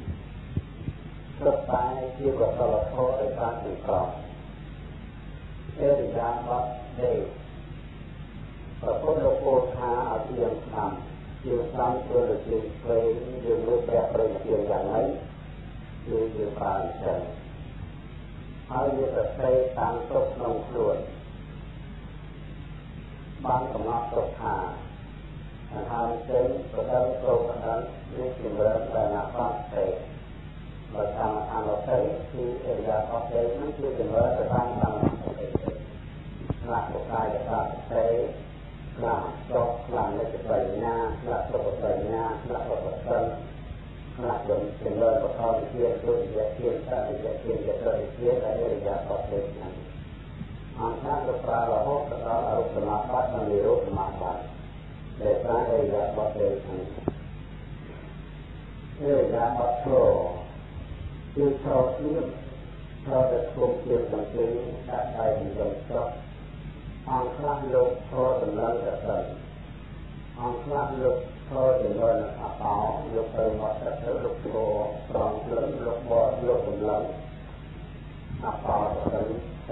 គ្រប់តែជាកុសលធម៌ដែលបានចង្ក្រមអរិយាបទនេះព្រះពុទ្ធលោកពោលថាឲ្យយើងស្ដាប់ជាស្ដាប់ព្រោះតែជាព្រៃយើងមើលព្រះព្រៃជាយ៉ាងម៉េចគឺយើងប្រើអញ្ចឹងហើយវាប្រតិតាមទុកក្នុងខ្លួនបានកំណត់ទុកថាហើយចេញប្រដឹងចូលប្រដឹងនេះជំរឿនដែលណាបាត់ទេបើតាមអនុស្ស័យគឺអរិយាបទទេនោះគឺជំរឿនទៅតាមតាមអនុស្ស័យខ្លះក៏កាយកាទេខ្លះចប់ខ្លះនៅបញ្ញាខ្លះសុខបញ្ញាខ្លះបរិសុទ្ធខ្លះជំរឿនបឋមជាទុតិយជាតតិយជាចតុតិយដែលអរិយាបទទេហ្នឹងអង្គការលោកប្រើរហូតដល់អរុសមាបត្តិនិងនិរោធសមាបត្តិដែលប្រើអរិយាបទទេហ្នឹងអរិយាបទចូលគឺចូលទៀតចូលទៅគុំជាសង្កេតដាក់ដៃក្នុងស្រុកអង្គខ្លះលោកចូលដំណើរទៅអង្គខ្លះលោកចូលដំណើរអបោលោកទៅមកទៅលោកចូលប្រងព្រឹងលោកបត់លោកដំណើរអបោទៅ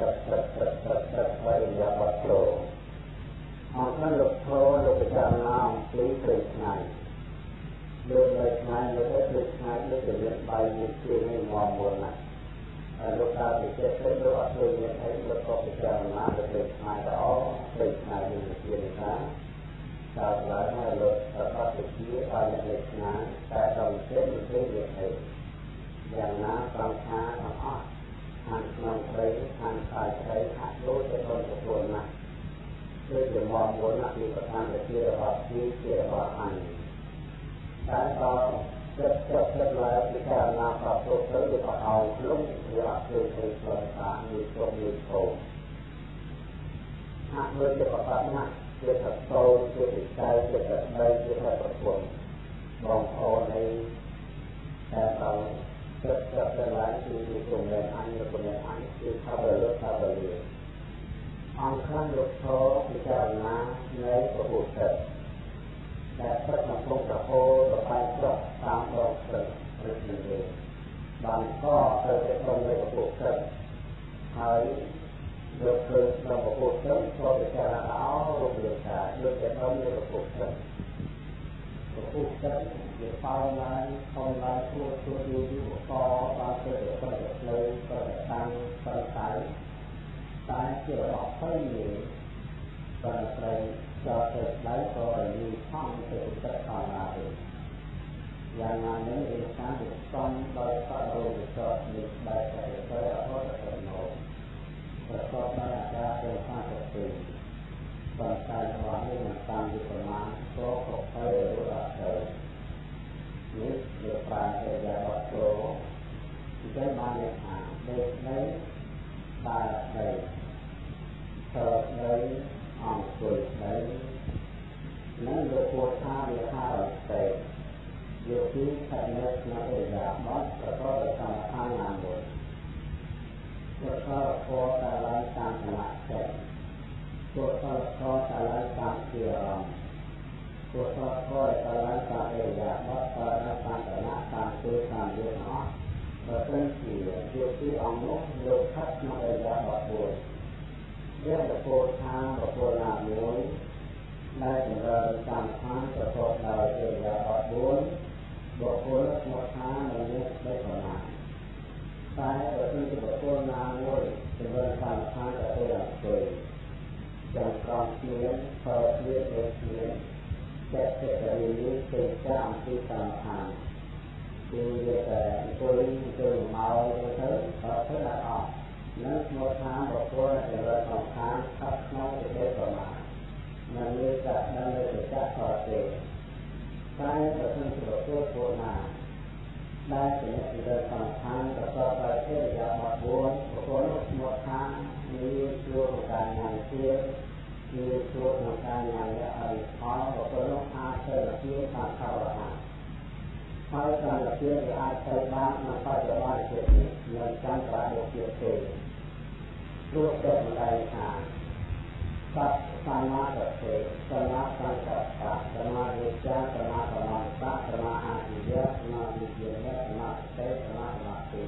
អរិយាបទចូលអង្គខ្លះលោកចូលលោកពិចារណាអំពីព្រៃថ្ងៃលើនៅថ្ងៃលើព្រៃថ្ងៃលើជាមានបាយមានគ្រឿងនេះមកមុនណាលោកតាពិសេសទៅលោកអត់ឃើញមានអីលោកក៏ពិចារណាទៅព្រៃថ្ងៃទៅអស់ព្រៃថ្ងៃនេះជាថាតើឡើយហើយលោកប្រកាសជាបាយនៅថ្ងៃតែដល់ពេលមិនឃើញមានអីយ៉ាងណាត្រង់ថាអស់ខាងក្នុងព្រៃខាងខ្សែព្រៃហាក់ដូចជាคนប្រពន្ធណាស់ដូចជាមកមុនណាស់មានប្រធានជារបស់ជារបស់អញតែដល់ចិត្តឡើងពិចារណាប្រពុតទៅវាក៏អោលំវាអត់ឃើញព្រៃស្លតាមានជុំមានធំហាក់ដូចជាប្រកាសណាស់ជាថាតូនជាវិស័យជាតែបីជាតែប្រពន្ធបងប្អូនឯងតែដល់ចិត្តឡើងគឺគំនិតអញគំនិតអញគឺថាបរិលថាបរិលអង្គខ្លះលោកធម៌ពិចារណានៃពពុទ្ធដែលព្រឹកមកក្នុងប្រពោប្របាយចុះតាមដងព្រឹកឬទីបានក៏ទៅក្នុងនៃប្រពោព្រឹកហើយយកព្រឹកក្នុងប្រពោព្រឹកក៏ពិចារណាអស់រូបរាងកាយយកទៅក្នុងនៃប្រពោព្រឹកប្រពោព្រឹកវាប៉ោឡើងធំឡើងទួយូរកបានទៅប្រតិផ្លូវប្រតិតាំងប្រតិតៃតែជារបស់ផ្សេងនេះប្រតិប្រែងចូលទៅដៃក៏មានធំទៅទឹកខាងណាទេយ៉ាងណានេះវាការវិសំដោយសរោវិសោនេះបែបទៅអរទៅនោះប្រកបដោយអាការទាំង52ប៉ុន្តែរបស់នេះមិនតាមវិប្រមាណក៏គ្រប់ទៅរួចអត់ទៅនេះវាប្រាជ្ញាយ៉ាងអត់ចូលជាបានលេខាដេកនៅតែដីទៅដីអង្គុយដីនឹងលោកពោលថាវាថារត់ទៅយកពីខណ្ឌនៅក្នុងអេយ៉ាបតប្រកបដោយកម្មដ្ឋានណាមួយប្រកបពលតាឡើងតាមគណៈចិត្តពលពលតាឡើងតាមជារំពលពលតាឡើងតាមអេយ៉ាបតតាឡើងតាមគណៈតាមគឺតាមយកអស់បើសិនជាយកពីអង្គនោះយកខណ្ឌក្នុងអេយ៉ាបតមួយយើងប្រពោលថាប្រពោលណាមួយដែលចម្រើនតាមឋានប្រកបដោយអេយ៉ាបត4បុគ្គលស្មោះថានៅនេះได้ប្រមាណតែបើសិនជាបុគ្គលណាមួយចម្រើនតាមឋានទៅអង្គុយចាំក្រំគ្នាប្រើគ្នាដូចគ្នាតែចិត្តរៀននេះទៅតាមអំពីតាមឋានគឺវាតែអង្គុយមកទៅទៅដាក់អស់នឹងស្មោះថាបុគ្គលចម្រើនតាមឋានស្ថិតក្នុងសេចក្តីប្រមាណនឹងវាจะដឹងនៅសច្ចៈប្រទេតែបើសិនជាបុគ្គលពួកណាដែលជាអ្នកចម្រើនកម្មដ្ឋានប្រកបដោយអរិយាបថ4បុគ្គលនោះស្មោះថាមានជួបការញ៉ាំទៀតមានជួបការញ៉ាំអរិយផលបុគ្គលនោះអាចទៅជាតាមខរហៈហើយតាមជាវាអាចទៅបាននៅបច្ចុប្បន្នជាតិនេះមិនចាំប្រាក់ជាតិទេព្រោះតែម្ដាយថាសត្វសមាធិសមាសង្កប្បសមាវិជ្ជាសមាសមាសសមាអាទិយសមាវិជ្ជាសមាទេសមាសមាទេ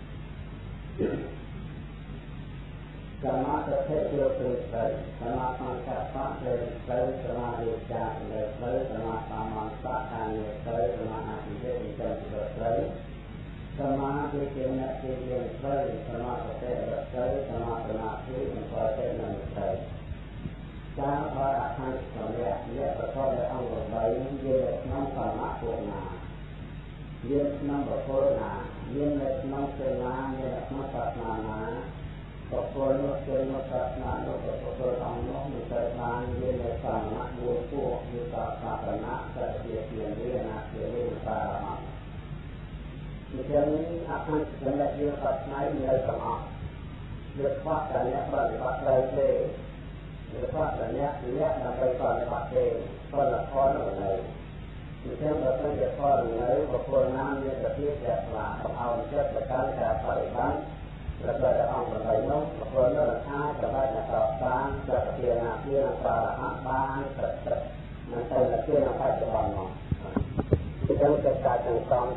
សមាធិជាព្រឹទ្ធសមាសង្កប្បជាព្រឹទ្ធសមាវិជ្ជាជាព្រឹទ្ធសមាសមាសកានិព្រឹទ្ធសមាអាទិយជាព្រឹទ្ធសមាវិជ្ជាជាព្រឹទ្ធសមាទេព្រឹទ្ធសមាសមាធិមិនប្រតិនឹងព្រឹទ្ធការបើអខណ្ឌសម្រាប់អ្នកប្រកបដោយអង្គ8យើងនៅក្នុងសមៈពួកណាយើងក្នុងបុគ្គលណាយើងនៅក្នុងសេនាយើងនៅក្នុងសាសនាណាបុគ្គលនោះគឺនៅសាសនានោះបុគ្គលអង្គនោះមិនត្រូវបានយើងនៅសមៈ4ពួកគឺសាសនាសត្យជារៀនណាជារៀនបារមញ្ញជាអខណ្ឌសម្រាប់យើងសាសនានៅទាំងអស់យើងខ្វះតែអ្នកបរិបត្តិត្រូវទេឬក៏អ្នកដើម្បីបរិបត្តិទេផលផលនៅជាជាបើសិនជាផលនៅបុគ្គលណាមានសភាពជាស្លាឲ្យចិត្តទៅកាន់ការបរិបត្តិប្រកបដោយអង្គ8នោះបុគ្គលនោះអាចសម្រេចដល់បានចក្ខជាណាជាប្រារហ័បានត្រឹមត្រូវមិនទៅជាបច្ចុប្បន្នមកជាទៅការទាំងសង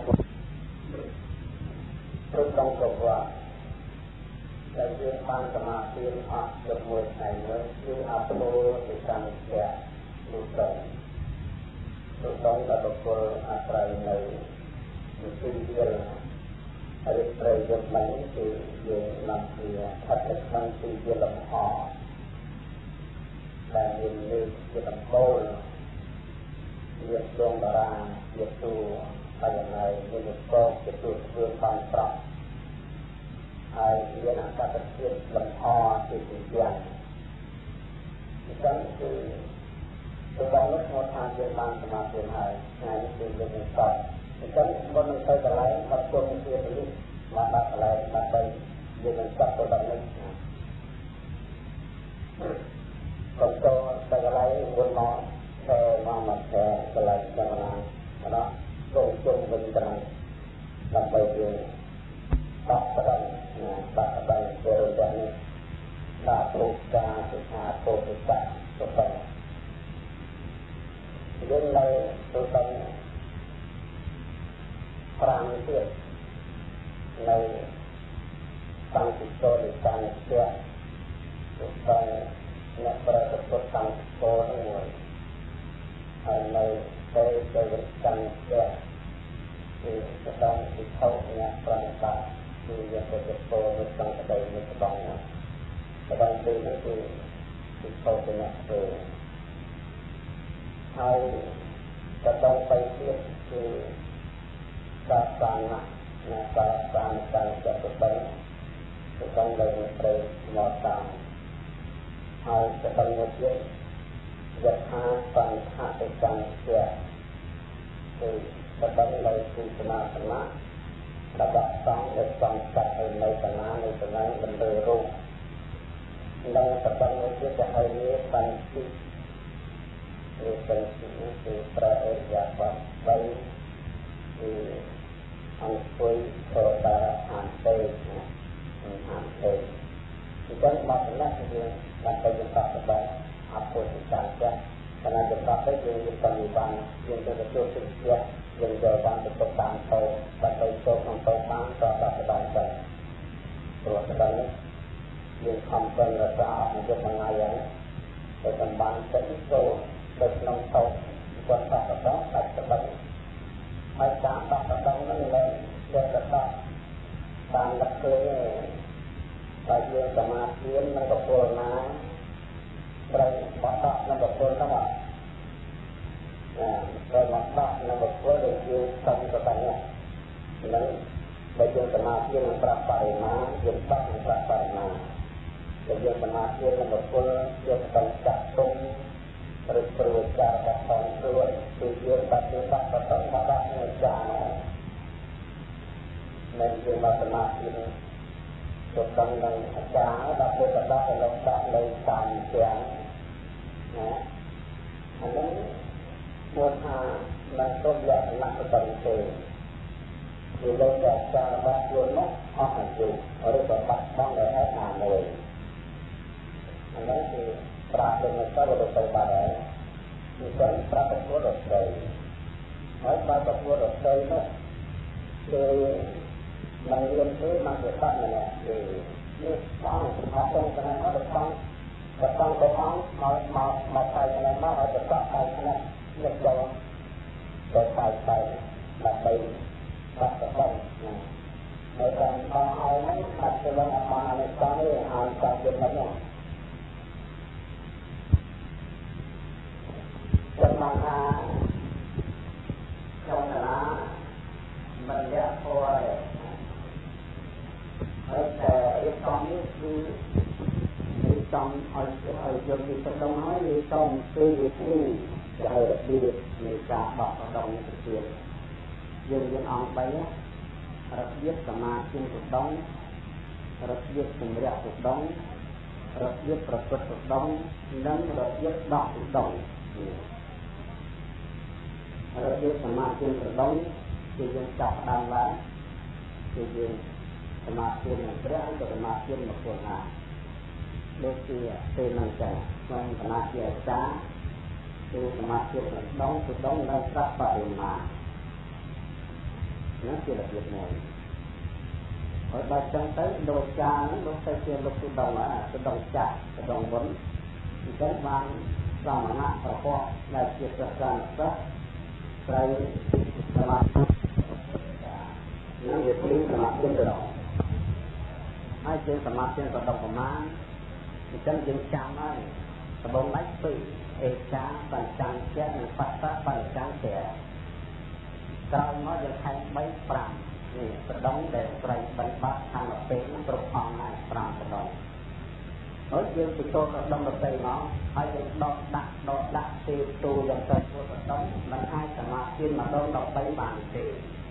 ព្រឹកដល់កវៈដែលយើងបានសមាធិអត់ទៅមួយថ្ងៃនោះគឺអត់ពលទៅកាន់ជាលោកដល់ដល់បុគ្គលអាស្រ័យនៅវិទ្យាហើយត្រូវយកឡើងគឺយើងឡើងជាស្ថិតនៅក្នុងទីជាលំហដែលមានលើកជាដំបូលវាទ្រង់តារាវាទូហើយនៅមានកោជាទូធ្វើបានប្រកហើយមានអត្តសញ្ញាណលំហជាទីយ៉ាងអញ្ចឹងគឺទៅដល់នោះមកថាយើងបានសមាធិហើយថ្ងៃនេះគឺយើងនឹងស្បអញ្ចឹងមុននឹងទៅកន្លែងបាត់គុណជានេះបានបាត់កន្លែងដើម្បីយើងនឹងស្បទៅដល់នេះបន្តទៅកន្លែងមុនមកទៅមកតែកន្លែងចំណាណាចូលជុំវិញត្រង់ដើម្បីយើងបាត់ប្រដៅបាត់ប្រដៅទៅដល់នេះដាក់រូបការសិក្សាពុទ្ធសាសនាទៅយើងនៅងទៀតនៅតាមទីកោនៃតាមផ្ទះទៅអ្នកប្រតិបត្តិតាមគោលមួយហើយនៅពេលទៅកាន់ផ្ទះគឺស្ដងទីខោអ្នកប្រតិបត្តិគឺយកទៅគោលនៅក្នុងក្តីនៃស្ដងណាស្ដងទីនេះគឺទីខោទៅអ្នកទៅហើយស្ដងទៅទៀតគឺការសានណាការសានការចាត់ទុកទៅដល់លើព្រៃមកតាមហើយស្ដងមួយទៀតយថាបញ្ហាទៅកាន់ជាគឺស្ដងលើទីសមាសនារបស់សង្ឃដែលសង្ឃចាត់ឲ្យនៅកណ្ដាលនៃកន្លែងបន្លឺរូបនិងស្ដងមួយទៀតจะឲ្យមានបញ្ជីគឺបញ្ជីគឺប្រអរិយាបថ3គឺអង្គុយទៅដល់អានទេអានទេពីចឹងមកកន្លែងយើងបានទៅប្រតិបត្តិអពុទ្ធសាសនាគណៈប្រតិបត្តិយើងមានបញ្ញវន្តយើងទៅទទួលសិទ្ធិយើងចូលបានទៅទុកតាមទៅដើម្បីចូលក្នុងទៅបានក៏ប្រតិបត្តិទៅព្រោះស្ដងនេះយើងខំប្រឹងរក្សាអនុវត្តថ្ងៃហ្នឹងទៅសម្បានចិត្តចូលទៅក្នុងទៅគាត់ប្រតិបត្តិតែស្ដងហើយតាមប្រតិបត្តិហ្នឹងឡើងយកទៅបានលក្ខឃើញតែយើងសមាធិនឹងកពលណាត្រូវបដកនឹងកពលទៅបាទត្រូវបដកនឹងកពលដែលយើងសំទៅបានហ្នឹងបើយើងសមាធិនឹងប្រាប់បរិមាយើងបដនឹងប្រាប់បរិមាតែយើងសមាធិនឹងកពលយកទៅចាក់ទុំឬព្រួយចាររបស់ផងខ្លួនគឺយើងបាត់យើងបាត់បដកមកដាក់នៅចាមិនយើងមកសមាធិទៅដល់នឹងអាចារ្យដល់ពុទ្ធសាសនាដាក់លើតាមទាំងណាអានេះមកថាមិនគ្រប់លក្ខណៈទៅទេគឺលើតែចារ្យរបស់ខ្លួននោះអស់អាយុឬក៏បាត់បង់ដោយហេតុណាមួយអានេះគឺប្រាប់ទៅនៅទៅទៅបាត់ហើយគឺគាត់ប្រាប់ទៅខ្លួនរត់ទៅហើយបើទៅខ្លួនរត់ទៅនោះគឺมันเรียนรู้มันจะตั้งนั่นแหละนี่ต้องมาตรงกันนะเราต้องมาใช้อะไรมากเราจะต้องไปนะเรื่องเราจะไปแบบไปแบบต้องในการเอาไม่ตัดเป็นวันมาในตอนนี้อ่านการเป็นแบบนี้จะมาจงนะมันเรียกว่าแต่ไอ้ตอนนี้คือไอ้ตอนเอาจนมีประดงน้อยไอ้ตอนคือที่จะให้ดีในการบอกประดงนี่เสียยังเอาไปนะระเบียบสมาธิถูกต้องระเบียบสมรภูมิถูกต้องระเบียบประพฤติถูกต้องนั้นระเบียบดอกถูกต้องระเบียบสมาธิถูกต้องคือยังจับดังไว้คือยังสมาธิมันเรื่องก็สมาธิมันควรหาโดยที่เป็นมันใจมันสมาธิจ้าคือสมาธิมันต้องได้รับปริมาณนั่นคือระเบียบหน่อยở đây trong tới đồ trà nó phải chơi lục tự động tự động chặt tự động vấn cái ban làm mà nát ở kho là chuyện thật ra rất đây là nó việc lý là trên tự động hai trên sầm mặt trên tự động của má thì chân dừng chạm ấy tự động lái từ ê chá phần trắng chết mình phát ra phần trắng trẻ sau nó được thay mấy phầnนี่ประดองเด็กไตรบรรพทางเป็นปรุพองในปรางประดองnói riêng từ tôi là đông lập tây nó hay là đo đặt từ tu dòng tây củaประดองมันhaiสมาธิmà đông đọc tây bản thì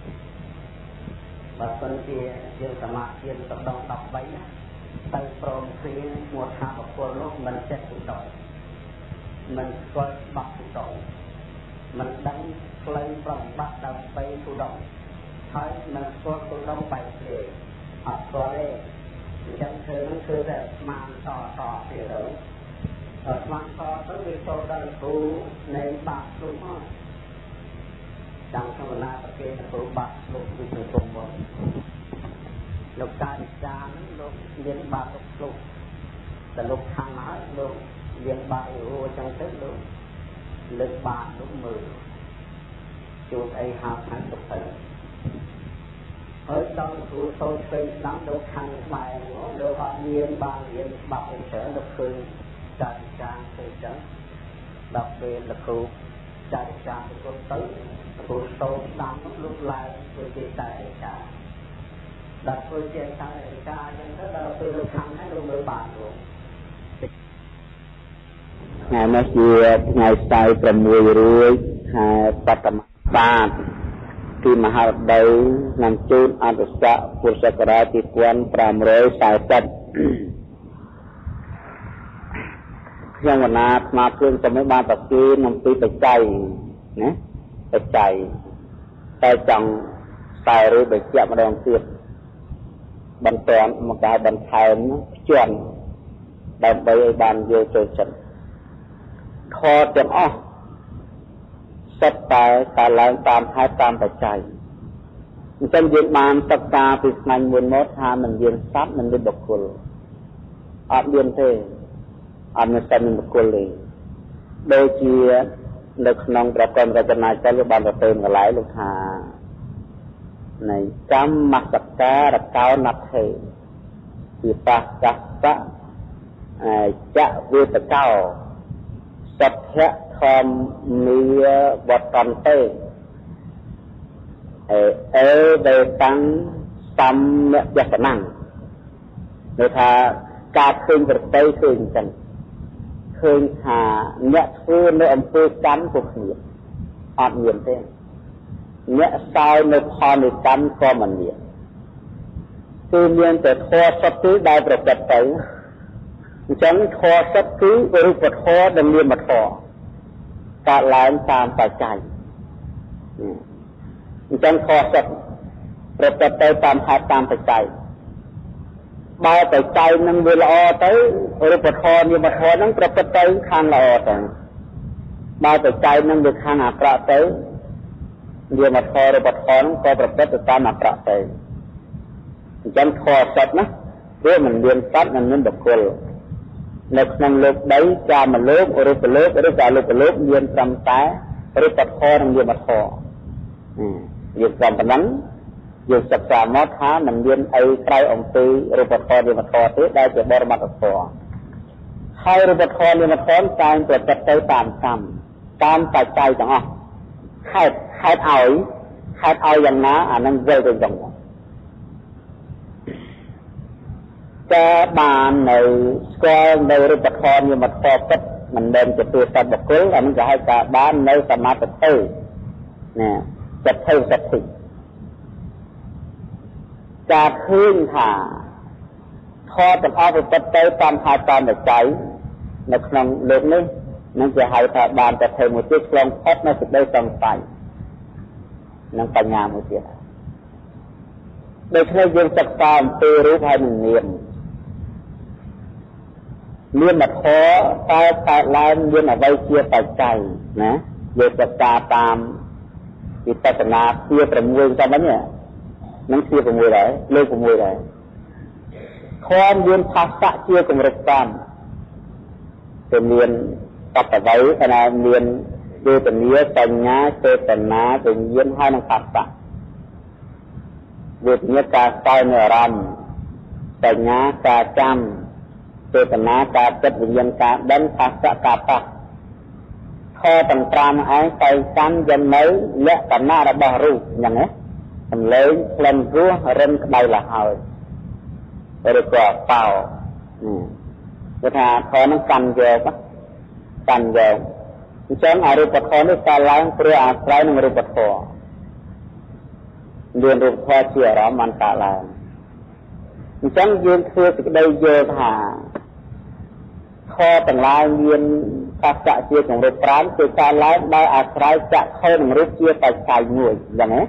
và phần kia riêngสมาธิประดองđọc tây tây prom khi một hạ một cô lúc mình chết tự động mình coi bạc tự động mình đánh lấy bằng bạc đầu tây tự độngហើយនឹងស្គាល់ទៅដល់បែកទេអត់ស្គាល់ទេអញ្ចឹងគឺនឹងគឺតែស្មានតទៀតទៅស្មានតទៅវាចូលដល់គ្រូនៃបាក់គ្រូមកចាំធម្មតាប្រគេនគ្រូបាត់លោកវិទ្យាគុំមកលោកកាយចានឹងលោកមានបាត់លោកភ្លុកតែលោកខាងហើយលោកមានបាត់រួចចឹងទៅលោកលើកបាត់លោកមើលជួបអីហៅខាងទៅហើយដល់គ្រូសូត្រពេលស្ដាប់លោកខាងក្បែរលោកអត់មានបានរៀនច្បាប់អីច្រើនលោកឃើញចាត់ចាទៅចឹងដល់ពេលលោកគ្រូចាត់ចាទៅទៅគ្រូសូត្រស្ដាប់លោកឡើងធ្វើជាតែឯកាដល់ធ្វើជាតែឯកាចឹងទៅដល់ពេលលោកខាងហើយលោកមើលបានលោកថ្ងៃនេះជាថ្ងៃសៅរ៍6រួចខែបឋមបាទទីមហារដូវឆ្នាំជូនអន្តស័កពុរសករាជ2540ខ្ញុំវណ្ណាស្មារតីទៅមិនបានប្រគេនអំពីបច្ច័យណាបច្ច័យតែចង់ខ្សែឬបញ្ជាក់ម្ដងទៀតបន្តមកដល់បន្ថែមជន់ដើម្បីឲ្យបានយល់ចូលចិត្តខទាំងអស់សិតតែឡើងតាមហេតុតាមបច្ច័យអញ្ចឹងយើងបានសិក្សាពីស្នាញ់មួយមកថាមិនមានសត្វមិនមានបុគ្គលអត់មានទេអត់មានសត្វមានបុគ្គលទេដូចជានៅក្នុងប្រកបរចនាចលបានទៅកន្លែងលោកថានៃកម្មសក្ការកោណថេវិបស្សៈចៈវេតកោសទ្ធៈធម្មនីវត្តន្តេអេវេតាំងសម្យសនំនោះថាការឃើញប្រតិឃើញចឹងឃើញថាអ្នកធ្វើនៅអំពើកម្មពុគ្នាអត់មានទេអ្នកសោយនៅផលនៃកម្មក៏មិនមានគឺមានតែធម៌សុទ្ធគឺដែលប្រកបទៅអញ្ចឹងធម៌សុទ្ធគឺរូបធម៌និងនាមធម៌កើតឡើងតាមបច្ច័យអញ្ចឹងធម៌សុទ្ធប្រកបទៅតាមហេតុតាមបច្ច័យបើបច្ច័យនឹងវាល្អទៅរូបធម៌នាមធម៌នឹងប្រកបទៅខាងល្អទៅបើបច្ច័យនឹងវាខាងអាក្រក់ទៅនាមធម៌រូបធម៌នឹងក៏ប្រកបទៅតាមអាក្រក់ទៅអញ្ចឹងធម៌សុទ្ធណាវាមិនមានសត្វមិនមានបុគ្គលនៅក្នុងលោកដីកាមលោករូបលោកឬក៏លោកលោកមានត្រឹមតែរូបធម៌និងនាមធម៌យើងត្រឹមប៉ុណ្ណឹងយើងសិក្សាមកថាមិនមានអីក្រៅអំពីរូបធម៌នាមធម៌ទេដែលជាបរមត្ថធម៌ហើយរូបធម៌នាមធម៌តែងប្រតិបត្តិទៅតាមកម្មតាមបច្ច័យទាំងអស់ហេតុឲ្យយ៉ាងណាអានឹងវិលទៅទាំងនោះតែបាននៅស្គាល់នៅរូបធម៌នាមធម៌ពិតមិនមែនជាទូសត្វបុគ្គលអានឹងគេហៅថាបាននៅសមាធិណាចិត្តសទ្ធិការឃើញថាធម៌ទាំងអស់ប្រតិបត្តិទៅតាមហេតុតាមបច្ច័យនៅក្នុងលោកនេះនឹងគេហៅថាបានតែធ្វើមួយទៀតឆ្លងផុតនៅសេចក្តីសង្ស័យនិងបញ្ញាមួយទៀតដូច្នេះយើងសិក្សាអំពីរូបហើយនឹងនាមមានមធរតែកើតឡើងមានអ្វីជាបច្ច័យណាយើងសិក្សាតាមវិបស្សនាជា6តាមនេះនឹងជា6ដែរលើក6ដែរខនមានផាសៈជាកម្រិតតាមគឺមានបតវ័យខណៈមានវេទនាសញ្ញាចេតនាវិញ្ញាណហើយនឹងផាសៈវេទនាការស្គាល់នៅអារម្មណ៍សញ្ញាការចាំចេតនាការគិតវិញ្ញាណការដឹងផាសៈការប៉ះខទាំង5ឯងទៅកាន់យ៉ាងនៅលក្ខណៈរបស់រូបយ៉ាងណាសំឡេងក្លិនរសរិនក្តៅលហើយឬក៏បោគេថាខនឹងកាន់យកអញ្ចឹងអរូបធម៌នេះកើតឡើងព្រោះអាស្រ័យនឹងរូបធម៌មានរូបធម៌ជាអារម្មណ៍បានកើតឡើងអញ្ចឹងយើងធ្វើសេចក្តីយល់ថាខទាំងឡាយមានបច្ចៈជាកម្រិត5គឺកើតឡើងដោយអាស្រ័យចក្ខុនឹងរូបជាបច្ច័យមួយយ៉ាងណា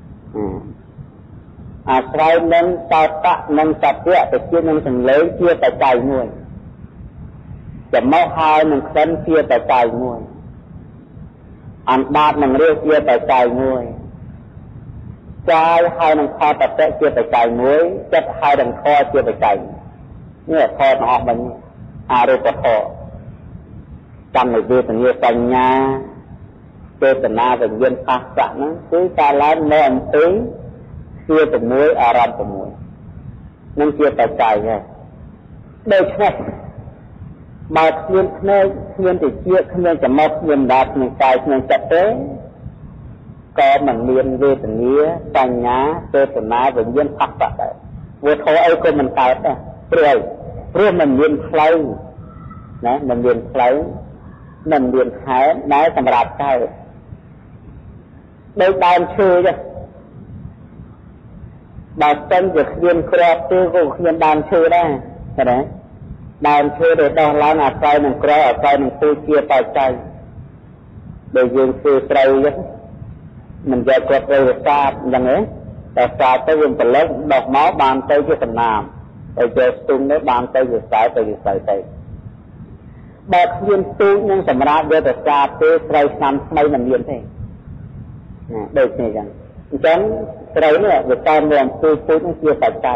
អាស្រ័យនឹងសោតៈនិងសព្វៈទៅជានឹងសម្លេងជាបច្ច័យមួយចំណុចហើយនឹងក្លិនជាបច្ច័យមួយอันบาดมันเรียกเกี่ยวกับใจมวยใจให้มันคอตัดเตะเกี่ยวกับใจมวยจัดให้ดังคอเกี่ยวกับใจเนี่ยคอหนอมันอารูปคอจำในเรื่องนี้ปัญญาเจตนาเป็นเย็นภาษานั้นคือการละเมิดถึงเกี่ยวกับมวยอารมณ์กับมวยนั่นเกี่ยวกับใจไงโดยเฉพาะบาดเจ็บเนื้อติดเชื้อเนื้อจะมดเนื้อดาบเนื้อกายเนื้อจัดเต้ก็มันเรียนเวทนี้ปัญญาเจตนาเป็นเย็นภาษาได้วัวโถไอ้คนมันตายแต่เปลี่ยวเรื่องมันเย็นใครนะมันเย็นใครมันเย็นหายน้อยสำหรับใจโดยการชื่อจ้ะบางคนจะเรียนครอบชื่อก็เรียนดานชื่อได้ใช่ไหมดานชื่อโดยต้องล้างอาศัยหนึ่งครอบอาศัยหนึ่งตัวเชียร์ต่อใจโดยยืนชื่อไตรจ้ะมันจะกดไปทราบอย่างนี้แต่ทราบไปยังเป็นเล็กดอกไม้บานไปที่สนามไปเจอตุ้งเนี่ยบานไปอยู่สายไปอยู่สายไปแบบยืนตู้ยังสำราญเยอะแต่ทราบไปไตรซ้ำไม่มันยืนเองโดยนี่กันฉันไตรเนี่ยจะการเมืองตู้ต้องเกี่ยวกับใจ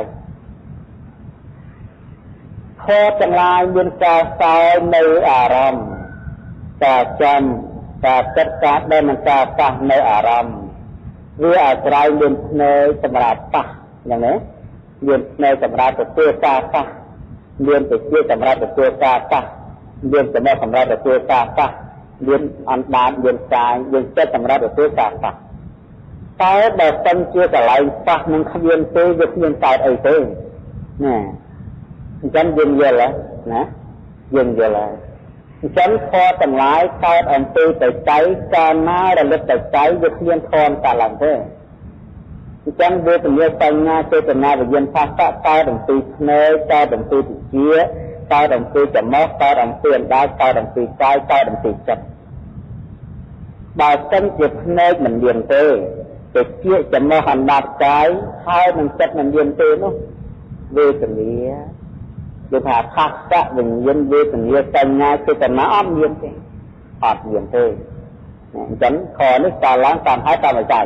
พอจังลายยืนกาสายในอารมณ์กาจำกาจัดการได้มันกาฟังในอารมณ์หรืออาศัยยืนในสำราญปะอย่างนี้ยืนในสำราญตัวกาปะยืนไปเกี่ยวสำราญตัวกาปะยืนจะไม่สำราญตัวกาปะยืนอันดานยืนกายยืนเจ้าสำราญตัวกาปะแต่แบบต้นเกี่ยวกับอะไรปะมันขยืนตัวยืนกายไอ้ตัวเนี่ยฉันยืนเยอะแล้วนะยืนเยอะแล้วฉันพอตั้งหลายตายอันตีแต่ใจการมาระลึกแต่ใจจะเพียงทอนตาหลังเท่ฉันดูเป็นเรื่องปัญญาเจตนาเป็นเย็นภาษาตายดังตีเนยตายดังตีติเชื้อตายดังตีจะมอกตายดังเปลี่ยนได้ตายดังตีใจตายดังตีจับบางต้นจิตเนยมันเย็นเท่แต่เชื้อจะมอหันดาบใจให้มันจัดมันเย็นเท่นู้เวทนี้ดูผ่าพักจะเป็นเย็นเวทนี้ปัญญาเจตนาอ้อมเย็นเท่อดเย็นเท่ฉันขอนึกการล้างการหายตามใจ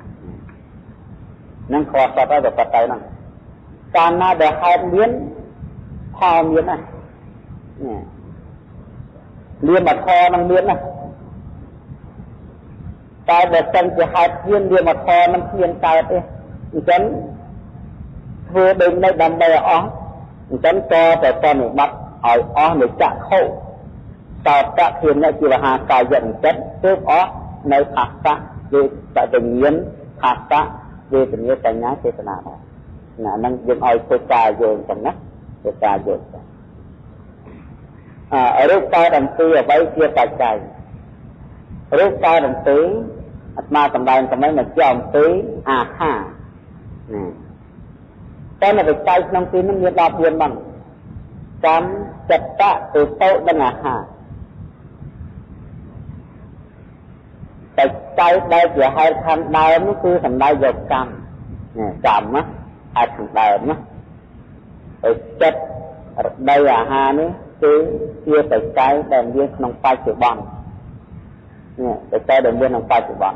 นั่งคอสอบได้แบบปัจจัยนั่งการน่าเดือดหายเลี้ยนพอเลี้ยนนะเนี่ยเลี้ยนมาคอนั่งเลี้ยนนะกายแบบจังจะหายเลี้ยนมาคอมันเลี้ยนกายเองฉันเธอดึงได้ดำใบอ๋อฉันก็แต่ตอนนี้บัดเอาอ๋อหรือจะเข้าสอบจะเทียนเนี่ยจีวหากายยันจัดเติมอ๋อในผักตะคือจะเป็นเลี้ยนผักตะเวทนี้แต่งงานเจตนาได้นั่งยังเอาตัวกายโยนกันนะตัวกายโยนกันรูปกายดังตีเอาไว้เกี่ยวกับใจรูปกายดังตีอัตมาสำได้ทำไมมันจอมตีอาห้าแต่ในใจน้องตีมันมีดาวเพียนบ้างจำจัดตะตัวโตดังอาห้าแต่ใจได้จะให้ทำได้นั่นคือทำได้ยกจำจำนะให้ทำได้นะแต่จัดได้อาหารนี่คือเกี่ยวกับใจแดงเบี้ยน้องไปจุบันเนี่ยแต่ใจแดงเบี้ยน้องไปจุบัน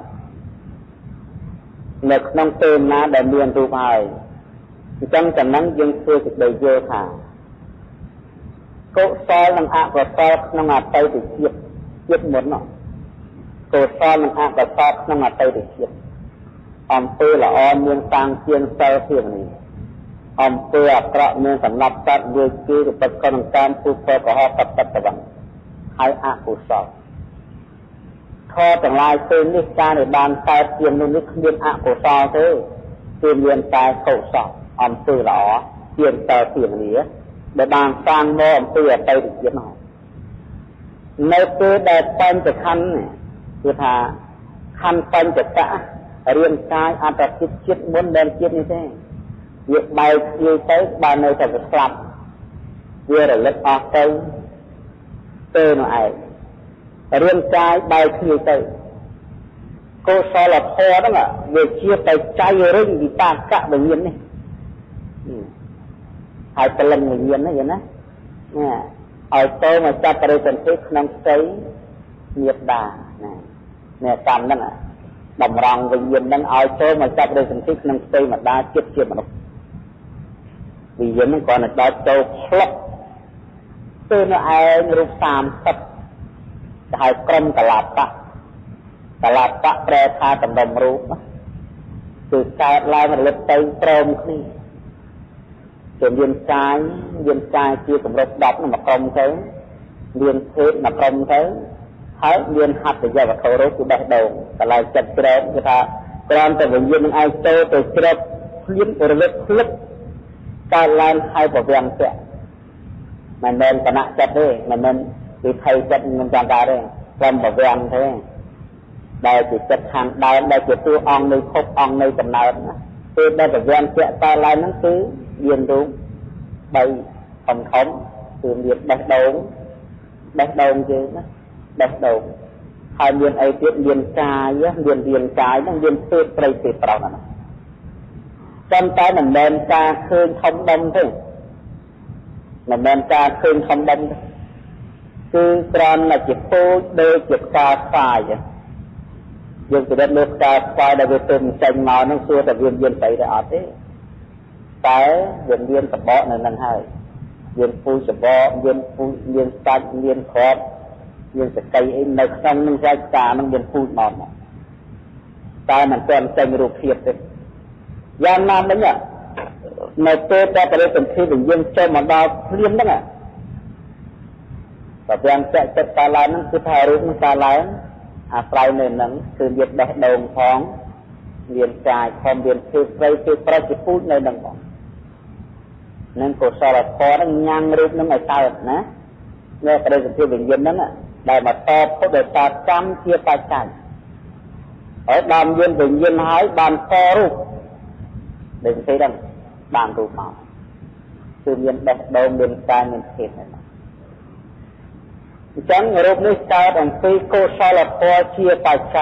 เด็กน้องเติมนะแดงเบี้ยรูปอะไรจังจากนั้นยังคือจุดใดเยอะค่ะก็ซอยน้องอาก็ซอยน้องอาไปติดเทียบหมดเนาะตัวซ้อนมันอาจจะซอบน้ำมันเตยเด็กอมเปื่อละออมเมืองต่างเชียงเซลเทียงนี้อมเปื่อเพราะเมืองสำหรับจัดเวทีหรือเป็นคนการพูดเพื่อขอตัดตะวันให้อาผู้สอบข้อต่างลายเป็นนิสานในบานตายเทียมนุ่นเรียนอาผู้สอบเท่เทียมเรียนตายเข้าสอบอมเปื่อละออเทียมเซลเทียงนี้ในบานสร้างโม่อมเปื่อเตยเด็กน้อยในเปื่อได้เป็นจะคันคือถ้าคันเป็นจะกะเรียนกายอาจจะคิดบนเดินคิดนี่ใช่เยอะใบเยอะเต้ใบในแต่จะกลับเยอะแต่เล็กออกเต้หน่อยเรียนกายใบเยอะเต้ก็สลับพอนั่นแหละเดี๋ยวเชี่ยไปใจเรื่องดีตากะแบบนี้นี่หายตะลึงแบบนี้นะอย่างนั้นเอาโตมาจับประเด็นที่น้องใช้เงียบด่าเนี่ยกรรมนั่นน่ะดำรังวิญญาณนั่นเอาโซ่มาจับเรื่องสิ่งที่นั่งตีมาได้เจ็บมนุษย์วิญญาณนั่นก่อนได้โซ่พลบตัวนั่นไอ้รูปสามสับจะให้กรมตลาดปะแปรธาตำดำรูปคือการลายมันเล็บเต็มตรงนี่ส่วนเวียนกายที่สำหรับดับนั่นมากรมเท่าเวียนเพศมากรมเท่าให้เวียนหัดแต่ยาว่าเขารู้คือได้โดนแต่ลายจัดเกลียวคือถ้ากรอนแต่วิญญาณไอ้โตตัวเกลียวคลิ้มระเบิดคลิปการลายให้ปะเวียนเสียมันเป็นคณะจัดด้วยมันเป็นวิธีจัดมันจังการเลยกรมปะเวียนเท่ได้จิตจัดทางได้จิตตัวอ่อนในคบอ่อนในกำเนิดนะคือได้ปะเวียนเสียการลายนั้นคือเรียนรู้ใบของเขาคือเรียนแบกโดนchứนะแบกโดนให้เรียนไอ้เรียนกายเรียนกายนั่งเรียนเพศประเสริฐเรานั่นจำใจเหมือนเดินกาคืนทำดำถึงเหมือนเดินกาคืนทำดำคือกรอนlàจิตโพโดยจิตกาไฟยังจะได้เลือกกาไฟได้ไปเป็นใจเมานั่งซัวแต่เวียนใส่ได้อดเด้แต่เวียนกับเบาะนั่นให้เวียนฟูสบอเวียนสัตว์เวียนคอดเวียนสกายในครั้งนึงใช้กามันเวียนฟูนอนแต่มันเต็มใจรูปเทียบเลยยามนานนั้นเนี่ยในตัวแต่ประเด็นเป็นที่ถึงยังเจอมันดาวเรียมนั่นแหละแต่ยังจะกาลายนั้นคือถ่ายรูปมันกาลายปลายในนั้นคือเวียนแดดโดงท้องเวียนกายความเวียนคือประจิตพูดในนั้นก่อนนั่นก็สารพัดยังรูปนั้นไม่ตายนะเนี่ยประเด็นที่วิญญาณนั้นน่ะได้มาตอบเขาโดยการจำเทียบไปใจở đàm viên viญญาณหายบานคอรูปเดินไปดังบานรูปมาคือเวียนแดดโดนเวียนกายเวียนเพศนั่นจังรูปนี้กายอันปีโกสารพัดเทียบไปใจ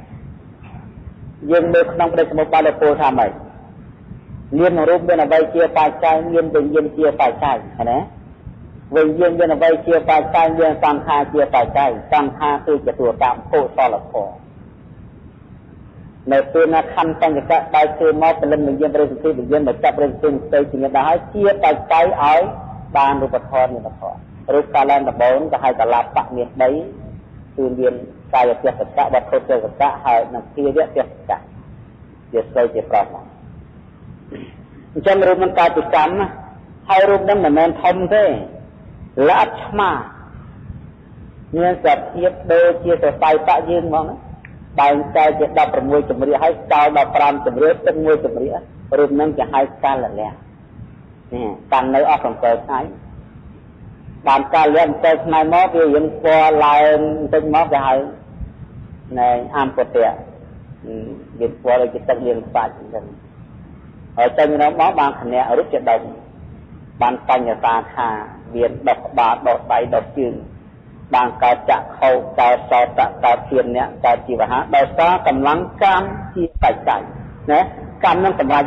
ยังเด็กน้องประเด็นสมุทรบาลโพทำไมเรียนรูปเป็นอะไรเชี่ยวปลายใจเรียนเป็นเย็นเชี่ยวปลายใจนะวิญญาณเป็นอะไรเชี่ยวปลายใจเรียนสังขารเชี่ยวปลายใจสังขารคือจะตัวตามโคตรละพอในตัวนักขันตั้งแต่ได้คือมอบเป็นวิญญาณเป็นสิ่งที่วิญญาณแบบจับเป็นสิ่งที่สิ่งได้เชี่ยวปลายใจเอาบางรูปธรรมนี่ละพอรูปการเล่นตะบนจะให้ตลาดปะเมียได้คือเรียนกายเจียสัจจะวัดโคตรสัจจะให้นักเชี่ยวเจียสัจจะเจียใส่เจียปราบจังรูปมันกายติดกันนะให้รูปนั้นเหมือนแมนทอมเท่ละอัชมาเนี่ยจะเทียบโดยเทียบแต่ไฟตะยืนมองนะใบใจจะดับประมวยจมเรียให้กาวดับปรามจมเรียตึงมวยจมเรียรูปนั้นจะให้การละแล้วนี่การในออกของเกิดไหนการการเลี้ยงเกิดในมอเวียนฟอลายตึงมอจะให้ในอามปเตียเวียนฟอเลยจะตั้งเลี้ยงไฟกันở trên nó mó ban khẩn nè rút chợ đồng ban canh nhà ta hà biến độc bà độc bảy độc trường ban cao chặt khâu cao so cao thiên nè cao chi và há đòi xa cầm lắng cam chi phải chạy nè cam nó cầm lại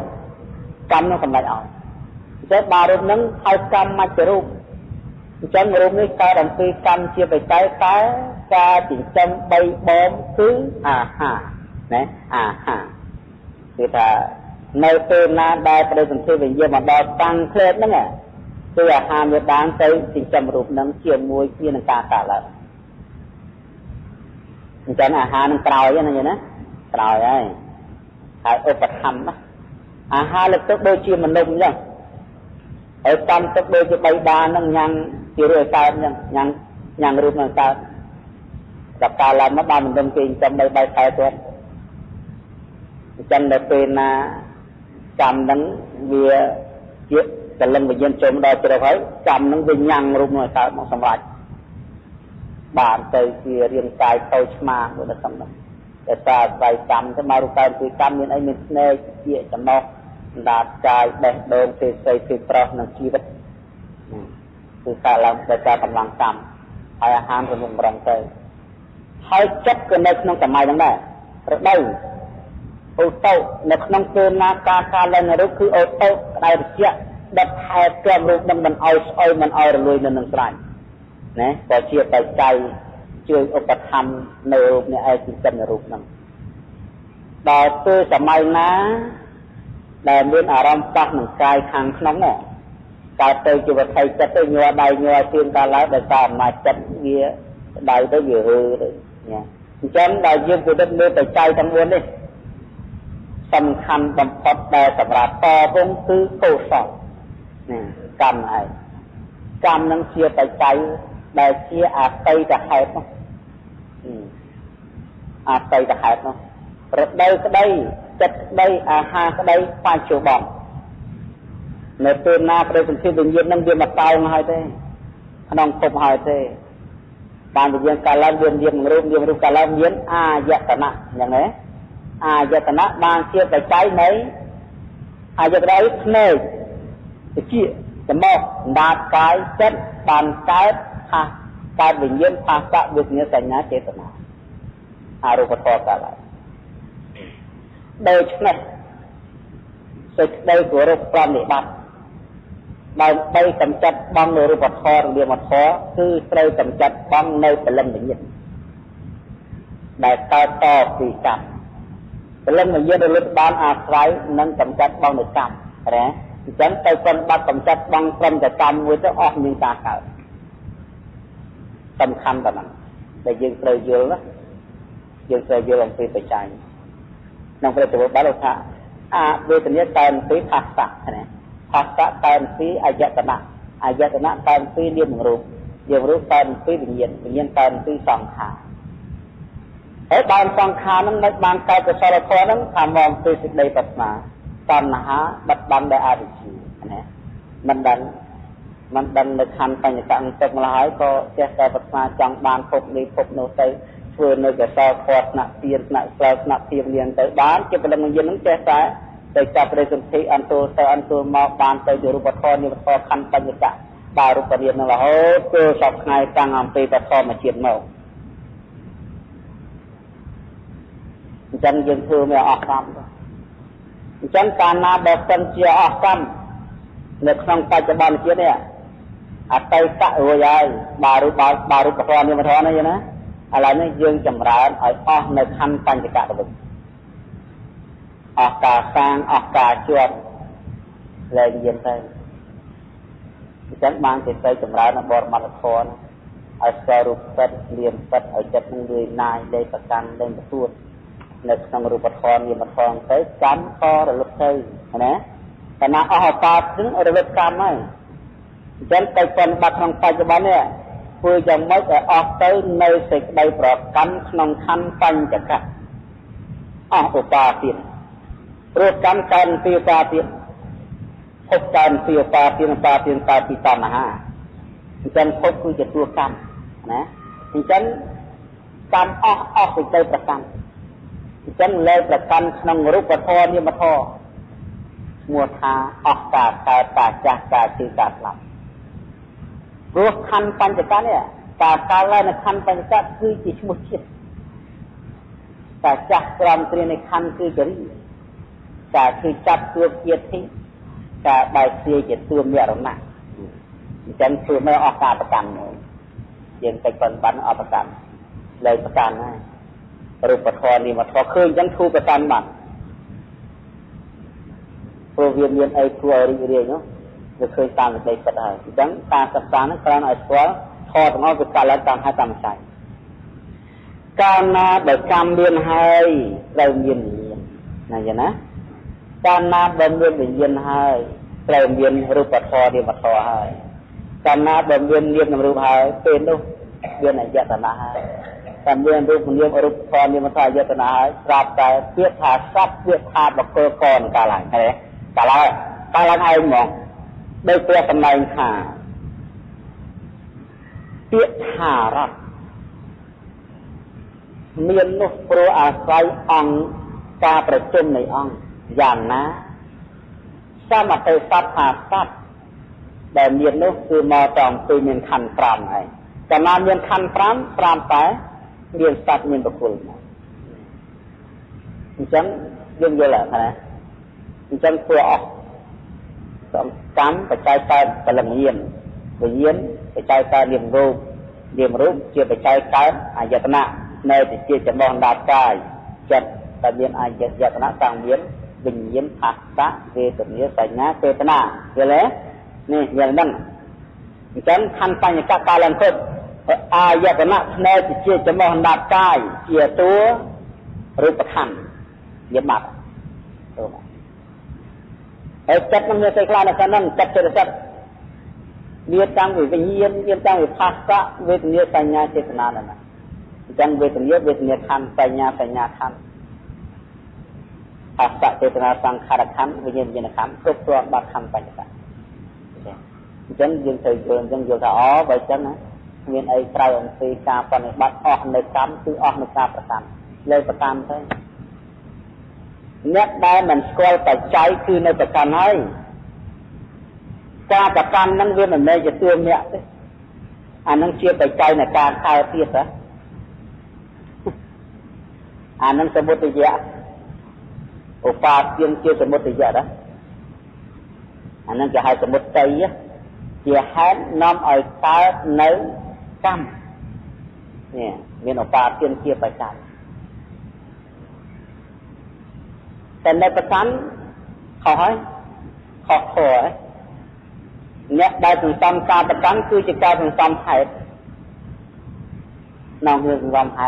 ỏi chứ bà rút nâng hai cam mà chờ rút chân rút ní cao đồng phi cam chia phải trái ca chỉ chân bay bom cứ hà nè thì taในตัวนาได้ประเด็นที่วิญญาณมาได้ตั้งเคล็ดนั่นแหละตัวหามจะดังใจสิ่งจำรูปนั้นเกี่ยวมวยที่นังกาตาละจันอาหารนั่งกล่าวยังไงนะกล่าวไงขายอุปธรรมนะอาหารเล็กตัวโดยเชี่ยมันนุ่มยังไอ้ตั้งตัวโดยจะใบบานนั่งยังเกี่ยวกับการยังรูปนั่งกากับการละมัดบานมันดมกินจำใบไทยตัวจันได้เป็นนะจำนั้นเวียเยอะแต่ลงไปเย็นจมได้จะได้จำนั้นวิญญาณรูปหน่วยตามองสมบัติบานใจเสียเรียนกายเข้าชมาโดยสำนักแต่ตาใจจำถ้ามารูปการคือจำมีไอ้มีเนยเกี่ยจำนอกดาดกายแดดโดนเสียใจเสียปลอกหนังชีวิตคือการเราจะการกำลังจำให้อาหารเป็นมุมรังใจให้จับกันในน้องสมัยนั้นได้ระดับโอโต้ในขนมเกลือนาการเล่นรูปคือโอโต้ได้เสียดับแทนเกลือรูปมันเอาระลุยในหนึ่งสายนะพอเชียร์ไปใจជួយឧបត្ថម្ភនៅរូបនេះឯងចិញ្ចឹមនៅរូបហ្នឹងដល់ពេលសម័យណាដែលមានអារម្មណ៍ប៉ះនឹងកាយខាងក្នុងហ្នឹងកើតទៅជាវត្ថុចិត្តទៅញ័រដៃញ័រជើងកើតឡើងដោយសារអំណាចចិត្តវាដៅទៅវារើទៅណាអញ្ចឹងដល់យើងពិនិត្យមើលបច្ច័យទាំង4នេះសំខាន់បំផុតដែលសម្រាប់តវងគឺកុសលណាកម្មឯងកម្មនឹងជាបច្ច័យដែលជាអតីតហេតុនោះអតីតហេតុនោះរដូវក្តីចិត្តក្តីអាហារក្តីបច្ចុប្បន្ននៅពេលណាប្រតិសន្ធិវិញ្ញាណនឹងវាមកតោងហើយទេក្នុងភពហើយទេបានវិញ្ញាណកាលឡើងមានរូបកាលឡើងមានអាយតនៈយ៉ាងណាអាយតនៈបានជាបច្ច័យនៃអាយតនៈភ្នែកតិចចំមកដាតកាយចិត្តបានកើតវិញ្ញាណផាសៈវិញ្ញាណសញ្ញាចេតនាអរូបធម៌កាលឡើងដូច្នេះសេចក្តីគោរពប្រណិប័តដើម្បីកម្ចាត់បងនៅរូបធម៌នាមធម៌គឺត្រូវកម្ចាត់បងនៅព្រលឹងវិញ្ញាណដែលកើតតពីកម្មព្រលឹងវិញ្ញាណរលត់បានអាស្រ័យនឹងកម្ចាត់បងនៅកម្មណាអញ្ចឹងទៅប្រតិបត្តិកម្ចាត់បងព្រមតែកម្មមួយទៅអស់មានការកើតសំខាន់ប៉ុណ្ណឹងដែលយើងត្រូវយល់ណាយើងត្រូវយល់អំពីបច្ច័យក្នុងព្រះទិវបាលថាអវេទនាតែពីផាសៈណាផាសៈតែពីអាយតនៈតែពីនាមរូបតែពីវិញ្ញាណតែពីសង្ខារហើយបានសង្ខារហ្នឹងមិនបានកើតកុសលធម៌ហ្នឹងថាមកពីសេចក្តីប្រាថ្នាតណ្ហាបិទបាំងដោយអវិជ្ជាណាមិនដឹងនៅខណ្ឌបញ្ញកៈទឹកម្ល៉េះហើយក៏ចេះតែប្រាថ្នាចង់បានភពនេះភពនោះទៅធ្វើនៅកសលខតថ្នាក់ទានថ្នាក់សិលថ្នាក់ធៀបលៀនទៅបានជាព្រលឹងវិញ្ញាណហ្នឹងចេះតែទៅចាប់ប្រេសន្ធិអន្តរមកបានទៅជារូបធម៌និវធម៌ខណ្ឌបញ្ញកៈដល់រូបរាងនឹងរហូតគឺសពថ្ងៃតាំងអំពីបឋមជាតិមកអញ្ចឹងយើងធ្វើមកអស់កម្មអញ្ចឹងកាលណាបើសិនជាអស់កម្មនៅក្នុងបច្ចុប្បន្នជាតិនេះអតីតរួចហើយបាទរូបធម៌និវធម៌នេះណាឥឡូវនេះយើងចម្រើនឲ្យអស់នៅខណ្ឌបញ្ញកៈទៅវិញអស់ការសាងអស់ការជាប់លែងយានទៅអញ្ចឹងបានជាទៅចម្រើនបរមត្ថធម៌ឲ្យស្គាល់រូបពិតលៀមពិតឲ្យចិត្តនឹងលឿនណាយលេខប្រកាន់លេងទទួលនៅក្នុងរូបធម៌នាមធម៌ទៅកម្មក៏រលត់ទៅណាតែណាអស់ឱកាសនឹងរលត់កម្មហើយអញ្ចឹងទៅប្រតិបត្តិក្នុងបច្ចុប្បន្ននេះធ្វើយ៉ាងម៉េចឲ្យអស់ទៅនៅសេចក្តីប្រកាន់ក្នុងខណ្ឌបញ្ចកៈអស់ឱកាសទៀតព្រោះកម្មកើតពីឱកាសទៀតភពកើតពីឱកាសទៀតកើតពីតណ្ហាអញ្ចឹងភពគឺជាតួកម្មណាអញ្ចឹងកម្មអស់សេចក្តីប្រកាន់អញ្ចឹងលែងប្រកាន់ក្នុងរូបធម៌នាមធម៌ឈ្មោះថាអស់ការកើតការចាស់ការជឿការស្លាប់ព្រោះខណ្ឌបញ្ចកៈនេះការកើតឡើងនៅខណ្ឌបញ្ចកៈគឺជាឈ្មោះជាតិការចាស់ក្រំគ្រានៃខណ្ឌគឺចរិយាការគឺចាប់ទួជាតិទីការបែកជាជាទួមរណៈអញ្ចឹងធ្វើនៅអស់ការប្រកាន់មួយយើងទៅប៉ុនបានអស់ប្រកាន់លើប្រកាន់ហើយរូបធម៌នាមធម៌ឃើញអញ្ចឹងធូរប្រកាន់បាត់ព្រោះវាមានអីគួរឲ្យរីករាយនោះវាឃើញតាមសេចក្តីពិតហើយអញ្ចឹងការសិក្សាហ្នឹងគ្រាន់ឲ្យស្គាល់ធម៌ទាំងអស់វាកើតឡើងតាមហេតុតាមปัจจัยកាលណាបើកម្មមានហើយត្រូវមានវិញ្ញាណណាយ៉ាងណាកាលណាបើមានវិញ្ញាណហើយត្រូវមានរូបធម៌នាមធម៌ហើយកាលណាបើមាននាមរូបហើយពេលនោះមានអយតនៈហើយតែមានរូបនាមរូបធម៌នាមធម៌អយតនៈហើយស្រាប់តែពាក្យថាសត្វពាក្យថាបកលកនកាលឡើងហើយកាលឡើងឯងហ្មងដោយព្រះសម្ដែងថាពាក្យថារតមាននោះព្រោះអាស្រ័យអង្គការប្រជុំនៃអង្គយ៉ាងណាសមតិសត្វថាសត្វដែលមាននោះគឺមកតាមពីមានខណ្ឌ5ហើយកាលណាមានខណ្ឌ5ប្រាប់តែមានសត្វមានបុគ្គលមកអញ្ចឹងយើងយល់ហើយណាអញ្ចឹងធ្វើអស់កម្មបច្ច័យកើតបលវិញ្ញាណបច្ច័យកើតនាមរូប điểm rút chia phải trái cái giải nạ nơi thì chia chấm bòn đạp cài chật tại biên giải nạ sang biến bình nhiễm hạt đá về tự nhiên phải nhá tê tê nà vậy lẽ nè vậy nâng chấm khăn phanh các ca lần khôn giải nạ nơi thì chia chấm bòn đạp cài chia túa rút bạc khăn nhiễm mặt chất năng lượng xây khai là cái năng chất chất việc tăng về nhiên việc tăng về phát ra về nhiên sanh nhà chết na là chẳng về nhiên khăn sanh nhà khăn phát ra chết na sang khara khăn về nhiên khăn cướp đoạt bát khăn sanh nhà chẳng dương thời trường dương vô thọ vậy chẳng á nguyên ấy trai ông si ca phần bắt ọt nơi cam cứ ọt nơi caประกันเลยประกันthôi nhất đây mình coi phải tráiคือในประกันให้การประกันนั่นเรื่องมันไม่จะตัวเนี่ยอันนั้นเชื่อไปใจในการคายเทียบนะอันนั้นสมุติยะอุปาเทียนเชื่อสมุติยะนะอันนั้นจะให้สมุติใจยะจะให้น้อมเอาตาในกรรมเนี่ยมีอุปาเทียนเชื่อไปใจแต่ในประกันเขาให้ขอขอเนี่ยได้ถึงซ้ำการประกันคือจะกลายเป็นซ้ำหายน้องเรื่องซ้ำหาย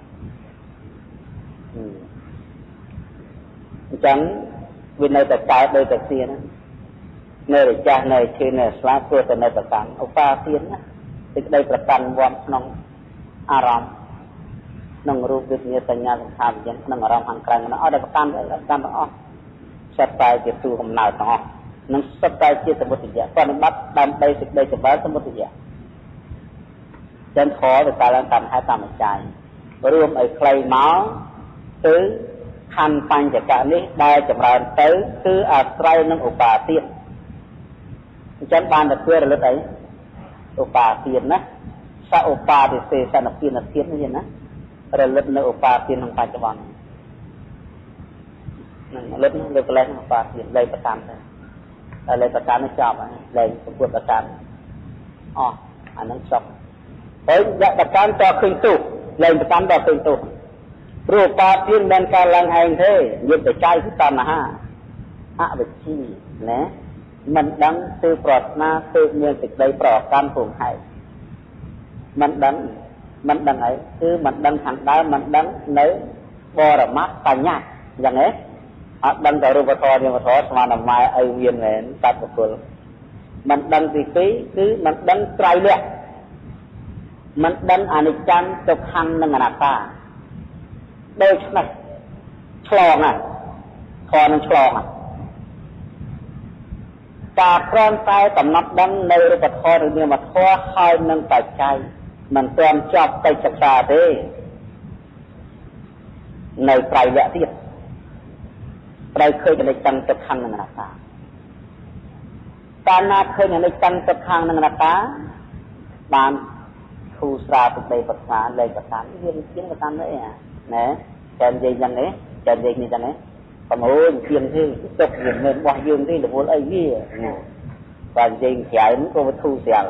จังวินัยแต่กายโดยแต่เสียนะเนยจ่าเนยคือเนยสลายตัวแต่เนยประกันอุปาเสียนะติดได้ประกันวามน้องอารมณ์น้องรูปวิญญาณสัญญาสังขารยังน้องอารมณ์ห่างไกลมันได้ประกันได้ประกันต้องออกสัตย์ใจจะสู้กับนายต้องออกนั่งสัตย์ใจเชื่อสมุติยะตอนบัดดำไปสิได้จะบ้าสมุติยะจันขอแต่การทำให้ตามใจรวมไอ้ใครเมาตื้อคันปัญจการนี้ได้จำเริญตื้อคืออาศัยนั่งอุปาเตียนจันบานแต่เพื่อระลึกไอ้อุปาเตียนนะสะอุปาเดเสสนับเตียนนับเตียนนี่นะระลึกในอุปาเตียนของปัจจุบันนั่นระลึกในกระไรอุปาเตียนเลยประการเลยอะไรประการไม่ชอบอะไรสมควรประการอ๋ออันนั้นชอบเฮ้ยประการต่อคืนตู้เลยประการต่อคืนตู้รูปปาพินเป็นการลังแห่งเทยึดแต่ใจที่ตามมาฮะวิชีนะมันดังตือปลอดนาตือเมืองติดใดปลอดการผงไห้มันดังไอ้คือมันดังทางได้มันดังเนื้อบรมัตปัญญาอย่างนี้ดังแต่รูปธรรมเนี่ยมาทอดมาหนำไม้ไอเวียนเหมือนตัดบุคคลมันดังสิปีคือมันดังไตรเลือดมันดังอนิจจังทุกขังนังอนัตตาโดยใช่ไหมฉลองคอนั้นฉลองการพร้อมใจกำนับดังในรูปธรรมเนี่ยมาทอดให้นังปัจจัยมันเตรียมจับไปจักรเด้ในไตรเลือดที่เราเคยในจังตะคังนังนาตาการนาเคยในจังตะคังนังนาตาบางครูสราตุเตปสาเลยประการเรียนเขียนประการเลยนะแกนเย็นยังไงแกนเย็นนี่จังไงประโมยเพียงที่ตกเงินเงินบ่ยืมที่หรือว่าไอ้ยี่và dành giải của vật thu xẻo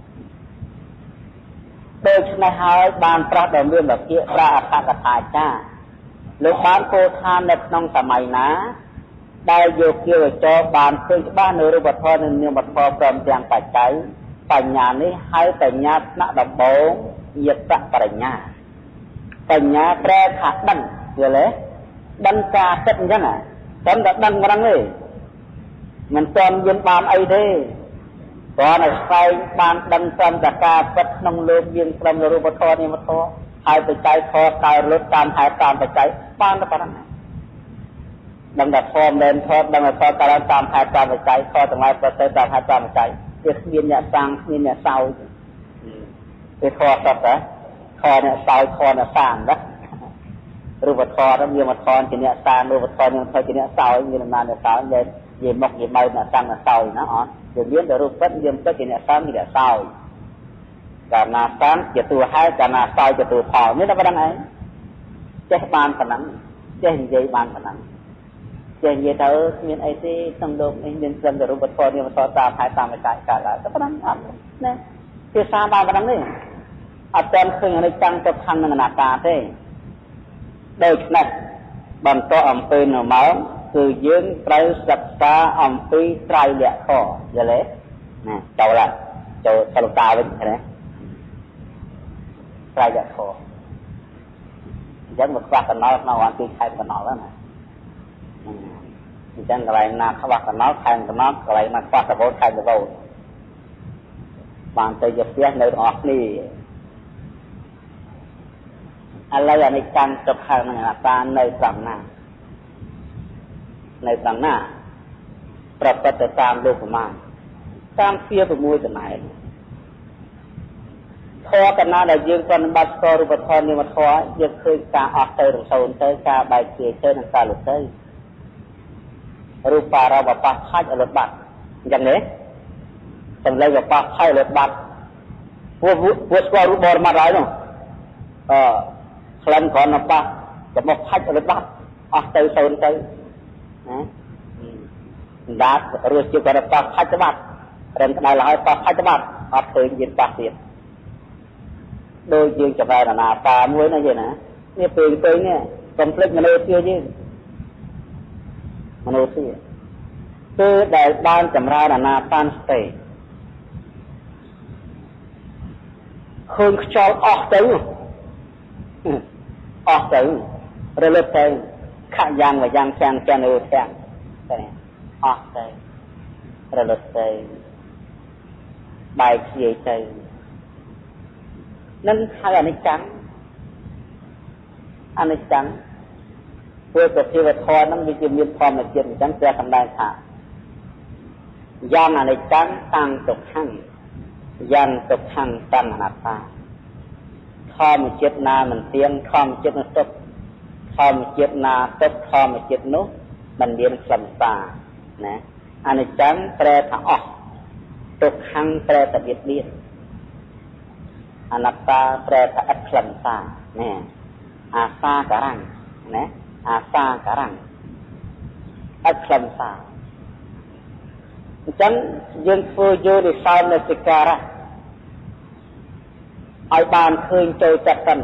đôi chân này hai bàn phát đồng nguyên là kia ra phát cả thải cha lúc bán cô than đẹp nông tà mày ná đại vô kêu cho bàn khơi ba nửa vật thọ nên nhiều vật thọ cầm tiền phải cháy phải nhà này hai phải nhà nã đập bóng nhiệt tặng phải nhà tre khát đăng rồi lấy đăng ca chất như thế này tóm đã đăng vào đăng ấy mình toàn dân bàn ấy thế còn là sai bàn đăng trong cả ca vật nông lương viên trong rồi vật thọ này vật thọ hai phải cháy thọ cài lốt tam hai tam phải cháy ban nó phải đăng đăng đặt form lên thọ đăng là thọ cài tam hai tam phải cháy thọ từ ngày tới tam hai tam phải cháy việc viên nhà sang viên nhà sau cái thọ sắp đấy thọ này sau thọ là sang đóรูปธรรมเรื่องมาทอนจีเนียสานรูปธรรมเรื่องทอนจีเนียสาวมีนานเนี่ยสาวเย็นเย็นมกเย็นใบน่ะตั้งน่ะสาวนะอ๋อเดี๋ยวเลี้ยงแต่รูปปั้นเยี่ยมก็จีเนียสานมีแต่สาวการนาสานจะตัวให้การนาสาวจะตัวพอนี่เราไปดังไงเจ้าบ้านขนาดเจ้าเยี่ยบ้านขนาดเจ้าเยี่ยเธอมีไอ้ที่ต้องโดนไอ้เงินเงินแต่รูปธรรมเนี่ยมาทอตามหายตามไปจ่ายกันแล้วก็นั้นอ่ะเนี่ยที่สามบ้านขนาดนี้អត់ទាន់ឃើញអនិច្ចំទុក្ខំនិងអនត្តាទេដូច្នេះបន្តអំពីនៅមកគឺយើងត្រូវសិក្សាអំពីត្រៃលក្ខណ៍យល់ទេណាចូលសិលតាវិញណាត្រៃលក្ខណ៍អញ្ចឹងមកខ្វះកណ្ដោក្នុងអន្តទីខែកណ្ដោហ្នឹងណាអញ្ចឹងកន្លែងណាខ្វះកណ្ដោខែកណ្ដោកន្លែងណាខ្វះតវោខែតវោបានទៅយកផ្ទះនៅទាំងអស់គ្នាឥឡូវអនិច្ចំទុក្ខំនិងអនត្តានៅត្រង់ណាប្រកបទៅតាមលោកប្រមាណតាមទ្វា6ចំណែកធម៌កណ្ណាដែលយើងប្រតិបត្តិស្គាល់រូបធម៌នាមធម៌យើងឃើញការអស់ទៅរំសូនទៅការបែកជាទៅនិងការលុតទៅរូបារមបផាច់អលត់បាត់អញ្ចឹងទេសម្លេងបបផាច់អលត់បាត់ពួកស្គាល់រូបបរមត្តហើយនោះក្លិនគ្រាន់តែប៉ះរបស់ផាច់អលត់បាត់អស់ទៅសូនទៅណាដាតរស់ជាគាត់ប៉ះផាច់ទៅបាត់រឹងក្តៅឡើយប៉ះផាច់ទៅបាត់អត់ឃើញយើងប៉ះទៀតដូចយើងចម្រើនអាណាតាមួយណាយើងណានេះពេលនេះកុំភ្លេចមនុស្សជាយើងមនុស្សជាគឺដែលបានចម្រើនអាណាតាស្ទេឃើញខ្យល់អស់ទៅរលត់ទៅខយ៉ាងមួយយ៉ាងចាំងនៅទាំងតែអស់ទៅរលត់ទៅបែកជាទៅនឹងហៅអនិច្ចំព្រោះប្រតិវធម៌នឹងវាជាមានធម្មជាតិអញ្ចឹងព្រះសម្ដែងថាយ៉ាងអនិច្ចំតាំងទុក្ខំយ៉ាងទុក្ខំតាំងអនត្តាធម្មជាតិណាមិនទៀងធម្មជាតិនោះទុក្ខធម្មជាតិណាទុក្ខធម្មជាតិនោះមិនមានខ្លឹមសារណាអនិច្ចំប្រែថាអស់ទុក្ខំប្រែថាបៀតបៀនអនត្តាប្រែថាឥតខ្លឹមសារណាអាសាការំណាអាសាការំឥតខ្លឹមសារអញ្ចឹងយើងធ្វើយោនិសោមនសិការៈឲ្យបានឃើញចូលចិត្តសិន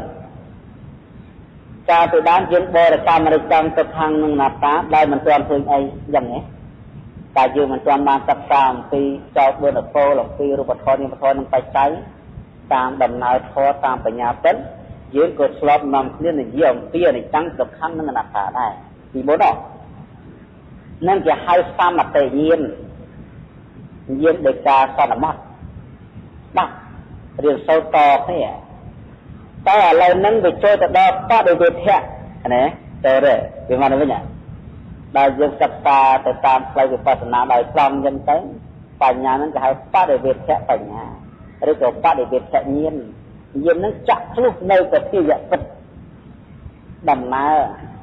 ការពីដើមយើងបរិកម្មរិកម្មទៅខាងនឹងអនត្តាដែលមិនទាន់ឃើញអីយ៉ាងនេះតែយើងមិនទាន់បានសិក្សាអំពីចោលបុណ្យពលអំពីរូបធម៌នាមធម៌នឹងបច្ច័យតាមដំណើរធម៌តាមបញ្ញាពិតយើងក៏ឆ្លប់នាំគ្នានិយាយអំពីអនិច្ចំទុក្ខំនិងអនត្តាដែរពីមុននឹងគេហៅសមតេញាណដោយការសន្មតបាទរៀនសូត្រតគ្នាតែឥឡូវហ្នឹងវាចូលទៅដល់បដិវេធៈណាទៅទេវាមកវិញដែលយើងសិក្សាទៅតាមផ្លូវវិបស្សនាដោយត្រង់ចឹងទៅបញ្ញាហ្នឹងគេហៅបដិវេធៈបញ្ញាឬក៏បដិវេធៈញាណហ្នឹងចាក់ធ្លុះនៅពទាយពិតដំណើរ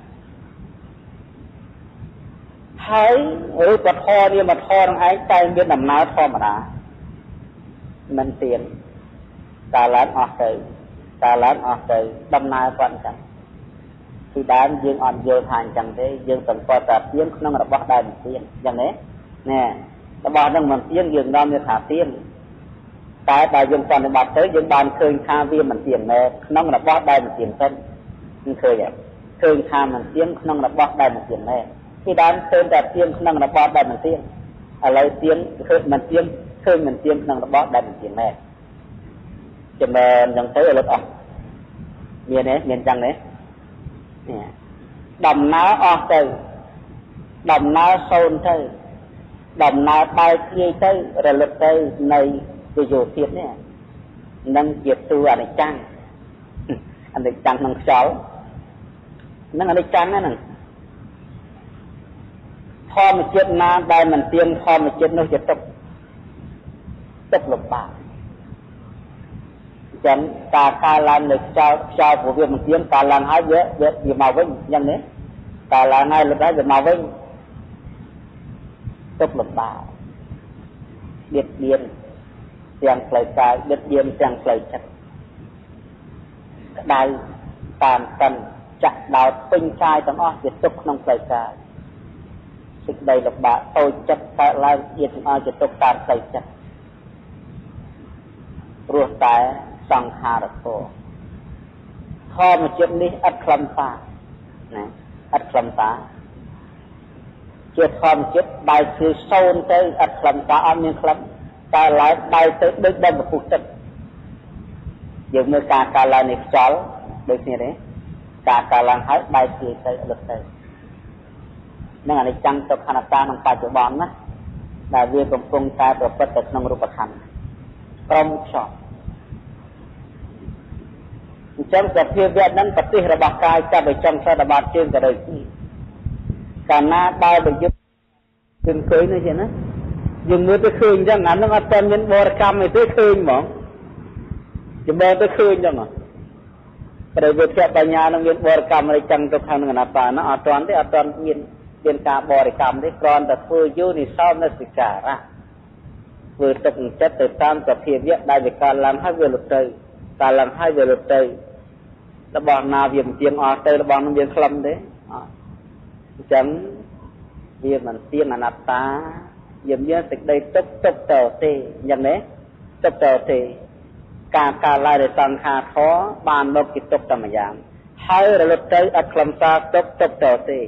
ហើយរូបធម៌នាមធម៌នឹងឯងតែមានដំណើរធម្មតាមិនទៀងកាលឡើងអស់ទៅដំណើរគាត់អញ្ចឹងពីដើមយើងអត់យល់ថាអញ្ចឹងទេយើងសង្កត់ថាទៀងក្នុងរបស់ដែលមិនទៀងអញ្ចឹងណារបស់ហ្នឹងមិនទៀងយើងនាំវាថាទៀងតែបើយើងប្រតិបត្តិទៅយើងបានឃើញថាវាមិនទៀងមែនក្នុងរបស់ដែលមិនទៀងទៅឃើញថាមិនទៀងក្នុងរបស់ដែលមិនទៀងមែនពីដើមឃើញតែទៀងក្នុងរបស់ដែលមិនទៀងឥឡូវទៀងឃើញមិនទៀងក្នុងរបស់ដែលមិនទៀងមែនចំណែនចឹងទៅលុតអស់មានទេមានចឹងទេដំណើរអស់ទៅដំណើរសូន្យទៅដំណើរបែកជាយទៅរលត់ទៅនៃវិយោធាតុនេះនឹងជាទូអនិច្ចំក្នុងខ្យល់នឹងអនិច្ចំហ្នឹងធម្មជាតិណាដែលមិនទៀងធម្មជាតិនោះជាទុក្ខលំបាកចឹងការឡើងនៅខ្យល់ព្រោះវាមិនទៀងការឡើងហើយវាមកវិញយ៉ាងនេះការឡើងហើយលុតហើយវាមកវិញទុក្ខលំបាកបៀតបៀនទាំងផ្លូវកាយបៀតបៀនទាំងផ្លូវចិត្តក្តៅតាមកិនចាក់ដោតពេញកាយទាំងអស់ជាទុក្ខក្នុងផ្លូវកាយសេចក្តីលំបាកតូចចិត្តកើតឡើងជាទាំងអស់ជាទុក្ខតាមផ្លូវចិត្តព្រោះតែសង្ខារធម៌ធម្មជាតិនេះឥតខ្លឹមសារណាឥតខ្លឹមសារជាធម្មជាតិដែលគឺសូន្យទៅឥតខ្លឹមសារអត់មានខ្លឹមតែឡើងបែរទៅដូចដុំពពុះទឹកយើងមើលការកើតឡើងនៃខ្យល់ដូចនេះទេការកើតឡើងហើយបែរជាទៅលុបទៅនឹងអនិច្ចំទុក្ខអនត្តាក្នុងបច្ចុប្បន្នណាដែលវាកំពុងតែប្រព្រឹត្តទៅក្នុងរូបខណ្ឌក្រុមខ្យល់អញ្ចឹងសភាវៈហ្នឹងប្រទេសរបស់កាយចាប់ឲ្យចង់សតបាតជើងក៏ដូចនេះកាលណាបើប្រយុទ្ធយើងឃើញនេះណាយើងមើលទៅឃើញអញ្ចឹងអាហ្នឹងអត់តែមានបរិកម្មទេឃើញហ្មងចម្លែកទៅឃើញអញ្ចឹងព្រះវិទ្យាបញ្ញានឹងមានបរិកម្មអីចឹងទៅខាងនឹងអនត្តាណាអត់ទាន់ទេអត់ទាន់មានការបរិកម្មទេគ្រាន់តែធ្វើយោនិសោមនសិការៈធ្វើទឹកចិត្តទៅតាមសភាវៈដែលវាកើតឡើងហើយវាលុបទៅកើតឡើងហើយវាលុបទៅរបស់ណាវាមិនទៀងអស់ទៅរបស់នឹងវាខ្លឹមទេអញ្ចឹងវាមិនទៀងអនត្តាយើងមានសេចក្តីទុកទៅទេអញ្ចឹងទេទុកទៅទេការកើតឡើងនៃសង្ខារធម៌បានមកជាទុកតែម្យ៉ាងហើយរលត់ទៅអត់ខ្លឹមសារទុកទៅទេ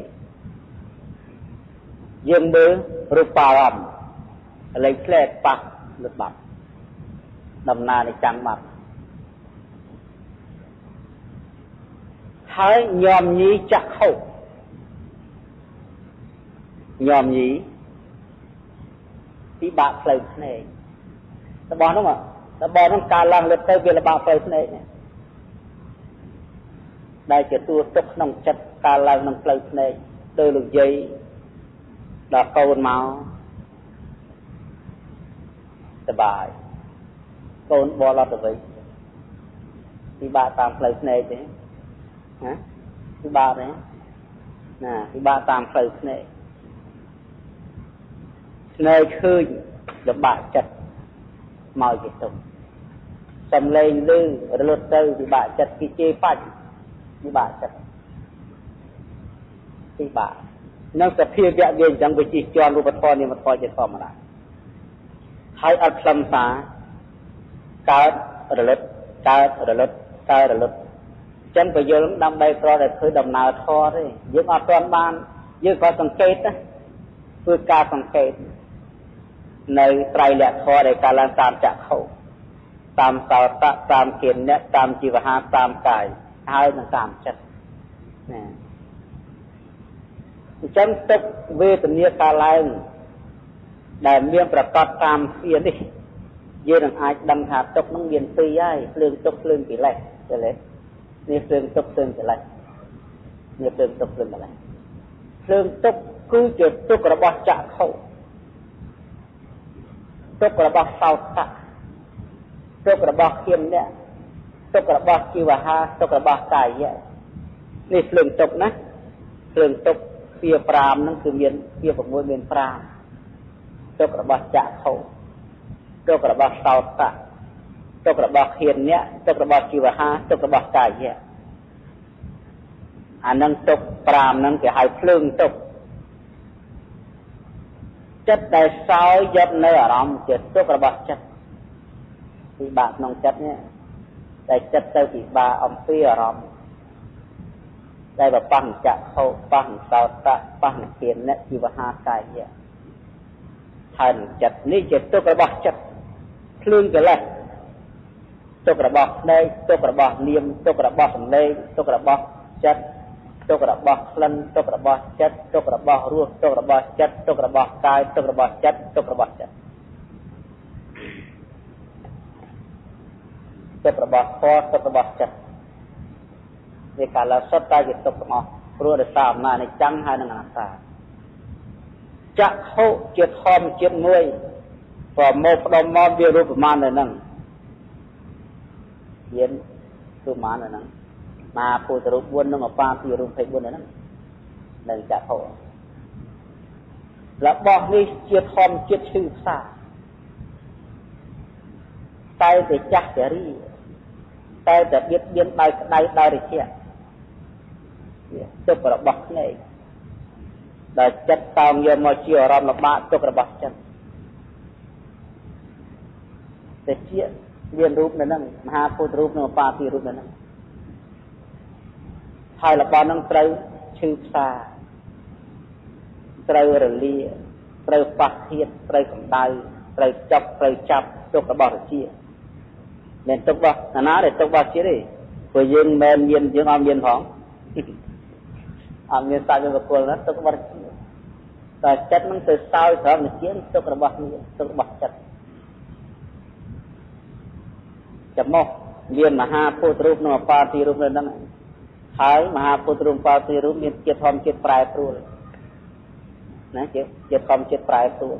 យើងមើលរូបអារម្មណ៍លេខផ្លែប៉ះលុបបាត់ដំណើរនៃចាំបាត់ហើយញោមញីចក្ខុញោមញីពិបាកផ្លូវភ្នែករបស់នោះការឡើងលើកទៅវាលំបាកផ្លូវភ្នែកដែលជាទួទុកក្នុងចិត្តការឡើងក្នុងផ្លូវភ្នែកទៅលោកយាយដល់កូនមកសបាយកូនបលអត់ទៅវិញពិបាកតាមផ្លូវភ្នែកទេណាពិបាកទេណាពិបាកតាមផ្លូវភ្នែកភ្នែកឃើញលំបាកចិត្តមកជាទុកសំឡេងឮរលត់ទៅពិបាកចិត្តគេជេរបាច់ពិបាកចិត្តពិបាកនៅសភាវៈវាអញ្ចឹងវាជិះជាន់រូបធម៌នាមធម៌ជាធម្មតាហើយអត់ខ្លឹមសារកើតរលត់កើតរលត់កើតរលត់ចឹងបើយល់ដើម្បីប្រតែឃើញដំណើរធម៌ទេយើងអត់ទាន់បានយើងក៏សង្កេតណាធ្វើការសង្កេតនៅត្រៃលក្ខធម៌ដែលកើតឡើងតាមចក្ខុតាមសោតៈតាមគិនៈតាមជីវហាតាមកាយហើយនឹងតាមចិត្តណាអញ្ចឹងទុកវេទនាកើតឡើងដែលមានប្រកបតាមស្ពាននេះយើងនឹងអាចដឹងថាទុកនឹងមានពីរហើយភ្លើងទុកភ្លើងកិលេសទៅលេនេះភ្លើងទុកភ្លើងកិលេសនេះភ្លើងទុកភ្លើងកិលេសភ្លើងទុកគឺជាទុករបស់ចក្ខុទុករបស់សោតៈទុករបស់គិនៈទុករបស់ជីវហាទុករបស់កាយៈនេះភ្លើងទុកណាភ្លើងទុកវា5ហ្នឹងគឺមានវា6មាន5ទុករបស់ចក្ខុទុករបស់សោតៈទុករបស់គិនៈទុករបស់ជីវហាទុករបស់កាយៈអានឹងទុក5ហ្នឹងគេហៅភ្លើងទុកចិត្តដែលសោយយកនៅអារម្មណ៍ជាទុករបស់ចិត្តពិបាកក្នុងចិត្តនេះតែចិត្តទៅពិបាកអំពីអារម្មណ៍ដែលបបចក្ខុបបសោតៈបបគិនៈជីវហាកាយៈហើយចិត្តនេះជាទុករបស់ចិត្តភ្លើងកិលេសទុករបស់ភ្នែកទុករបស់នាមទុករបស់សម្លេងទុករបស់ចិត្តទុករបស់ក្លិនទុករបស់ចិត្តទុករបស់រសទុករបស់ចិត្តទុករបស់កាយទុករបស់ចិត្តទុករបស់ចិត្តទុករបស់ធម៌ទុករបស់ចិត្តវាកាលសុទ្ធតែជាទុកទាំងអស់ព្រោះដោយសារអំណាចនៃចាំហើយនឹងអនត្តាចក្ខុជាធម្មជាតិមួយប្រមូលផ្ដុំមកវារូបប្រមាណនៅហ្នឹងមានរូបប្រមាណនៅហ្នឹងมาពុទ្ធរូប4នឹងអបាពីរូប24ហ្នឹងនៅចក្ខុរបស់នេះជាធម្មជាតិឈឺផ្សាតែតែចាស់ចរីតែតែបៀតបៀនដោយក្តៅដោយរាជៈទុករបស់ភ្នែកដែលចិត្តតោងយកមកជាអារម្មណ៍លំបាកទុករបស់ចិត្តតែជា viên rúp này nâng hà phút rúp nó ba thì rúp này nâng hai là ba nâng trâu chư xa trâu rồi lia trâu phát thiết trâu cầm đai trâu chắp tục là bỏ được chia nên tục bỏ là ná để tục bỏ chia đi rồi dương men viên dương om viên phóng om viên sao cho vật quân nó tục bỏ chia rồi chất nó từ sau rồi mình chiến tục là bỏ chất chấm một viên mà ha phô trúc nó pha ti rúp lên đó này thái mà ha phô trúc pha ti rúp miền chết thom chết prai pru nè chết thom chết prai pru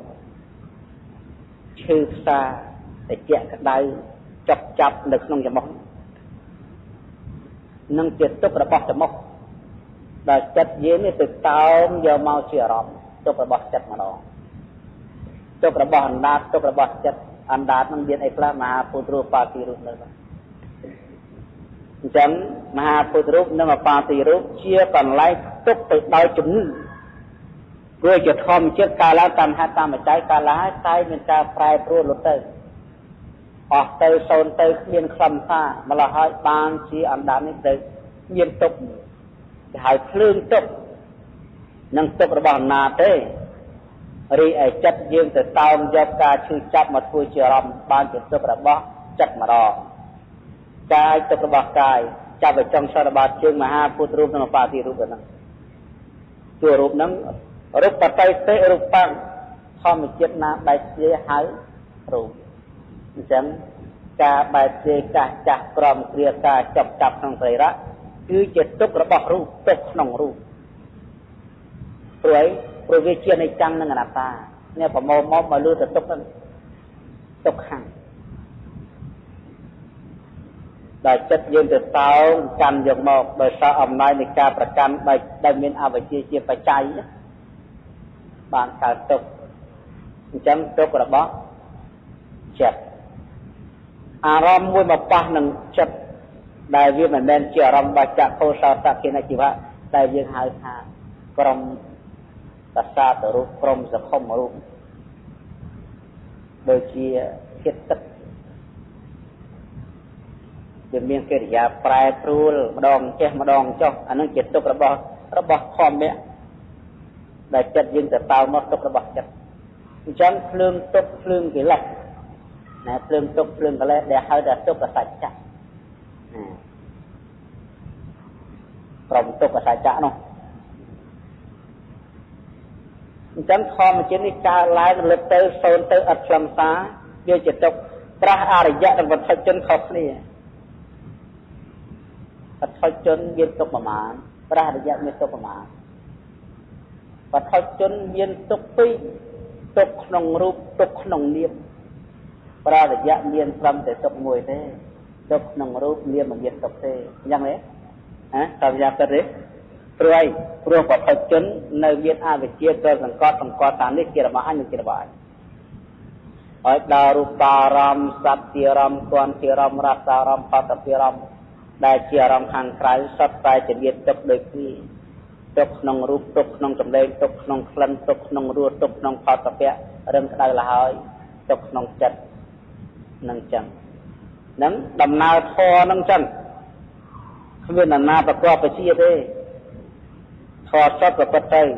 chư xa để chẹn cái đai chập được nông chấm một nông chết tục là bỏ chấm một là chất dễ như từ tao giờ mau chìa rõm tục là bỏ chất mà đó tục là bỏ anh đát tục là bỏ chất anh đạt nó biến ekla mà putru patirup nữa chẳng mà putru nó mà patirup chia còn lại tục từ đôi chúng rồi chợt không chết cả lá tam hai tam mà trái cả lá trái mình ta prai pro lột tới hoặc tới sồn tới miền khăm xa mà là hai ban chia anh đạt này tới miền tục hai phương tục nâng tục là bỏ nà thế ri ai chất dương từ tao do ca chư chấp mà thui chìa rầm ban chữ tục là bỏ chất mà đỏ cái tục là bỏ cái chấp ở trong sa ba chương mà ha phút rúp nó pa ti rúp đó chùa rúp nó rúp bát tay tế rúp băng không chết na đại chế hái rúp chẳng ca đại chế ca chặt crom kia ca chập chập trong thời đó cứ chết tục là bỏ rúp tục nòng rúp rồi rồi về chia này chăng năng là ta nghe phải mò mà lưu tục hàng đại chất dương từ sau căn dược một đời sau ẩm nay thì caประกันđại miền a về chia phải cháy bạn cả tục chấm tục là bó chật ram môi mà pa nâng chật đại viên mình nên chia ram ba chặt khô sao ta kia này chỉ vậy đại viên hai hà cònตัดซาตรูปพรมสังคมรูปโดยเชี่ยเกิดตัดจะมีกิริยาปลายปรูลมาดองเจ้มาดองจ้องอันนั้นเกิดตกระบคอมเนี่ยได้จัดยิงแต่เตามาตกระบจัดจังเพลิงตกเพลิงกี่หลักนะเพลิงตกเพลิงก็แล้วเดี๋ยวเขาจะตกกระสัจจะพรมตกกระสัจจะเนาะจังคอมันจะนิจาลายมันเล็บเตอร์โซนเตอร์อัดลำซาเยอะจะตกพระอริยะดังวันทัจจนขอบนี่ปัทัจจนเย็นตกประมาณพระอริยะเย็นตกประมาณปัทัจจนเย็นตกปีตกขนงรูปตกขนงเนียมพระอริยะเย็นพรำแต่ตกมวยเต้ตกขนงรูปเนียมมันเย็นตกเต้ยังไงฮะตามยาตะเรรวยรวมกับปัจจุบันในเวียนอาวิเชียเกิดสังกัดตามนี้เกี่ยวกับอันนี้เกี่ยวกับอะไรดารุปารามสัตติรามกวนติรามรัสารามปัตติรามได้เชียรามหันใครสัตย์ใจจะเบียดตกโดยที่ตกนองรูปตกนองจำเลยตกนองคลันตกนองรัวตกนองปัตเปียเริ่มได้ละหายตกนองจัดนังจังนั้นดำนาทอนังจังเขาเป็นนาประกอบไปเชียได้พอชอบกับปัจจัย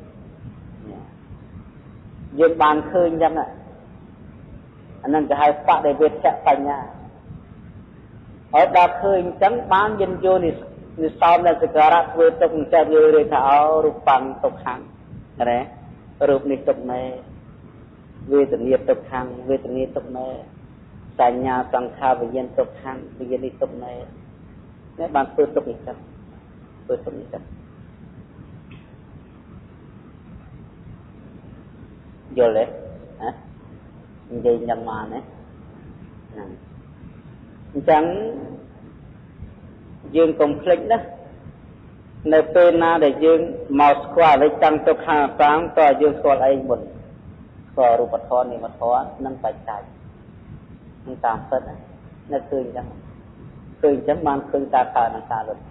ยืนบานคืนยังอ่ะอันนั้นจะให้ปะได้เวทแค่ปัญญาเอาดาคืนจังบ้านยืนโยนิสาวในสการะเวทตกใจเรื่อยๆถ้าเอารูปปังตกขังอะไรรูปนี้ตกในเวทนี้ตกขังเวทนี้ตกในสัญญาสังขารวิญญาณตกขังวิญญาณนี้ตกในเนี่ยบ้านเปิดตกอีกครับเปิดตกอีกครับvô lệ hả gì nhầm mà nè chẳng dương complex đó nơi bên na để dương Moscow với tăng tốc hàng sáng to dương còn ai một có rùa thon này mà thon nâng phải chạy nâng tam phật này nơi cười chẳng mang cười ta khờ nâng ta luôn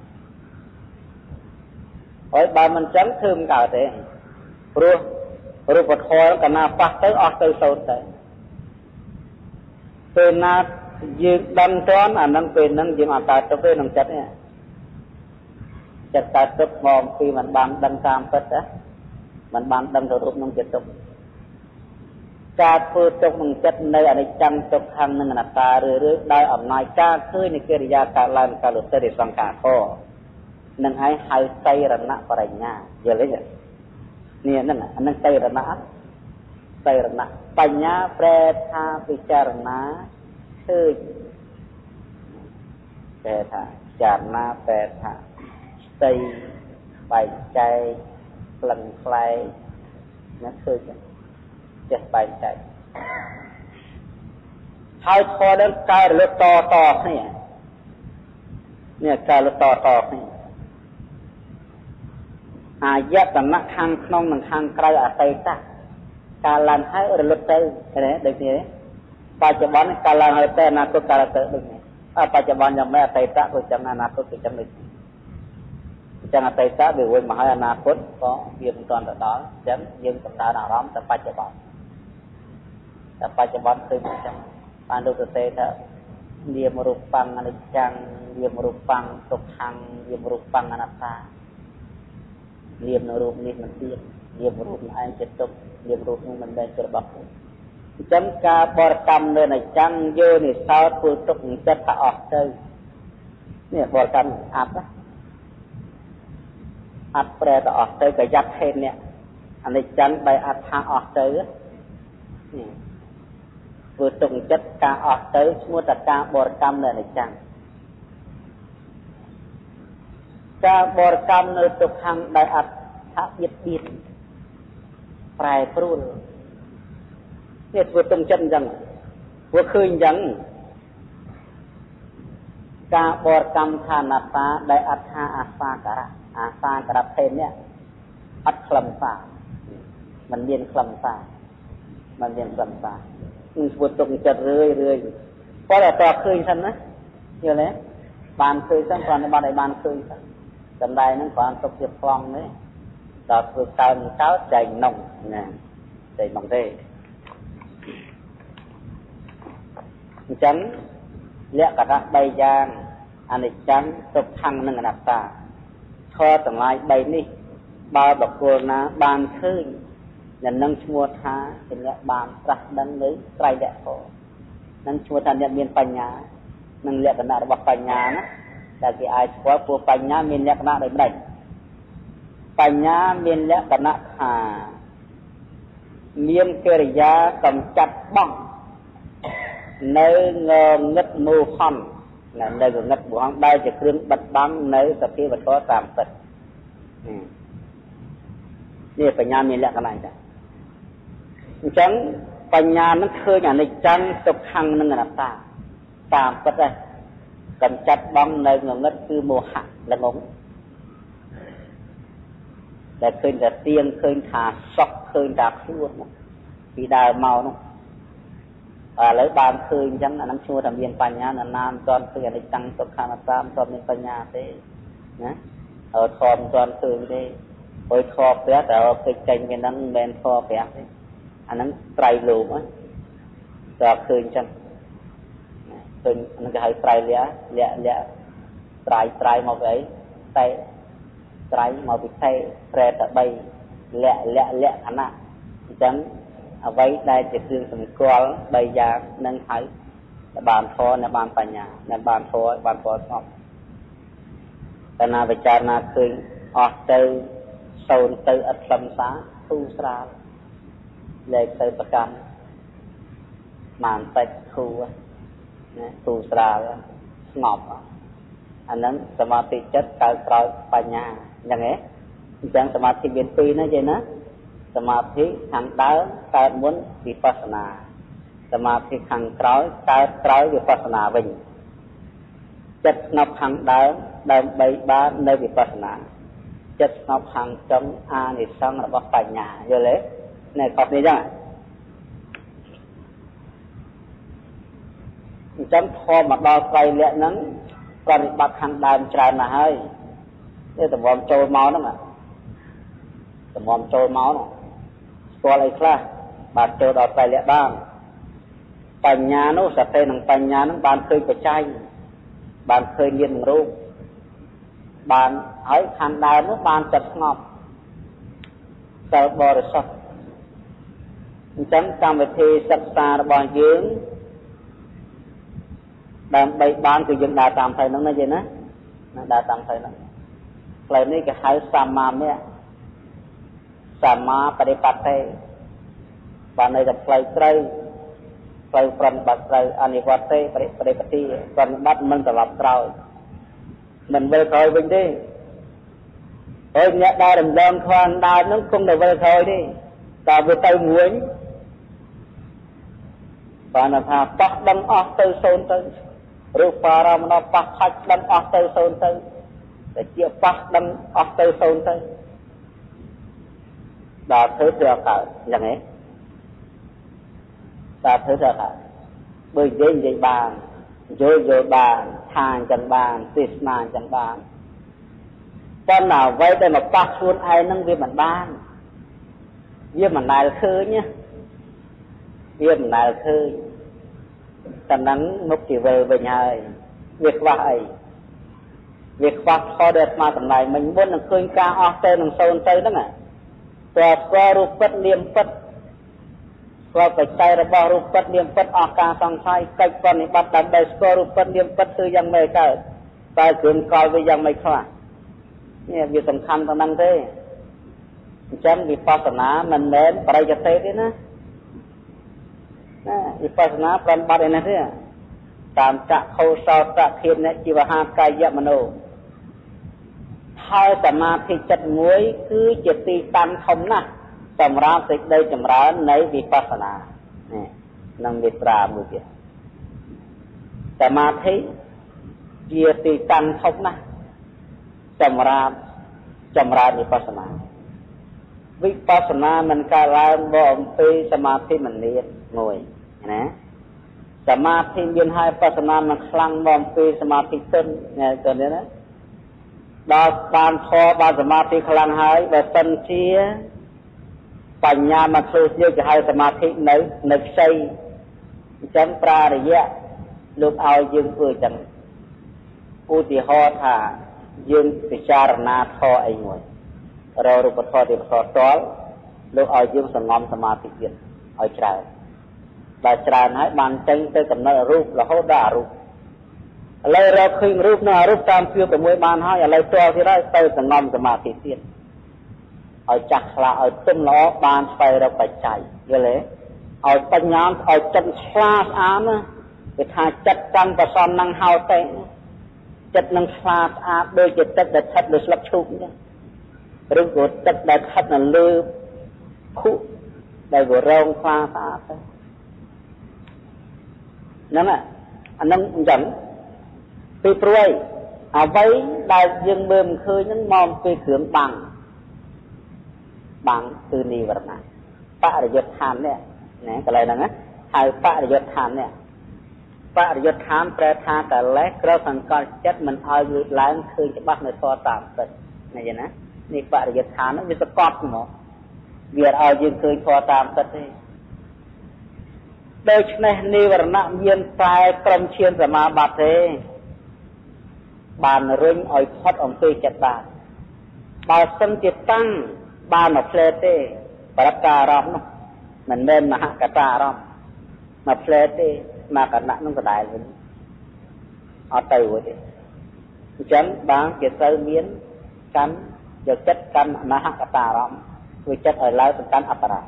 hỏi bà mình chẳng thương cả thế rùaรูปธรรมกันนาปักเตอออกเตอโซเตเป็นนาเค dương đâm tròn anh đang quên đang dương ăn tại trong năng chất này chất tại trong mồm khi mình ban đâm tam tất á mình ban đâm rồi rút năng chất trong cha phơi trong năng chất nơi anh chăm trong hàng năng là ta rưỡi đai ẩm này cha khơi này kia ra cả lan cả lụt để sang cả kho năng hay hai tay rắn nặng vào nhà giờ lấy vậy nè năng tay rắn nặng bánh nhá pre tha picarna khơi pre tha charna pre tha tay bài chay lần play nó khơi chết bài chay hai kho đó cài lưỡi to này nè cài lưỡi to này giác tận nát hang non nằng hang cài ở tay ta cà lan hai ở lưỡi tay này được nhỉ ba chấm bón cà lan ở tay nát có cà lan được nhỉ ba chấm bón yang mấy tay ta có chấm nát có chấm được chấm tay ta bị quên mà hai nát có viêm toàn đó chấm viêm toàn nào đó ta ba chấm bónคือจังปานดุสเตทะเรียมรูปังอนิจจังเรียมรูปังทุกขังเรียมรูปังอนัตตาเรียมรูปนี้มันเที่ยงเรียมรูปนี้อันจะตกเรียมรูปนี้มันได้กระบอกจังกาบรกรรมเลยนะจังโยนิสาวพูดตกจัดตะออกเลยเนี่ยบรกรรมอัดแปรตะออกเลยกับยัดเทนเนี่ยอันนี้จังใบอัดทางออกเลยนี่vừa trùng chất ca ọt tới mua tất cả bor cam này chẳng ca bor cam nơi tục hàng đại ắt tháp biết biết phải pruเนี่ยvừa trùng chân rằng vừa khơi rằng ca bor cam thà ta đại ắt ha asa cả thêmเนี่ยอัดคลำสามันเรียนคลำสาบุตรตรงจัดเรื่อยเพราะแต่ต่อเคยฉันนะเยอะเลยบานเคยฉันก่อนในบ้านใดบานเคยฉันจำได้นั่นก่อนตกเจ็บฟองเลยต่อคือเช้าใจนงนะใจนงเท่ฉันเรียกกระใบยางอันนี้ฉันตกทางนั่งหนักตาทอต่างลายใบนี่บาบกัวนะบานเคยนั่นนั่งชัวท้าเป็นละบานรักดังเลยไตรแดดโผนั่งชัวท่านเนี่ยมีปัญญานั่งเรียกกันนะว่าปัญญานะแต่ที่ไอ้ชัวผู้ปัญญามีเรียกกันอะไรไม่ปัญญามีเรียกกันนะมีกิริยากำจัดบ้องในเงงัดมูฟันในเงงัดบุหังได้จะเคลื่อนบัดบังในสติวัตถุตามติดนี่ปัญญามีเรียกกันอะไรจังปัญญานั้นเคยอย่างในจังตกหังนั่งนับตามก็ได้กำจัดบ้องในเงงัดคือโมหะละงงแต่เคยแต่เตียงเคยถาซอกเคยดักชั่วปีดาเมาเนาะlấy bàn khơi chẳng là năm xưa làm viênปัญญาlà nam toàn khơiในจังตกหังนับตามtoànเป็นปัญญาthếนะทอมtoàn khơi đây hồiทอเปียแต่เคยใจกันนั้นแบนทอเปียอันนั้นไตรโลมะจะคืนจังคืนมันจะให้ไตรเลี้ยไตรมาไปไตรมาไปไตแปรตะใบเลี้ยขนาดจังเอาไว้ได้จะคืนสมกอลใบยานั่งให้บานทอในบานปัญญาในบานทอชอบแต่นาวิจารณาคืนออกเตยโซนเตยอัดลำสาทูสราเลยเตยประกันมานไปทูสราหงอบอันนั้นสมาธิจัดการปล่อยปัญญาอย่างเงี้ยจังสมาธิเบียนปีนะเจนะสมาธิทางด้านการม้วนวิปัสสนาสมาธิทางกลอยการกลอยวิปัสสนาวิ่งจัดนับทางด้านใบบ้านในวิปัสสนาจัดนับทางจงอานิสังระบบปัญญาเยอะเลยในขอบนี้จังจังพอมาดอไฟเลี้ยนั้นปฏิบัติทางด้านจรานะให้เนี่ยแต่วอมโจยเมานั่นแหละแต่วอมโจยเมาเนาะตัวอะไรคล้าบาดโจดอไฟเลี้ยบ้างปัญญาโน้สัตย์หนังปัญญานั้นบานเคยประจัยบานเคยเรียนรู้บานให้ขันดาวนู้บานจัดงอบเกิดบริสุทธิ์ฉันกรรมวิธีศึกษาระบายยืงบางใบบานคือยังดาตามไทยนั่นนะเจนะดาตามไทยนั่นใครนี่ก็ให้สามมาเนี่ยสามมาปฏิบัติให้บานในจะใครใครใครปรนบัตรใครอนิวัตเต้ปฏิปฏิปรนบัตมันตลอดเราmình về thôi bình đi thôi nhẹ đa đầm đầm khoan đa nó không được về thôi đi ta về tay muốn và là thà bắt đâm óc từ sôn từ rụp phà ra mà nó bắt hạch đâm óc từ sôn từ để chia bắt đâm óc từ sôn từ đã thứ được cảอย่างấy đã thứ được cả bởi vì vậy bàn vô bànทางจันบานติสนาจันบานตอนหนาวไว้แต่มาปักชวนไอ้นั่งเวียมันบ้านเวียมันนายคือเนี่ยเวียมันนายคือตอนนั้นนกจีเวอร์ไปไงเวียกว่าไอ้เวียกว่าพอเดินมาตอนไหนมันบนหนังคืนกลางออกเตนหนังโซนเตยนั่นไงแต่ก็รูปปัดเนียมปัดก็ไปใจระบรูปปัดเนียมปัดออกการสังไทยใกล้ปนิบัติดันใดก็รูปปัดเนียมปัดคือยังไม่เกิดตายเกินกอยไปยังไม่คลาดเนี่ยวิสำคัญตรงนั้นเท่ฉันวิปัสสนามันเน้นปริยัติด้วยนะวิปัสสนาปรนบัตินะเท่ตามจะเขาสอบจะเทียนเนี่ยจีวหากายมโนท้ายสมาธิจัดงวยคือเจติตันคมนะสำราญสิได้จำร้านในวิปัสสนาเนี่ยนั่งมิตรามือเดียวสมาธิเจติตันคมนะจำราญวิปัสสนาวิปัสสนามันการลายบ่มปีสมาธิมันเนียนงวยนะสมาธิยืนให้วิปัสสนามันคลั่งบ่มปีสมาธิต้นเนี่ยตัวนี้นะดาวบานคอบานสมาธิคลั่งหายแบบต้นเชียปัญญามาคลุกเยอะจะให้สมาธินึกใส่จังปราระยะลูกเอายืนเพื่อจังอุติหอธายืนพิจารณาทอไอ้หน่วยเรารูปทอติปทอตอลลูกเอายืนสงบสมาธิยืนเอาใจได้ใจให้บานจังเตยกับเนื้อรูปแล้วเขาด่ารูปอะไรเราคืนรูปเนื้อรูปตามเพื่อประมวยบานให้อะไรตัวที่ได้เตยสงบสมาธิยืนเอาจักรเอาต้มล้อบานไฟเราไปใจเยอะเลยเอาปัญญาเอาจันทราอานะไปทาจัดการประสานนังเฮาเตะจัดนังทราอาโดยจัดจัดเด็ดทัดโดยสลับชุบเนี่ยหรือว่าจัดเด็ดทัดนั่นลืมคู่ได้ว่าเราทราอาไปนั่นแหละอันนั้นจังปีปรวยเอาไว้ได้ยังเบิ่มเคยนั่งมองปีเขื่อนบังบางคือนิวรณะปริยัติฐานเนี่ยนะอะไรนั่นนะหายปริยัติฐานเนี่ยปริยัติฐานแปลทางแต่แรกเราสังกัดจัดมันเอาอยู่ล้างคืนจะบักในตัวตามติดนี่นะนี่ปริยัติฐานนั้นวิศกรหมอเวียเอายืนคืนตัวตามติดนี่โดยในนิวรณะเยียนตายกรมเชียนสมาบัติบานเร่งอ่อยพอดอมตีจัดบาบาสันติตั้งบ้านมาเพลเต้ปรับการรำมันเดินมาหากระตารำมาเพลเต้มากระหนักนั่งกระไดเลยเอาเตยไว้ดิฉันบางเกิดเตยเมียนกันเดี๋ยวจัดกันมาหากระตารำวิจัดอะไรเป็นการอัปรา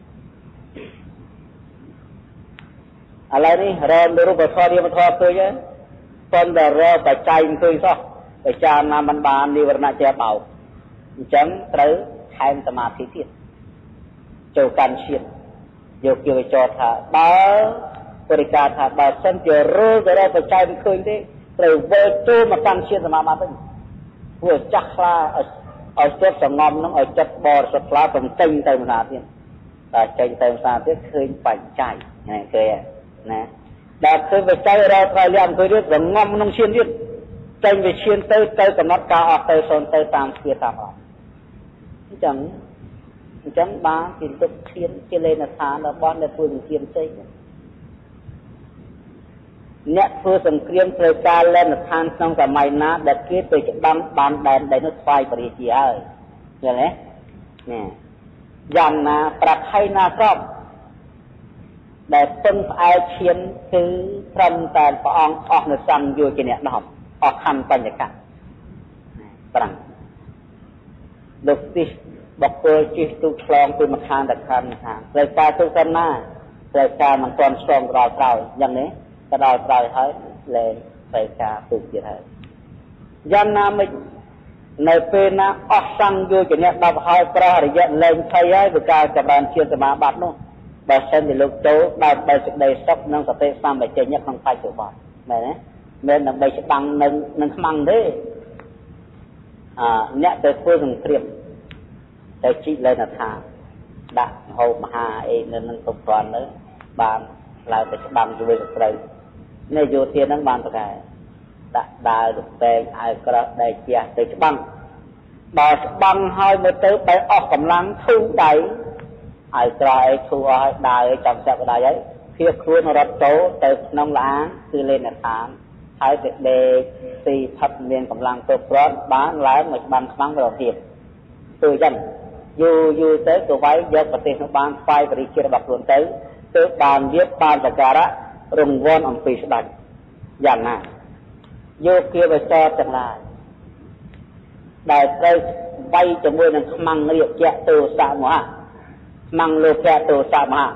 อะไรนี่เราดูรูปทอเดียวมาทอตัวเยอะตอนเดี๋ยวเราไปใจมันตัวซะไปจานนามันบานนิวรณะเจ้าเบาฉันเตยแทนสมาธิที่โจกันเชียนโยกโยจอดថាបើបរិការថាបើសិនជារលទៅដល់បច្ច័យមិនឃើញទេត្រូវវិលចូលមកកាន់ឈានសមាបត្តិវិញព្រោះចាស់ខ្លាឲ្យចិត្តសងំនឹងឲ្យចិត្តបរិសុទ្ធខ្លាកំចេញទៅមហាទៀតតែចេញទៅមហាទៀតឃើញបច្ច័យហ្នឹងគេណាដែលឃើញបច្ច័យរកត្រូវលំអង្គុយទៀតសងំក្នុងឈានទៀតចេញវាឈានទៅកំណត់ការអស់ទៅសូនទៅតាមស្ពាយតាមអស់ចឹងបានពីទុកឈានជាលេនឋានរបស់អ្នកធ្វើវិជាផ្សេងអ្នកធ្វើសង្គ្រាមត្រូវការលែនឋានក្នុងសម័យណាដែលគេទៅច្បាំងបានដែនដីនោះថ្វាយព្រះរាជាហើយឃើញទេនេះយ៉ាងណាប្រខៃណាស្របដែលពឹងផ្អែកឈានគឺត្រឹមតែព្រះអង្គអស់នៅសង្ឃយោជាអ្នកដប់អស់ខណ្ឌបញ្ញកៈប្រាំងលោកទីបកគលជិះទូឆ្លងពីម្ខាងទៅខាងត្រូវការទុកសិនណាត្រូវការមិនទាន់ឆ្លងដល់ក្រោយយ៉ាងនេះទៅដល់ក្រោយហើយលែងត្រូវការទុកទៀតហើយយ៉ាងណាមិននៅពេលណាអស់សង្ឃយោជាអ្នកដប់ហើយប្រោះរយៈលែងភ័យហើយវាការចម្រើនជាសមាបត្តិនោះបើសិនជាលោកចូលដល់បែបសេចក្តីសុខនិងសតិសម្បជញ្ញៈក្នុងបច្ចុប្បន្នមែនទេមិនដើម្បីច្បាំងនឹងខ្មាំងទេអ្នកទៅធ្វើសង្គ្រាមទៅជីកលែនថាដាក់មហោមហាអីនៅនឹងគ្រប់គ្រាន់ទៅបានឡើងទៅច្បាំងជាមួយសត្រូវនេះយោធាហ្នឹងបានប្រកែដាក់ដាវលោកតែងអាវក្រោះដែកជះទៅច្បាំងដល់ច្បាំងហើយមើលទៅបែរអស់កម្លាំងធូរដៃអាយក្រោយធូរឲ្យដើរចាំចាប់ដៃហើយភៀសខ្លួនរត់ចូលទៅក្នុងឡានគឺលេនឋានហើយទៅដេកទីផឹកមានកម្លាំងគ្រប់គ្រាន់បានឡើងមកច្បាំងខ្លាំងរហទៀតទៅអញ្ចឹងយូរទៅក៏វាយយកប្រទេសនោះបានស្វ័យបរិជារបស់ខ្លួនទៅបានរៀបបានសក្ការៈរង្វាន់អំពីស្ដេចយ៉ាងណាយកគៀបចរទាំងឡាយដែលត្រូវវាយជាមួយនឹងខ្មាំងរាជៈទោសមហៈខ្មាំងលោកៈទោសមហៈ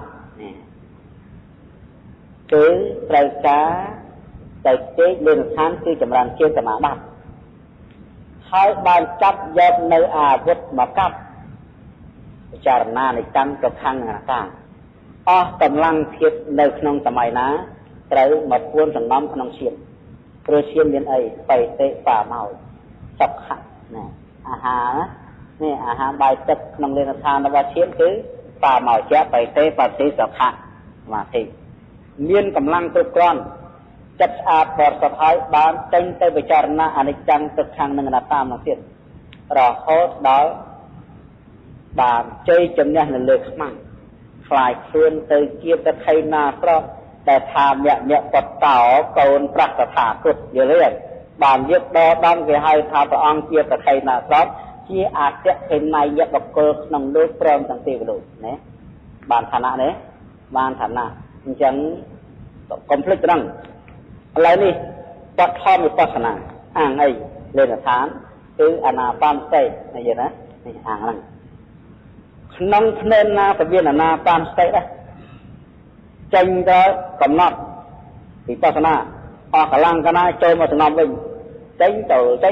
គឺត្រូវការទៅជែកលេនឋានគឺចម្រើនជាសមាបត្តិហើយបានចាប់យកនៅអាវុធមកកាប់ពិចារណានៃកម្មប្រខាំងអនាកាអស់កម្លាំងភាពនៅក្នុងសម័យណាត្រូវមកពួនសំណំក្នុងឈាមព្រោះឈាមមានអីបៃតេបាមកសុខៈណាអាហារនេះអាហារបាយទឹកក្នុងលេនឋានរបស់ឈាមគឺបាមកជាបៃតេបតិសុខៈសមាធិមានកម្លាំងគ្រប់គ្រាន់ចិត្តស្អាតបរិសុទ្ធហើយបានចេញទៅពិចារណាអនិច្ចំទុក្ខំនិងអនត្តាមកទៀតរហូតដល់បានជ័យជំនះនៅលើខ្មាំងខ្លាយខ្លួនទៅជាតថៃណាស្រស់តែថាមគ្គបតោកូនប្រះតថាគតយល់ទេបានយកដដំគេហៅថាព្រះអង្គជាតថៃណាស្រស់ជាអតិថិណៃយបកុលក្នុងលោកព្រមទាំងទេវលោកណាបានឋានៈនេះបានឋានៈអញ្ចឹងកុំភ្លេចត្រង់ឥឡូវនេះបទធម្មវិបស្សនាអាងអីលេនឋានគឺអាណាបានសតិនិយាយណានេះអាងហ្នឹងក្នុងភ្នែនណាពវិញ្ញាណាតាមស្ទេដែរចេញទៅកំណត់វិបស្សនាអស់កម្លាំងកណាចូលមកសំណំវិញចេញទៅអា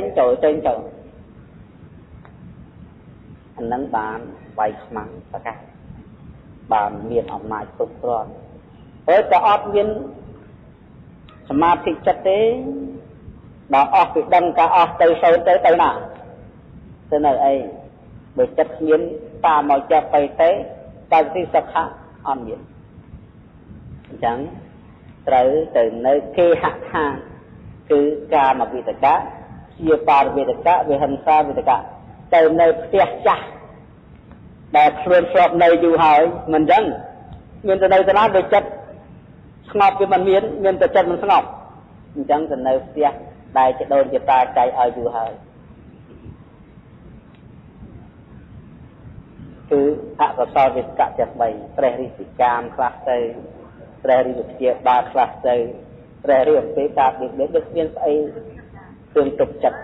នឹងបានវាយខ្មាំងប្រកាសបានមានអំណាចគ្រប់គ្រាន់ហើយក៏អត់មានសមាធិចិត្តទេដល់អស់ពីដឹងការអស់ទៅសូនទៅណាទៅនៅអីបើចិត្តគ្មានតាមកចាប់ទៅទេតែទីសុខៈអត់មានអញ្ចឹងត្រូវទៅនៅគេហដ្ឋានគឺកាមវិតកៈជាបារវិតកៈវិហិង្សាវិតកៈទៅនៅផ្ទះចាស់ដែលខ្លួនស្របនៅយូរហើយមិនអញ្ចឹងមានទៅនៅទៅណាដោយចិត្តស្ងប់វាមិនមានតែចិត្តមិនស្ងប់អញ្ចឹងទៅនៅផ្ទះដែលចដូនជាតាចៃឲ្យយូរហើយគឺអកុសលវិតកៈទាំង3ព្រះរិទ្ធិកាមខ្លះទៅព្រះរិទ្ធិជាបាខ្លះទៅព្រះរិទ្ធិកាបដូចដូចមានស្អីគ្រឿងទុកចិត្ត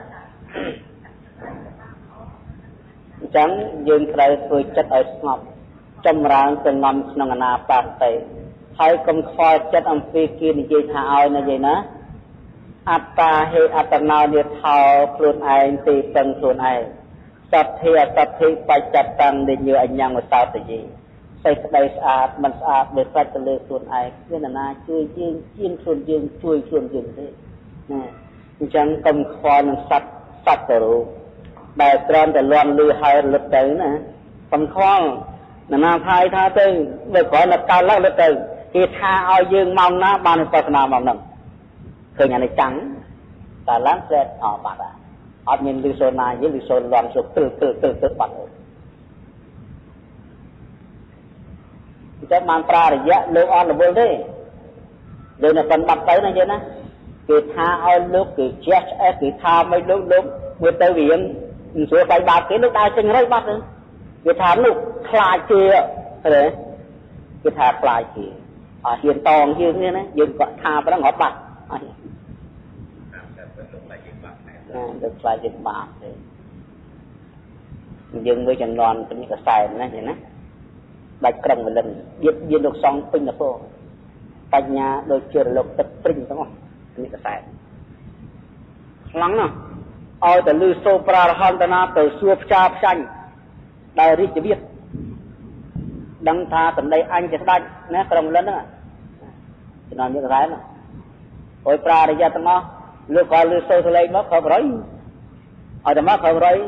អញ្ចឹងយើងត្រូវធ្វើចិត្តឲ្យស្ងប់ចម្រើនទៅងំក្នុងអាណាបាតិហើយកុំខ្វល់ចិត្តអំពីគេនិយាយថាឲ្យណាយាយណាអត្តាហេអត្តនោនិថោខ្លួនឯងទីពឹងខ្លួនឯងសត្វធាអសត្វធិបច្ចតੰនិញអញ្ញងសោតយីសេចក្តីស្អាតមិនស្អាតដោយផ្លាច់ទៅលើខ្លួនឯងគ្មានណាជួយយើងជាងខ្លួនយើងជួយខ្លួនយើងទេណាអញ្ចឹងកុំខ្វល់នឹងសត្វទៅរូបដែលត្រឹមតែលន់លឺហើយលឹកទៅណាកុំខ្វល់ណាថាថាទៅបើគ្រាន់តែកើតឡើងលឹកទៅគេថាឲ្យយើងម៉ោងណាបានវិបស្សនាម៉ោងហ្នឹងឃើញអានេះចាំងតែឡើងស្អាតអត់បាត់អត់មានលឺសូនណាយលឺសូនលន់សុខទៅបាត់អញ្ចឹងបានប្រារយៈលោកអត់រវល់ទេ rồi là phần bắp tới này chứ nè cứ tha ao lúc cứ chết cứ tha mấy lúc vừa tới viện sửa phải bạc cái lúc đai chân rơi bắt nữa cứ tha lúc khai chia đấy cứ tha khai chia hiện toàn như thế này dừng gọi tha phải ngọt bạc được khai dừng bạc dừng với chân non cái cái xài này vậy nè bạch cầm một lần viên được xong pin là phô bạch nhà đôi chưa lục tập pin đúng không cái cái xài lắng nào ôi từ lưu sô pra hòn na từ xua cha xanh đại đi chỉ biết đăng tha tận đây anh chỉ đánh nè cầm lên đó cho nên như cái mà ôi pra đi ra tận nó lưu coi lưu sô lên nó không rồi ở đây nó không rồi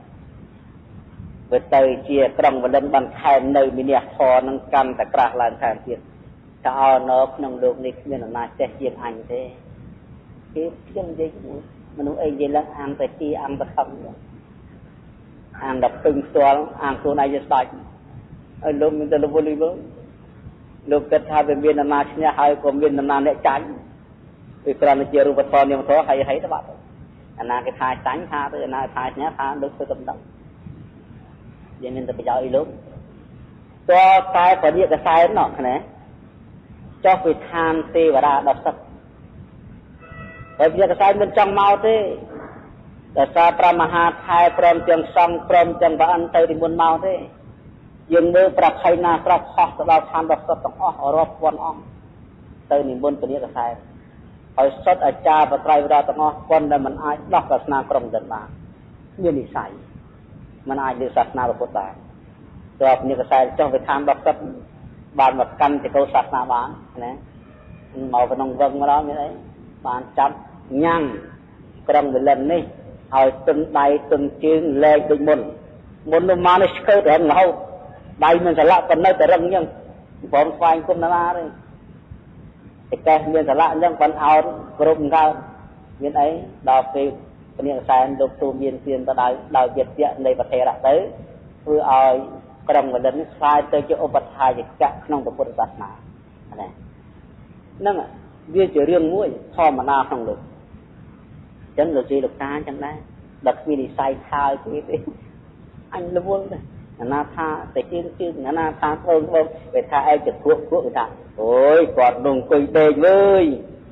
về tới chia cầm và lên bàn khen nơi mình nhặt thò nâng cầm tại cả làng khen tiền cao nó nông được này nên là na chết chiên anh thế cái chân gì mình nói gì là ăn tại chi ăn tại không ăn đập từng toán ăn số này just like ở lúc mình tới lúc vô lý vốn lúc kết hợp với miền nam nhà hai của miền nam để tránh vì còn là chia rùa thò nhưng mà thò hay đó bạn anh cái thai tránh tha tới anh thai nhá tha được sự tâm động vậy nên tôi bây giờ lúc cho cái phải biết cái sai nó này cho phải than tê và ra đọc sách bởi vì cái sai bên trong mau thế là sao Pramaha thai prom chân song prom chân và ăn tới thì muốn mau thế dừng mưa bạc hay na bạc khó sẽ đào than đọc sách tổng ở rộp quan ông tới thì muốn phải biết cái sai hỏi sách ở cha và trai ra tổng con là mình ai đọc cái na prom dần mà như này saiมันอาจจะศาสนาประพุทธได้ตัวนี้ก็ใช่เจ้าไปทำแบบกับบ้านแบบกันที่เขาศาสนาบ้านนะหมอเป็นองค์วังมาแล้วนี่ไงบ้านจับยั่งกระดังเป็นเล่นนี่เอาตึงใดตึงจึงเล่ยตึงมุนลงมาในสเกิร์ตเห็นเราใดมันจะละกันในแต่เรื่องยังผมไฟกุมนาเลยแต่แกมันจะละยังปันเอากลุ่มเขานี่ไงดอกตีเป็นอย่างไรดูตัวเมียนเตียนตาดาวเย็ดเยอะในประเทศละเต้เพื่อเอากระดองกระดันคลายเตยจะอุปทายจะน้องประพุทธศาสนาอะไรนั่นอ่ะเรื่องจะเรื่องมุ้ยพ่อมาหน้าของลูกฉันหลุดจีหลุดตาฉันได้ดักมีดีไซน์ทายที่anh là vuông đây na thaแต่ชื่อna thaเพิ่งไปทาไอ้จะพวกไปทาโอ้ยกอดลงคุยเตยเลย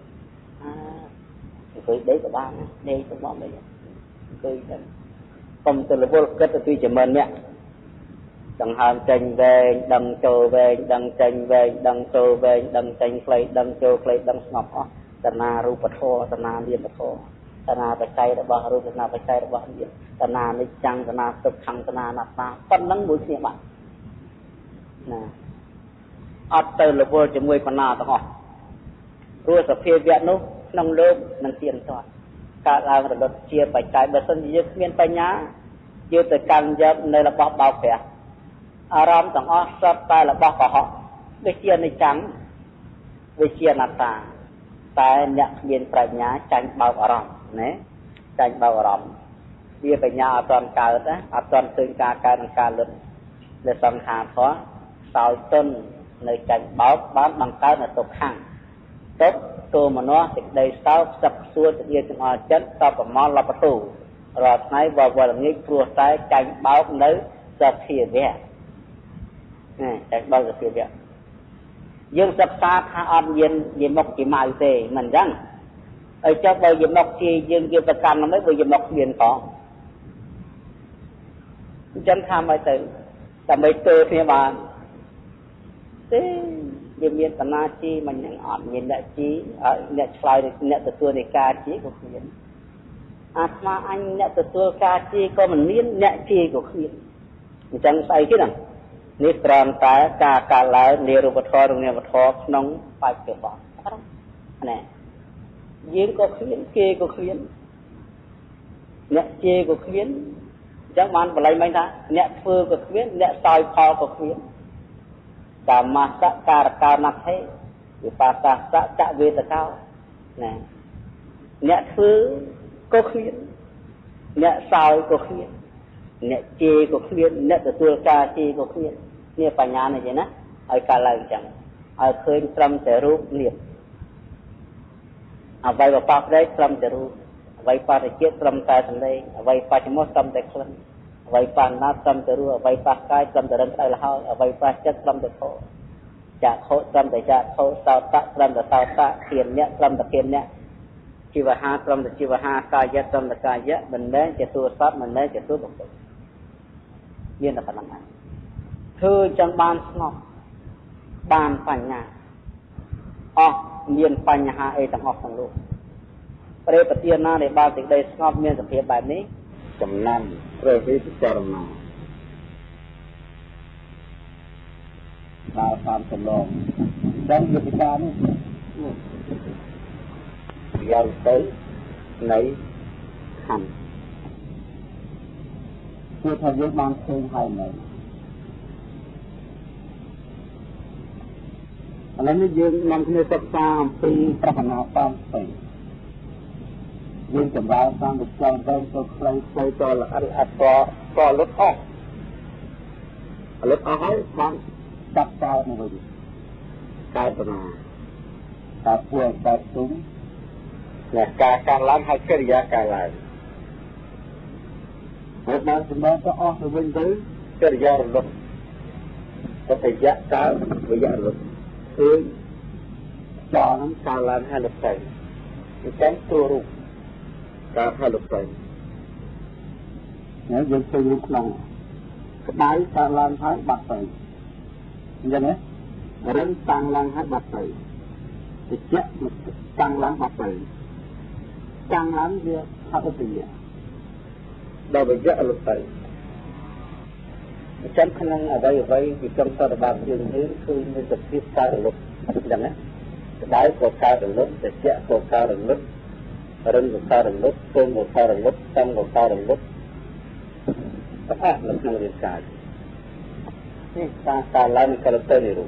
คุยđấy của ba đây trong bọn mìnhคุยกันkhông từ là vô kết là tuy chỉ mình nhé đằng hàm tranh về đằng trồ về đằng tranh về đằng trồ về đằng tranh play đằng trồ play đằng ngọc ó tận na ru bát thô tận na liên bát thô tận na bạch chay đã bao ru tận na bạch chay đã bao nhiêu tận na lịch trăng tận na tục thăng tận na nạp na phân nắng mũi xịn bạn nè ở từ là vô chỉ mười con na tao hỏi rùa sập phê việt nô nông lốp năng tiền toàn cả là một đợt chia bạch chay bớt sân dưới miền tây nhá dưới từ càng dập nơi là bọc bao khỏe aram tầng ó sắp tay là bọc của họ về chia này trắng về chia nạp ta tại nhận miền tây nhá tranh bao aram nè tranh bao aram bia bạch nhá toàn cả đó toàn tương cả cả lực để xong hà có sau tuần nơi tranh báo bán bằng cái là tục hàng tốtตัวมันว่าติดได้เศร้าสับส่วนจะเรียนจังหวะจัดต่อกับมอลประตูรอดในวันนี้ครัวใช้ใจเบาเนื้อจะเสียแย่ใจเบาจะเสียแย่ยังศึกษาทางอ่อนเย็นเย็นมกจีมาอยู่เตะเหมือนกันไอ้เจ้าใบเย็นมกจียังยืนประกันมันไม่ใบเย็นมกเย็นของฉันทำไปเตะแต่ไม่เจอที่บ้านเตะยังมีตนาจีมันยังอ่อนเย็นได้จีเนี่ยชายเนี่ยตัวในกาจีก็เขียนอาตมาอันเนี่ยตัวกาจีก็มันเลี้ยนเนี่ยจีก็เขียนจังใส่ที่นั่นนี่ตรอนตากาลายเนรุปทอตรงเนรุปทอน้องไปเก็บบอกนี่ยิงก็เขียนเกก็เขียนเนี่ยเจก็เขียนจังมันอะไรไหมนะเนี่ยเฟือก็เขียนเนี่ยซอยพอก็เขียนกามาสะการการนักให้วิปัสสะสะจะเวทเก้าเนี่ยคือก็เขียนเนี่ยซอยก็เขียนเนี่ยเจก็เขียนเนี่ยตัวกาเจก็เขียนเนี่ยปัญญาเนี่ยนะไอ้การอะไรจังไอ้เคยจำแต่รูปเรียบអ្វីបបប្រេកត្រឹមតែរូបអ្វីបរិជាតិត្រឹមតែសម្លេងអ្វីបច្ចុប្បន្នត្រឹមតែក្លិនអ្វីបាណាត្រឹមតែរូបអ្វីប៉ះកាយត្រឹមតែរឹងក្តៅលហើយអ្វីប៉ះចិត្តត្រឹមតែខោចាក់ខោត្រឹមតែចាក់ខោសោតៈត្រឹមតែសោតៈធានៈត្រឹមតែធានៈជីវហាត្រឹមតែជីវហាកាយៈត្រឹមតែកាយៈមិនមែនជាទូសត្វមិនមែនជាទូបុគ្គលមានតែប៉ុណ្្នឹងហើយធ្វើចង់បានស្ងប់បានបញ្ញាអស់មានបញ្ហាអីទាំងអស់ក្នុងលោកព្រះប្រទានណាដែលបានសេចក្តីស្ងប់មានសភាពបែបនេះចំណាំព្រះវិពិចារណាដល់តាមសំឡងදැන්វិពិចារនេះយកទៅនៃខណ្ឌគឺថាយើងបានឃើញហើយនៅឥឡូវនេះយើងនាំគ្នាសិក្សាអំពីប្រហនាតាមផ្សេងយើងចម្រើនតាមវិច័យទៅខ្លីៗទៅល្អិតអត់ក៏លុតអស់ហើយបានចាប់ចោលមកវិញកើតណាការពួយកើតទុំអ្នកការកើតឡើងហើយកិរិយាកើតឡើងហើយបានសម្រាប់ទៅអស់ទៅវិញទៅកិរិយារលត់ទៅតែយៈកើតវិយៈរលត់គឺចោលនឹងកើតឡើងហើយលុតទៅអញ្ចឹងទូរូបការផលិតទៅយើងឃើញរូបក្នុងក្តៅកើតឡើងហើយបាត់ទៅអញ្ចឹងណារឹងតាំងឡើងហើយបាត់ទៅតិចតាំងឡើងបាត់ទៅតាំងឡើងវាហត់ទៅដល់វិយៈលុបទៅអញ្ចឹងក្នុងអ្វីពីចំសតបាបយើងគឺមានសភាពកើតរលត់អញ្ចឹងណាក្តៅក៏កើតរលត់តិចក៏កើតរលត់រឹងក៏កើតរលត់ទន់ក៏កើតរលត់តាំងក៏កើតរលត់ទាំងអស់នៅក្នុងរាងកាយនេះការឡើងនៃករទៅនេះរូប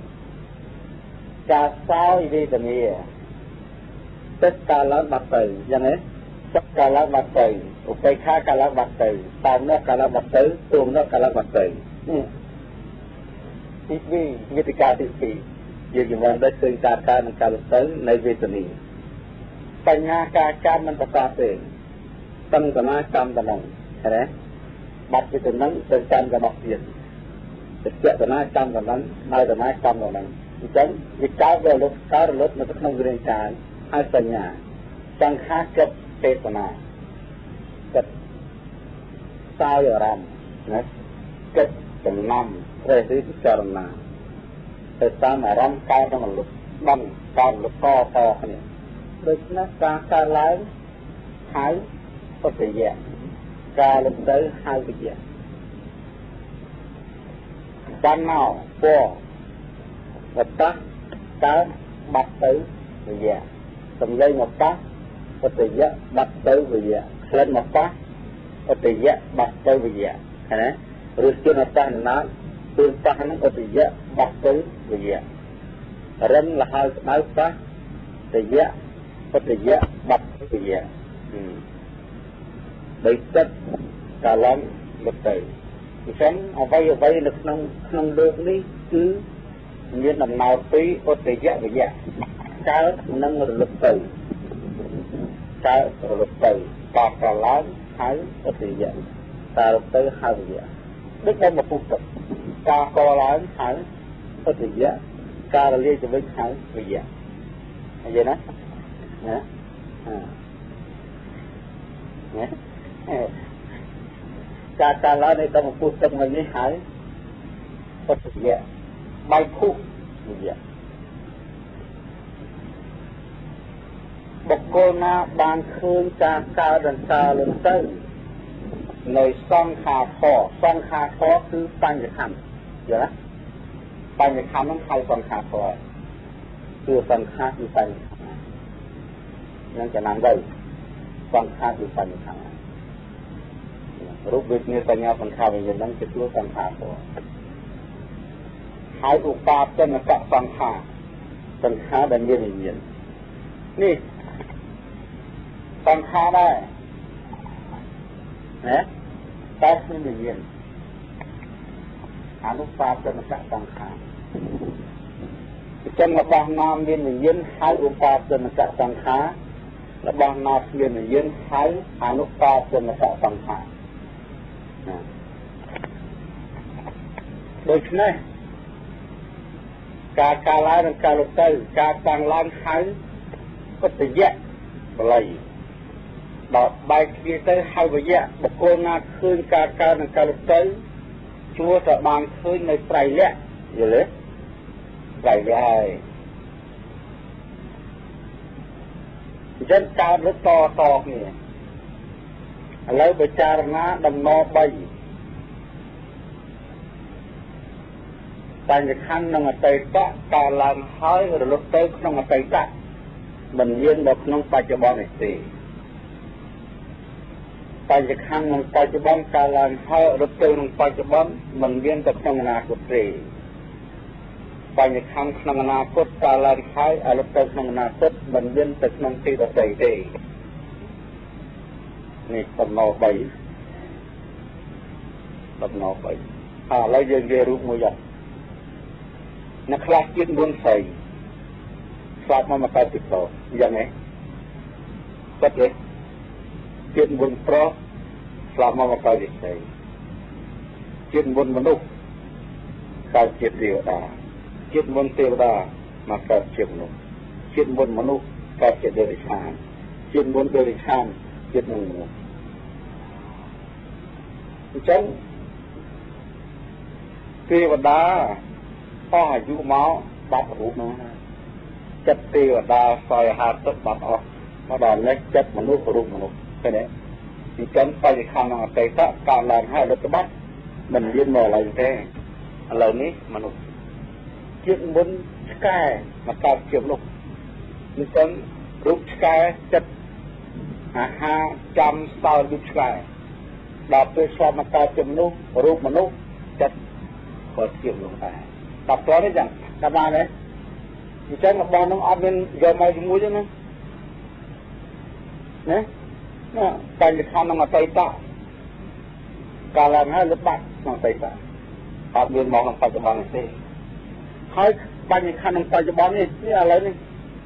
ការសោយវេទនាទឹកការឡើងបាត់ទៅយ៉ាងណាទឹកការឡើងបាត់ទៅឧបេក្ខាការឡើងបាត់ទៅតាមនោះការឡើងបាត់ទៅទូមនោះការឡើងបាត់ទៅទី2វេទិកាទី2យើងបានដឹងឃើញការកើតនិងការលុបទៅនៃវេទនាបញ្ញាការកម្មមិនប្រកបទេតឹងសមាកម្មតំណងឃើញទេបាត់ពីតំណងទៅកម្មកណ្ដោះទៀតចិត្តសមាកម្មតំណងហើយសមាកម្មតំណងអញ្ចឹងវាកើតរលត់នៅក្នុងរាងកាយហើយបញ្ញាសង្ខារចិត្តទេសនាចិត្តសោយអារម្មណ៍ណាចិត្តចំណាំព្រះវិពិចារណាទៅតាមអារម្មណ៍កាយក្នុងលុបដំកើតលុបតគ្នាដូច្នេះការកើតឡើងហើយពុទ្ធយៈការលំទៅហើយវិយៈបានមកពណ៌វត្តកើតបាត់ទៅវិយៈសំឡេងមកប៉ះពុទ្ធយៈបាត់ទៅវិយៈក្លិនមកប៉ះពុទ្ធយៈបាត់ទៅវិយៈឃើញទេឬជន់អត្តណាទូប៉ះនឹងពុទ្ធយៈបាត់ទៅវិយៈរិនលហើយស្ដៅប៉ះពុទ្ធយៈពុទ្ធយៈបាត់វិយៈបីចិត្តកាលំលុបទៅអញ្ចឹងអ្វីនៅក្នុងលោកនេះគឺមានដំណើរពីឧត្តយៈវិយៈកើតនិងរលត់ទៅកើតរលត់ទៅកើតកាលឡើងហើយឧត្តយៈកើតរលត់ទៅហើយវិយៈដូចតែមកពុទ្ធការកឡើងហើយឧត្តយៈការរលាយទៅវិញហើយវិយៈឃើញទេណាការកាលឡើងនៃកម្មពុទ្ធទឹកមួយនេះហើយឧត្តយៈបៃភុវិយៈបុគ្គលណាបានឃើញការកើតនិងការលំទៅនៃសង្ខារគឺបញ្ញខណ្ឌយល់ទេបញ្ញខណ្ឌហ្នឹងហៅសង្ខារគឺសង្ខារគឺបញ្ញខណ្ឌនឹងចំណាំទៅសង្ខារគឺបញ្ញខណ្ឌរូបវេទនាសញ្ញាសង្ខារវិញ្ញាណហ្នឹងជាខ្លួនសង្ខារហើយឧបាទនកសង្ខារដែលមានវិញ្ញាណនេះសង្ខារដែរណាតែមានវិញ្ញាណអនុបាទនកសង្ខារចឹងរបស់នាមមានវិញ្ញាណហើយឧបាទនកសង្ខាររបស់ណាស្មានយើងហៅអនុបោគុណសសង្ខារដូច្នេះការកាលឡើងនិងការលុបទៅការតាំងឡើងហៅពុទ្ធយៈបល័យដល់បែកគ្នាទៅហៅវយៈបុគ្គលណាឃើញការកើតនិងការលុបទៅជួតែបានឃើញនៅត្រៃលក្ខយល់ទេត្រៃលក្ខហើយអញ្ចឹងកើតលុបតគ្នាឥឡូវពិចារណាដំណ3បញ្ញខណ្ឌក្នុងអតីតកើតឡើងហើយរលត់ទៅក្នុងអតីតមិនមាននៅក្នុងបច្ចុប្បន្ននេះទេបញ្ញខណ្ឌក្នុងបច្ចុប្បន្នកើតឡើងហើយរលត់ទៅក្នុងបច្ចុប្បន្នមិនមានទៅក្នុងអនាគតទេបញ្ញខណ្ឌក្នុងអនាគតកើតឡើងហើយរលត់ទៅក្នុងអនាគតមិនមានទៅក្នុងទីដទៃទេនេះដំណោ3ឥឡូវយើងនិយាយរូបមួយយ៉ាងអ្នកខ្លះជាតិមុនស្រីស្លាប់មកកើតពីប្រុសយ៉ាងនេះពិតទេជាតិមុនប្រុសស្លាប់មកកើតពីស្រីជាតិមុនមនុស្សកើតជាទេវតាជាតិមុនទេវតាមកកើតជាមនុស្សជាតិមុនមនុស្សកើតជាទេវតាជាតិមុនទេវតាជាតិមុនមនុស្សអញ្ចឹងទេវតាអស់អាយុមកបាត់រូបនោះចិត្តទេវតាសយហាទឹកបាត់អស់មកដល់នេះចិត្តមនុស្សរូបមនុស្សឃើញទេអញ្ចឹងបរិខណ្ឌក្នុងអតីតកាលឡើងហើយលុបបាត់មិនមានមកឡើយទេឥឡូវនេះមនុស្សជាតិមុនឆ្កែមកកើតជាមនុស្សអញ្ចឹងរូបឆ្កែចិត្តអាហារចំស្ទើររូបឆ្កែដល់ពេលស្លាប់មកកើតជាមនុស្សរូបមនុស្សចិត្តក៏ជាមនុស្សដែរដល់ព្រោះនេះចឹងតាមបានទេអញ្ចឹងរបស់នឹងអត់មានយកមកជាមួយទេណាបញ្ញខណ្ឌក្នុងអតីតកាលឡើងហើយលុបបាត់ក្នុងអតីតអត់មានមកក្នុងបច្ចុប្បន្នទេហើយបញ្ញខណ្ឌក្នុងបច្ចុប្បន្ននេះឥឡូវនេះ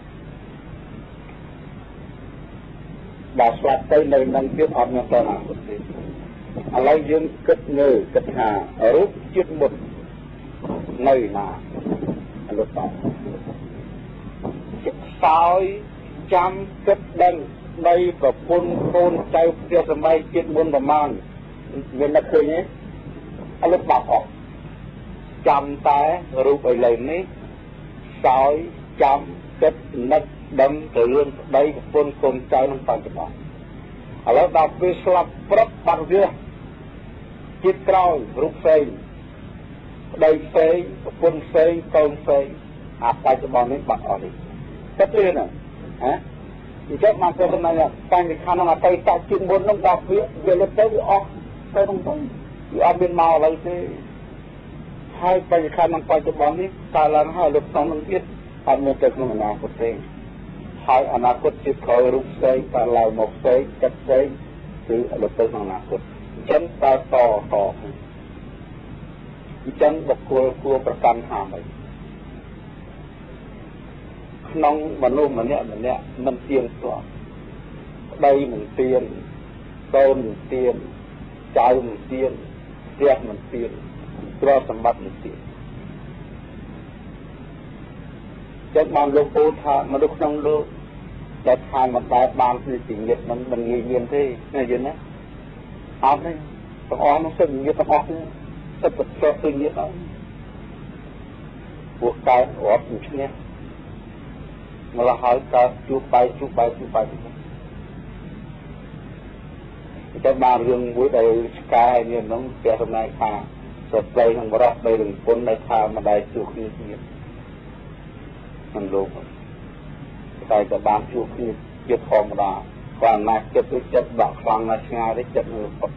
បើស្លាប់ទៅនៅនឹងទៀតអត់មានតណាទេឥឡូវយើងគិតមើលគិតថារូបជាតិមុននៅណាអនុបោសោយចាំគិតដឹងនៃប្រពន្ធកូនចៅផ្ទះសម័យជាតិមុនប្រមាណមាននឹកឃើញទេអនុបោអស់ចាំតែរូបឥឡូវនេះសោយចាំគិតនឹកដឹងទៅរឿងប្តីប្រពន្ធកូនចៅក្នុងបច្ចុប្បន្នឥឡូវដល់ពេលស្លាប់ព្រឹកបាត់វាជាតិក្រោយរូបផ្សេងប្តីផ្សេងប្រពន្ធផ្សេងកូនផ្សេងអាបច្ចុប្បន្ននេះបាត់អស់នេះតែទេណាអញ្ចឹងមកទៅក្នុងបញ្ញខណ្ឌក្នុងអតីតជាតិមុននោះដល់វាលុបទៅវាអស់ទៅក្នុងទៅវាអត់មានមកឥឡូវទេហើយបញ្ញខណ្ឌក្នុងបច្ចុប្បន្ននេះកើតឡើងហើយលុបទៅនឹងទៀតអត់មានទៅក្នុងអនាគតទេហើយអនាគតជាតិក្រោយរូបផ្សេងកើតឡើងមកផ្សេងចិត្តផ្សេងគឺលុបទៅក្នុងអនាគតអញ្ចឹងតើតអញ្ចឹងបុគ្គលគួរប្រកាន់ថាម៉េចក្នុងមនុស្សម្នាក់មិនទៀងទាត់ប្តីមិនទៀងកូនមិនទៀងចៅមិនទៀងផ្ទះមិនទៀងទ្រព្យសម្បត្តិមិនទៀងចឹងបានលោកពូថាមនុស្សក្នុងលោកដែលថាមិនដែលបានពីជីវិតមិនងាយមានទេណាយល់ណាអត់ទេទាំងអស់នោះសិទ្ធិញាតិទាំងអស់ទេសិទ្ធិប្រកបពីញាតិអត់ពួកកើតរត់ឈ្នះមកលហើយកើតជួបបាយចឹងបានរឿងមួយដែលឆ្កែនេះនោះគេសម្ដែងថាស្ត្រីនឹងបរោះបីនឹងពុនដែលថាមិនដែលជួបគ្នាក្នុងលោកតែក៏បានជួបគ្នាជាធម្មតាគាត់ណាស់ចិត្តដកខ្លាំងណាស់ឆ្ងាយទេចិត្តមើលផុត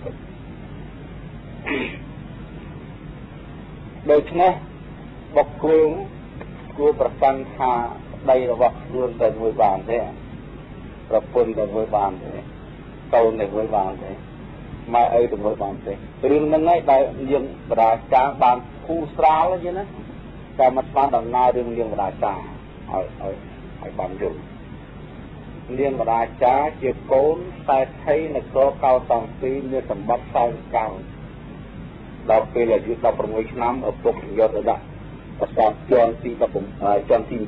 ដូច្នេះបុគ្គលគួរប្រកាន់ថាដីរបស់ខ្លួនតែមួយបានទេប្រពន្ធតែមួយបានទេកូនតែមួយបានទេម៉ែអីតែមួយបានទេរឿងហ្នឹងឯងដែលយើងបរាចាបានគូស្រាលអញ្ចឹងណាតែមិនបានដំណើររឿងយើងបរាចាឲ្យបានយល់នាងបដាចាជាកូនតែថៃនគរកោសំពីមានសម្បត្តិសោយកម្មដល់ពេលអាយុ16ឆ្នាំឪពុកយកទៅដាក់ប្រសាទជាន់ទី17ជាន់ទី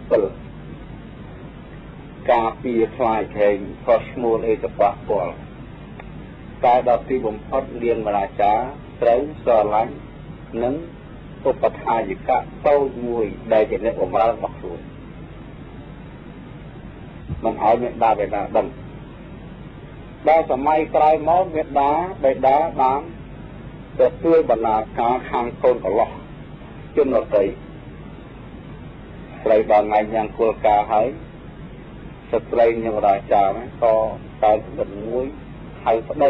7ការពីខ្លាយខេងក៏ឈ្មោះអេតប៉ះពាល់តែដល់ទីបំផុតនាងបដាចាត្រូវស្រឡាញ់និងឧបថាយិកៈតូចមួយដែលជាអ្នកបម្រើរបស់ខ្លួនមិនឲ្យមេដាបេដាដឹងដល់សម័យក្រោយមកមេដាបេដាបានទទួលបណ្ណាការខាងកូនកន្លោះជនរតីស្រីដល់ថ្ងៃញ៉ាំគោលការហើយស្ត្រីនាងរាចាក៏កើតដំមួយហៅប្តី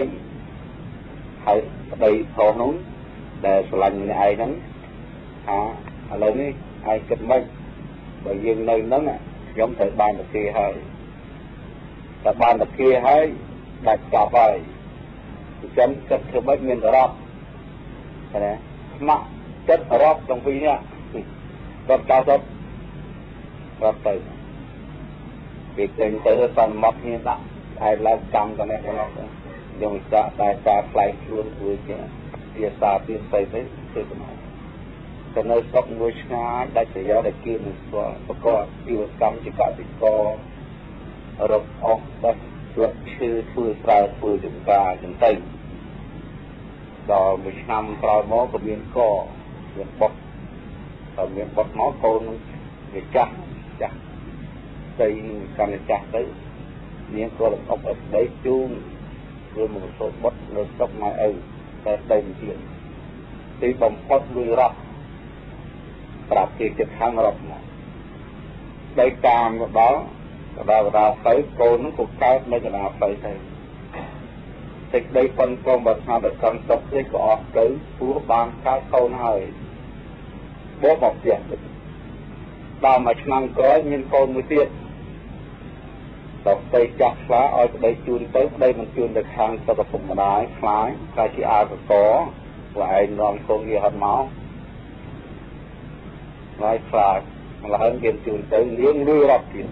ខុសនោះដែលស្រឡាញ់ម្នាក់ឯងហ្នឹងឥឡូវនេះឯងគិតមិនបើយើងនៅហ្នឹងខ្ញុំត្រូវបានទៅគេហើយតែបានទៅគេហើយដាច់ចប់ហើយអញ្ចឹងគិតធ្វើម៉េចមានរាប់ណាស្ម័គ្រចិត្តរាប់ទាំងពីរនេះគាត់ចោលទៅរាប់ទៅគេចេញទៅសន្មត់គ្នាដាក់ឯឡើងកម្មទៅនេះយើងចាក់តែការផ្លែខ្លួនធ្វើជាភាសាពីស្អីទៅធ្វើទៅតែនៅស្រុកមួយឆ្ងាយដាច់ប្រយោជន៍ដែលគេមិនស្គាល់ប្រកបជីវកម្មជាកសិកររកអស់បោះស្លឹកឈើធ្វើស្រែធ្វើចម្ការចិញ្ចឹមដល់មួយឆ្នាំក្រោយមកក៏មានកមានបុតតែមានបុតមកកូនវាចាស់ស្អីកាន់ចាស់ទៅនាងក៏រកអត់ដីជូនឬមកសូត្របុតនៅស្រុកម៉ែឪតែដីទៀតទីបំផុតលុយរត់ប្រាប់គេចិត្តខាងរត់មកដីតាមទៅដល់ទៅកូននឹងក៏កើតនៅកណ្ដាលផ្លូវទៅសេចក្តីប៉ុនប៉ងបើស្មារតីកំសត់នេះក៏អស់ទៅព្រោះបានកើតកូនហើយបបមកផ្ទះដល់មួយឆ្នាំក្រោយមានកូនមួយទៀតដល់ទៅចាស់ខ្លាឲ្យប្តីជូនទៅប្តីមិនជូនទៅខាងទៅឪពុកម្ដាយខ្លាចតែជាអាកកព្រោះឯងនាំកូនវាហត់មកហើយខ្លាចម្ល៉េះមានជូនទៅលៀងលុយរាប់ទៀត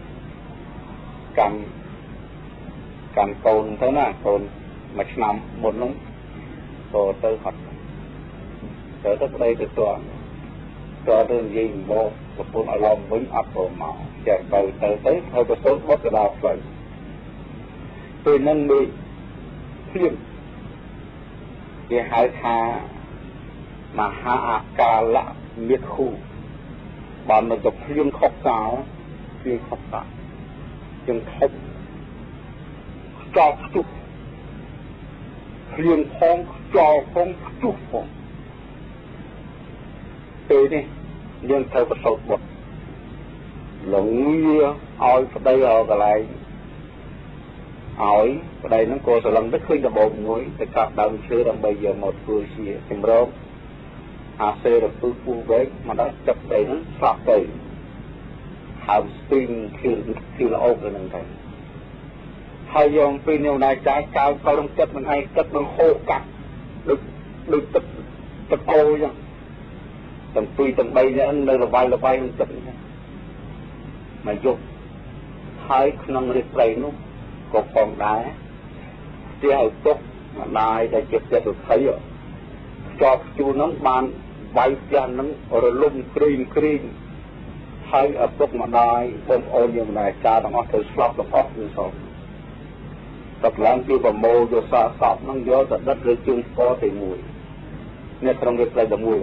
កាន់កូនទៅណាកូនមួយឆ្នាំមុនហ្នឹងក៏ទៅហត់ទៅប្តីទៅទាន់ក៏ទៅនិយាយមកប្រពន្ធឲ្យឡំវិញអត់ព្រមមកចេះទៅហើយប្រសូតបុតទៅដល់ផ្លូវពេលហ្នឹងមានភ្លៀងគេហៅថាមហាអាកាលៈមេឃូបានមកទៅភ្លៀងខុសកាលជាខុសកាលជាងខុសចោលខ្ទុះភ្លៀងផងចោលផងខ្ទុះផងពេលនេះយើងត្រូវប្រសូតបុតលងឲ្យប្តីឲ្យកន្លែងឲ្យប្តីហ្នឹងក៏ស្រឡឹងទៅឃើញដបោកមួយទៅកាប់ដើមឈើដើម្បីយកមកធ្វើជាចម្រោកអាសេរពឹសពុះវែកមកដល់ចាប់ប្តីហ្នឹងស្លាប់ទៅហើយស្ទីងគឺល្អទៅហ្នឹងទៅហើយយកពីនៅណាចាយចៅកោរំចិត្តមិនឯងទឹកនឹងហូរកាត់ដូចទឹកអូចឹងទាំងពីរទាំងបីនេះនៅរបាយនឹងទឹកមកយកហើយក្នុងរាត្រីនោះក៏ផងដែរទីឲ្យទុកម្ដាយដែលជាចិត្តសុខីជាប់ជួននោះបានវាយផ្ទះនឹងរលំគ្រីងហើយឪពុកម្ដាយបងប្អូនយើងម្ដាយចាទាំងអស់ទៅស្លាប់ទាំងអស់គឺសោកតឡើងគឺប្រមូលយកសាកសពនឹងយកទៅដិតឬជើងស្គរទីមួយនេះក្នុងរាត្រី11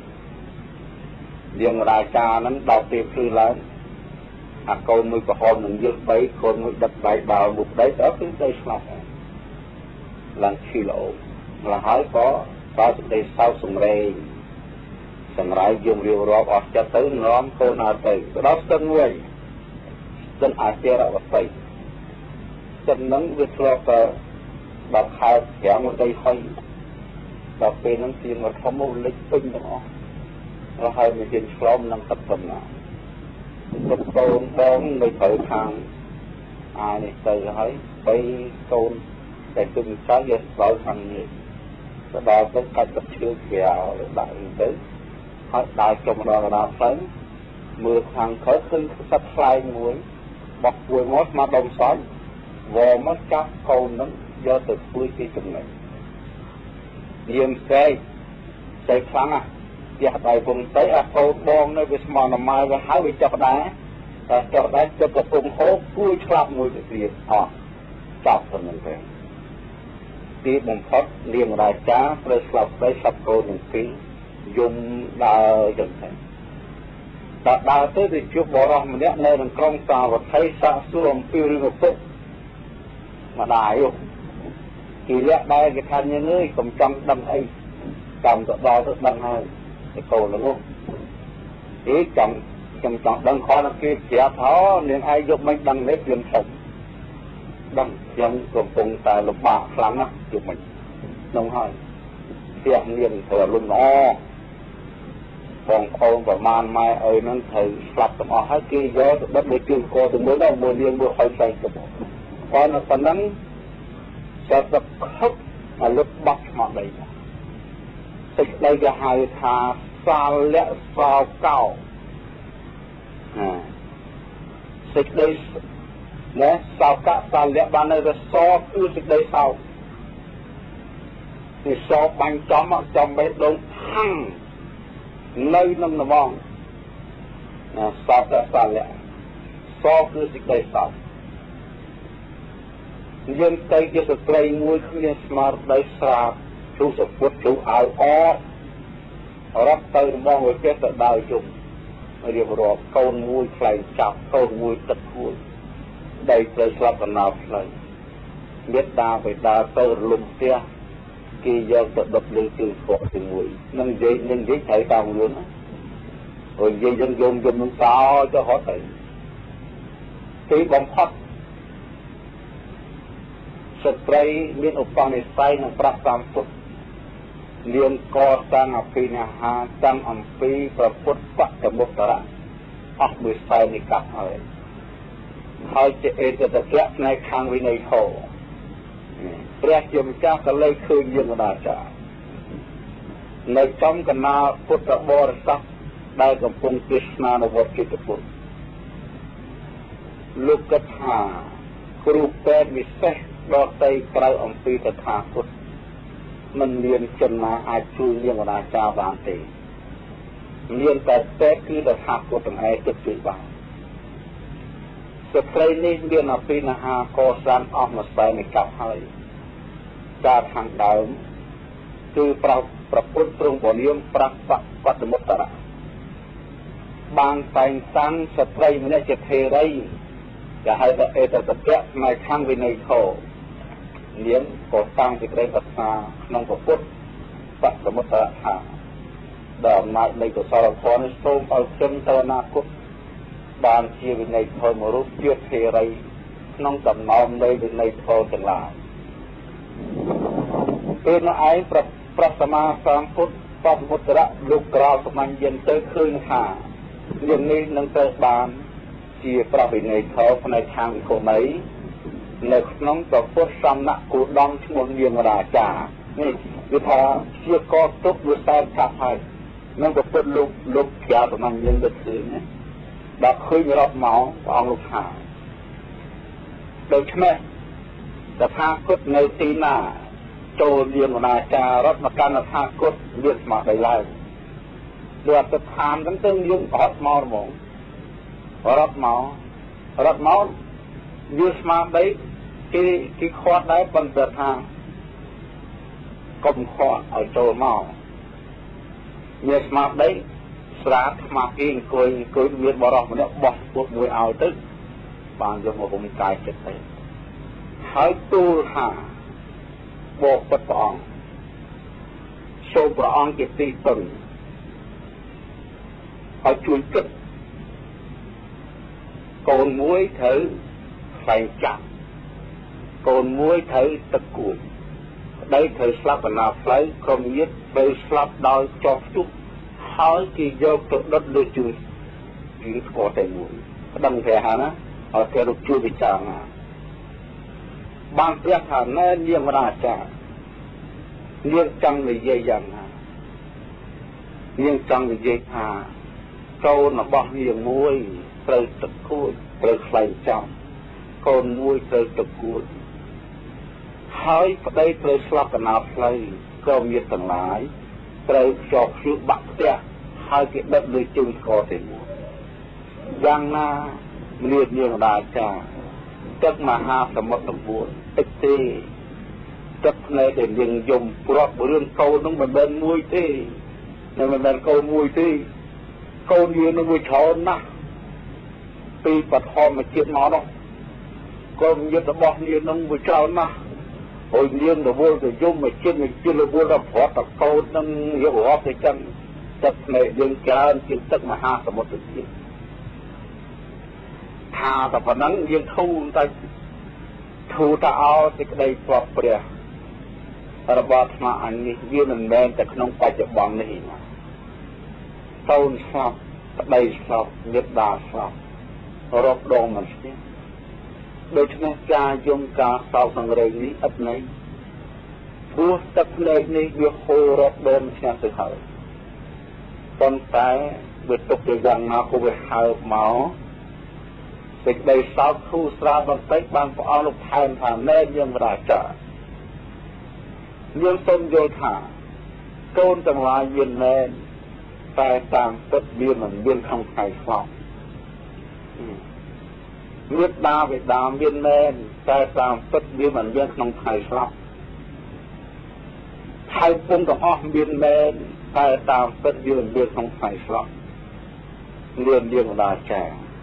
យើងរាចាហ្នឹងដល់ពេលព្រឺឡើងអាកូនមួយក្រហមនឹងយល់3កូនមួយដិតដៃបាល់មួយប្តីទៅគឺទៅស្លាប់ឡើងឈីលោម្ល៉េះហើយក៏ដល់សេចក្តីសោកសម្រេងសម្រាប់យើងរៀបរាប់អស់ចិត្តទៅនាំកូនឲ្យទៅដល់ស្ទឹងមួយស្ទឹងអាចារ្យវតីស្ទឹងហ្នឹងវាធ្លាប់ទៅដល់ខែ5មួយដីហើយដល់ពេលហ្នឹងជាមកធំមកលិចពេញទាំងអស់แล้วให้มีเห็นพร้อมนั่งตัดต้นนะต้นโตนบ้องในเผยทางนี่เตยให้ไปโตนแต่ตึงช้าเยอะเราทางนี้ก็ได้ต้องการตัดเชื้อเกี่ยวได้tớiให้ได้จมรอราtớiมือทางเขาขึ้นสัดไฟมวยบอกมวยมดมาดมซ้อน vò mất chắc câu nó do từ cuối cái chừng này nghiêm xe kháng à giờ tại vùng tới câu bom nó bị mòn nằm mai và hái bị chọc đá cho cái vùng hố cuối chọc mùi cái gì họ chọc phần mình vềที่บ่มเพาะเลี้ยงราชาเพื่อสลับได้สับโกนหนึ่งปียุ่งดาวจังไงแต่ดาวตัวที่ชุบบอรอมันเนี่ยในหนึ่งกล้องตาวัดไทยสะสมปีรึงปุ๊บมาได้อยู่ทีเลี้ยได้กี่ทันยังเงยกำจังดังไอ้กำตัวดาวตัวดังไอ้ไอ้โกนแล้วที่จังดังคอนักเก็บเสียท้อเลี้ยงไอ้ยกไม่ดังเล็กเลี้ยงผมดังยังกลมตรงแต่ลมบากครั้งนะจุดมันน้องให้เสียงเรียนเถอรุ่นอ้อฟองโคประมาณไม่นั้นเถอสลับต่อให้กี่เยอะบัดมือจึงโคถึงมือเรามือเลี้ยงมือคอยใส่กระบอกเพราะนั้นตอนนั้นจะเข้ามาลุกบักมาเลยติดเลยจะหายทาซาและซาเก้าติดเลยเนี่ยสาวกะสาวเลี้ยบ้านในจะซอคือสิ่งใดสาวนี่ซอบังจอมไปโดนทั้งเลยน้ำมองสาวกะสาวเลี้ยซอคือสิ่งใดสาวยังใจจะสตรีมวยคือยังสมาร์ทได้สาบชูสพุทธชูเอาอ้อรับเติมมองไว้แค่แต่ดาวจุ่มเรียบร้อยโกนมวยใครจับโกนมวยตะคุยได้เคยสลับกันนาเลยเม็ดดาไปดาเตอร์ลุมเตี้ยกี่ยอดจะดับเลยคือขวดถึงมวยนั่งยิ่งใช้ตามล้วนโอ้ยยิ่งยมมึงสาวจะหอใจที่บังคับสตรีเรียนอุปนิสัยนักปราบตามพุทธเรียนก่อสร้างอภินิหารตั้งอัมพีประพุทธปัจจมุตตระออกวิสัยนิกัดอะไรเขาจะจะแก้ในทางวินัยโทเรียกยมจ้าก็เลยคืนยมราชาในจอมกันนาพุทธบริษัทได้กับพงศ์กฤษณานวัตกิตพุทธลูกกถาครูแปดวิเศษดอไตไกรอัมพีตถาพุทธมันเรียนจนมาอาจูเรียงราชาบางตีเรียนแต่แปดคือตถาพุทธไอ้จุดจุดบางสตรีนี้เรียนอภินิหารก่อสร้างออกมาใส่ในกับให้การทางเดิมคือประพุทธตรงบนยมพระปัตมุตตระบางแต่งตั้งสตรีมันจะเทไรจะให้แต่ตะเกียบในข้างวินัยโทเลี้ยงก่อสร้างที่ได้ศรัทธาน้องประพุทธปัตมุตตระดอกไม้ในกุศลพรโสมเอาเชื่อมตนาคุบางชีวิตในโทมรุษเยืดเทไรน้องจำนอมในวินัยโทจังหลายเป็นไอ้ประสมาสังพุทธปัตมุตระลูกกราวสมัยเย็นเตยคืนหาเรื่องนี้นังเตยบานชีประวินัยโทในทางวิโคไหนในน้องประพุทธสำนักกูดองชมเรียงราชานี่วิธาเชี่ยกอตุกดูแสนขับให้น้องประพุทธลูกยาวสมัยเย็นเตยคืนเนี่ยดับคืนรอบเมาเอาลูกหาโดยเฉพาะแต่ทางกุศในตีนาโจเรียงนาจารถมาการทางกุศเรียกมาได้ไล่เดือดจะทานตั้งแต่ยุ่งอดเมาหมองรถเมายืดมาได้ที่คอดได้บนเดือดทางกลมคอเอาโจเมายืดมาได้สระมาเองกุยเวียนบารอกมันเนี่ยบอกพวกมวยเอาตึ๊บางจะมาผมกายเจ็บไปหายตูหาบอกประตองโชว์ประองเก็บตีตึงเอาช่วยตึ๊บโกนมวยเถอใส่จับโกนมวยเถอตะกุยได้เถอสลับนาไฟคมยึดไปสลับดอยจอกจุกเขาที่ยกตัวดัดดูจุดยิงขอแต่มวยดังแค่ฮะนะเอาแค่ลูกจุดวิจารณ์บางเรื่องฐานนั้นเลี้ยงราชาเลี้ยงจังเลยเยี่ยงนะเลี้ยงจังเลยเยี่ยงโจนบอกเลี้ยงมวยเปิดตะคุยเปิดไฟจังកូនមួយត្រូវទៅគួតហើយប្តីត្រូវស្លាប់កណាផ្លូវក៏មានទាំងឡាយត្រូវខ្ជាប់ខ្ជួបបាក់ផ្ទះហើយគេដឹកលើជើងស្គរទៅមួយយ៉ាងណាមាននាងរាចាទឹកមហាសមុទ្រទាំង4ទឹកទេទឹកភ្នែកដែលនាងយំព្រាត់រឿងកូននឹងមិនមែនមួយទេមិនមែនកូនមួយទេកូននាងនឹងមួយច្រើនណាស់ពីបឋមជាតិមកនោះកូនយុទ្ធរបស់នាងនឹងមួយច្រើនណាស់ហើយនាងរវល់ទៅយំមកជាតិរវល់ដល់ព្រាត់តកូននឹងយករាប់ទៅចឹងទឹកភ្នែកយើងច្រើនជាងទឹកមហាសមុទ្រទៅទៀតថាតែប៉ុណ្ណឹងយើងធូរតែអោសេចក្តីស្វាប់ព្រះរបស់អាត្មាអញនេះវាមិនមែនតែក្នុងបច្ចុប្បន្ននេះណាកូនស្លាប់ប្តីស្លាប់ញាតិដាស្លាប់រាប់ដងមិនស្ទះដូច្នេះការយំការសោកសង្រេងនេះឥតន័យព្រោះទឹកភ្នែកនេះវាហូររាប់ដងឆ្ងាយទៅហើយប៉ុន្តែវាទុកទៅយ៉ាងណាក៏វាហើបមកសេចក្តីសោកធូរស្រាលបន្តិចបានព្រះអង្គលោកថែមថាណែយើងរាចាយើងសូមយល់ថាកូនទាំងឡាយមានមែនតែតាមពិតវាមិនមានក្នុងថ្ងៃស្លាប់មេត្តាបិតាមានមែនតែតាមពិតវាមិនមានក្នុងថ្ងៃស្លាប់ហើយពុំទាំងអស់មានមែនតែតាមពិតវាមិនមានក្នុងថ្ងៃស្លាប់មានរាចា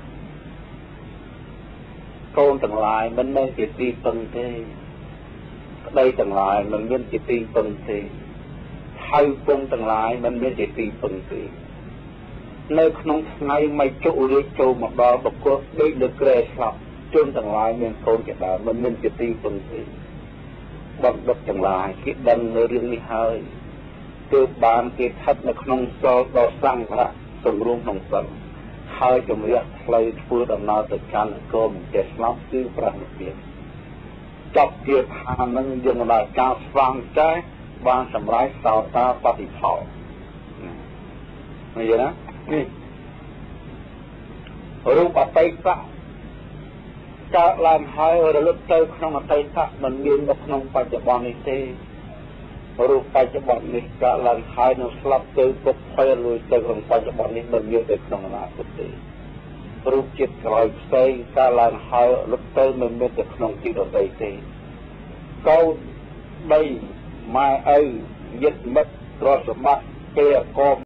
កូនទាំងឡាយមិនមែនជាទីពឹងទេប្តីទាំងឡាយមិនមានជាទីពឹងទេហើយពងទាំងឡាយមិនមានជាទីពឹងទេនៅក្នុងថ្ងៃមិនជុរួចចូលមកដល់បកុសដូចលើក្រែស្លាប់ជន់ទាំងឡាយមានកូនជាដើមមិនមានជាទីពឹងទេបណ្ឌិតទាំងឡាយគេដឹងនៅរឿងនេះហើយទើបបានគេស្ថិតនៅក្នុងសល់ដល់សង្ឃៈសង្រួមក្នុងសិលហើយជំរះផ្លូវធ្វើដំណើរទៅកាន់នគរមិនចេះស្លាប់គឺព្រះនិព្វានចប់ជាថានឹងយើងដល់ការស្វែងចេះបានសម្រេចសោតាបតិផលនេះណានេះរូបអតីតកើតឡើងហើយរលឹកទៅក្នុងអតីតមិនមាននៅក្នុងបច្ចុប្បន្ននេះទេរូបបច្ចុប្បន្ននេះកើតឡើងហើយនឹងស្លាប់ទៅពុកភ័យលួចទៅក្នុងបច្ចុប្បន្ននេះមិនមានទៅក្នុងអនាគតទេរូបជាតិក្រោយផ្សេងកើតឡើងហើយរលឹកទៅមិនមានទៅក្នុងទីដទៃទេកូនបីម៉ែឪញាតិមិត្តទ្រព្យសម្បត្តិពេលក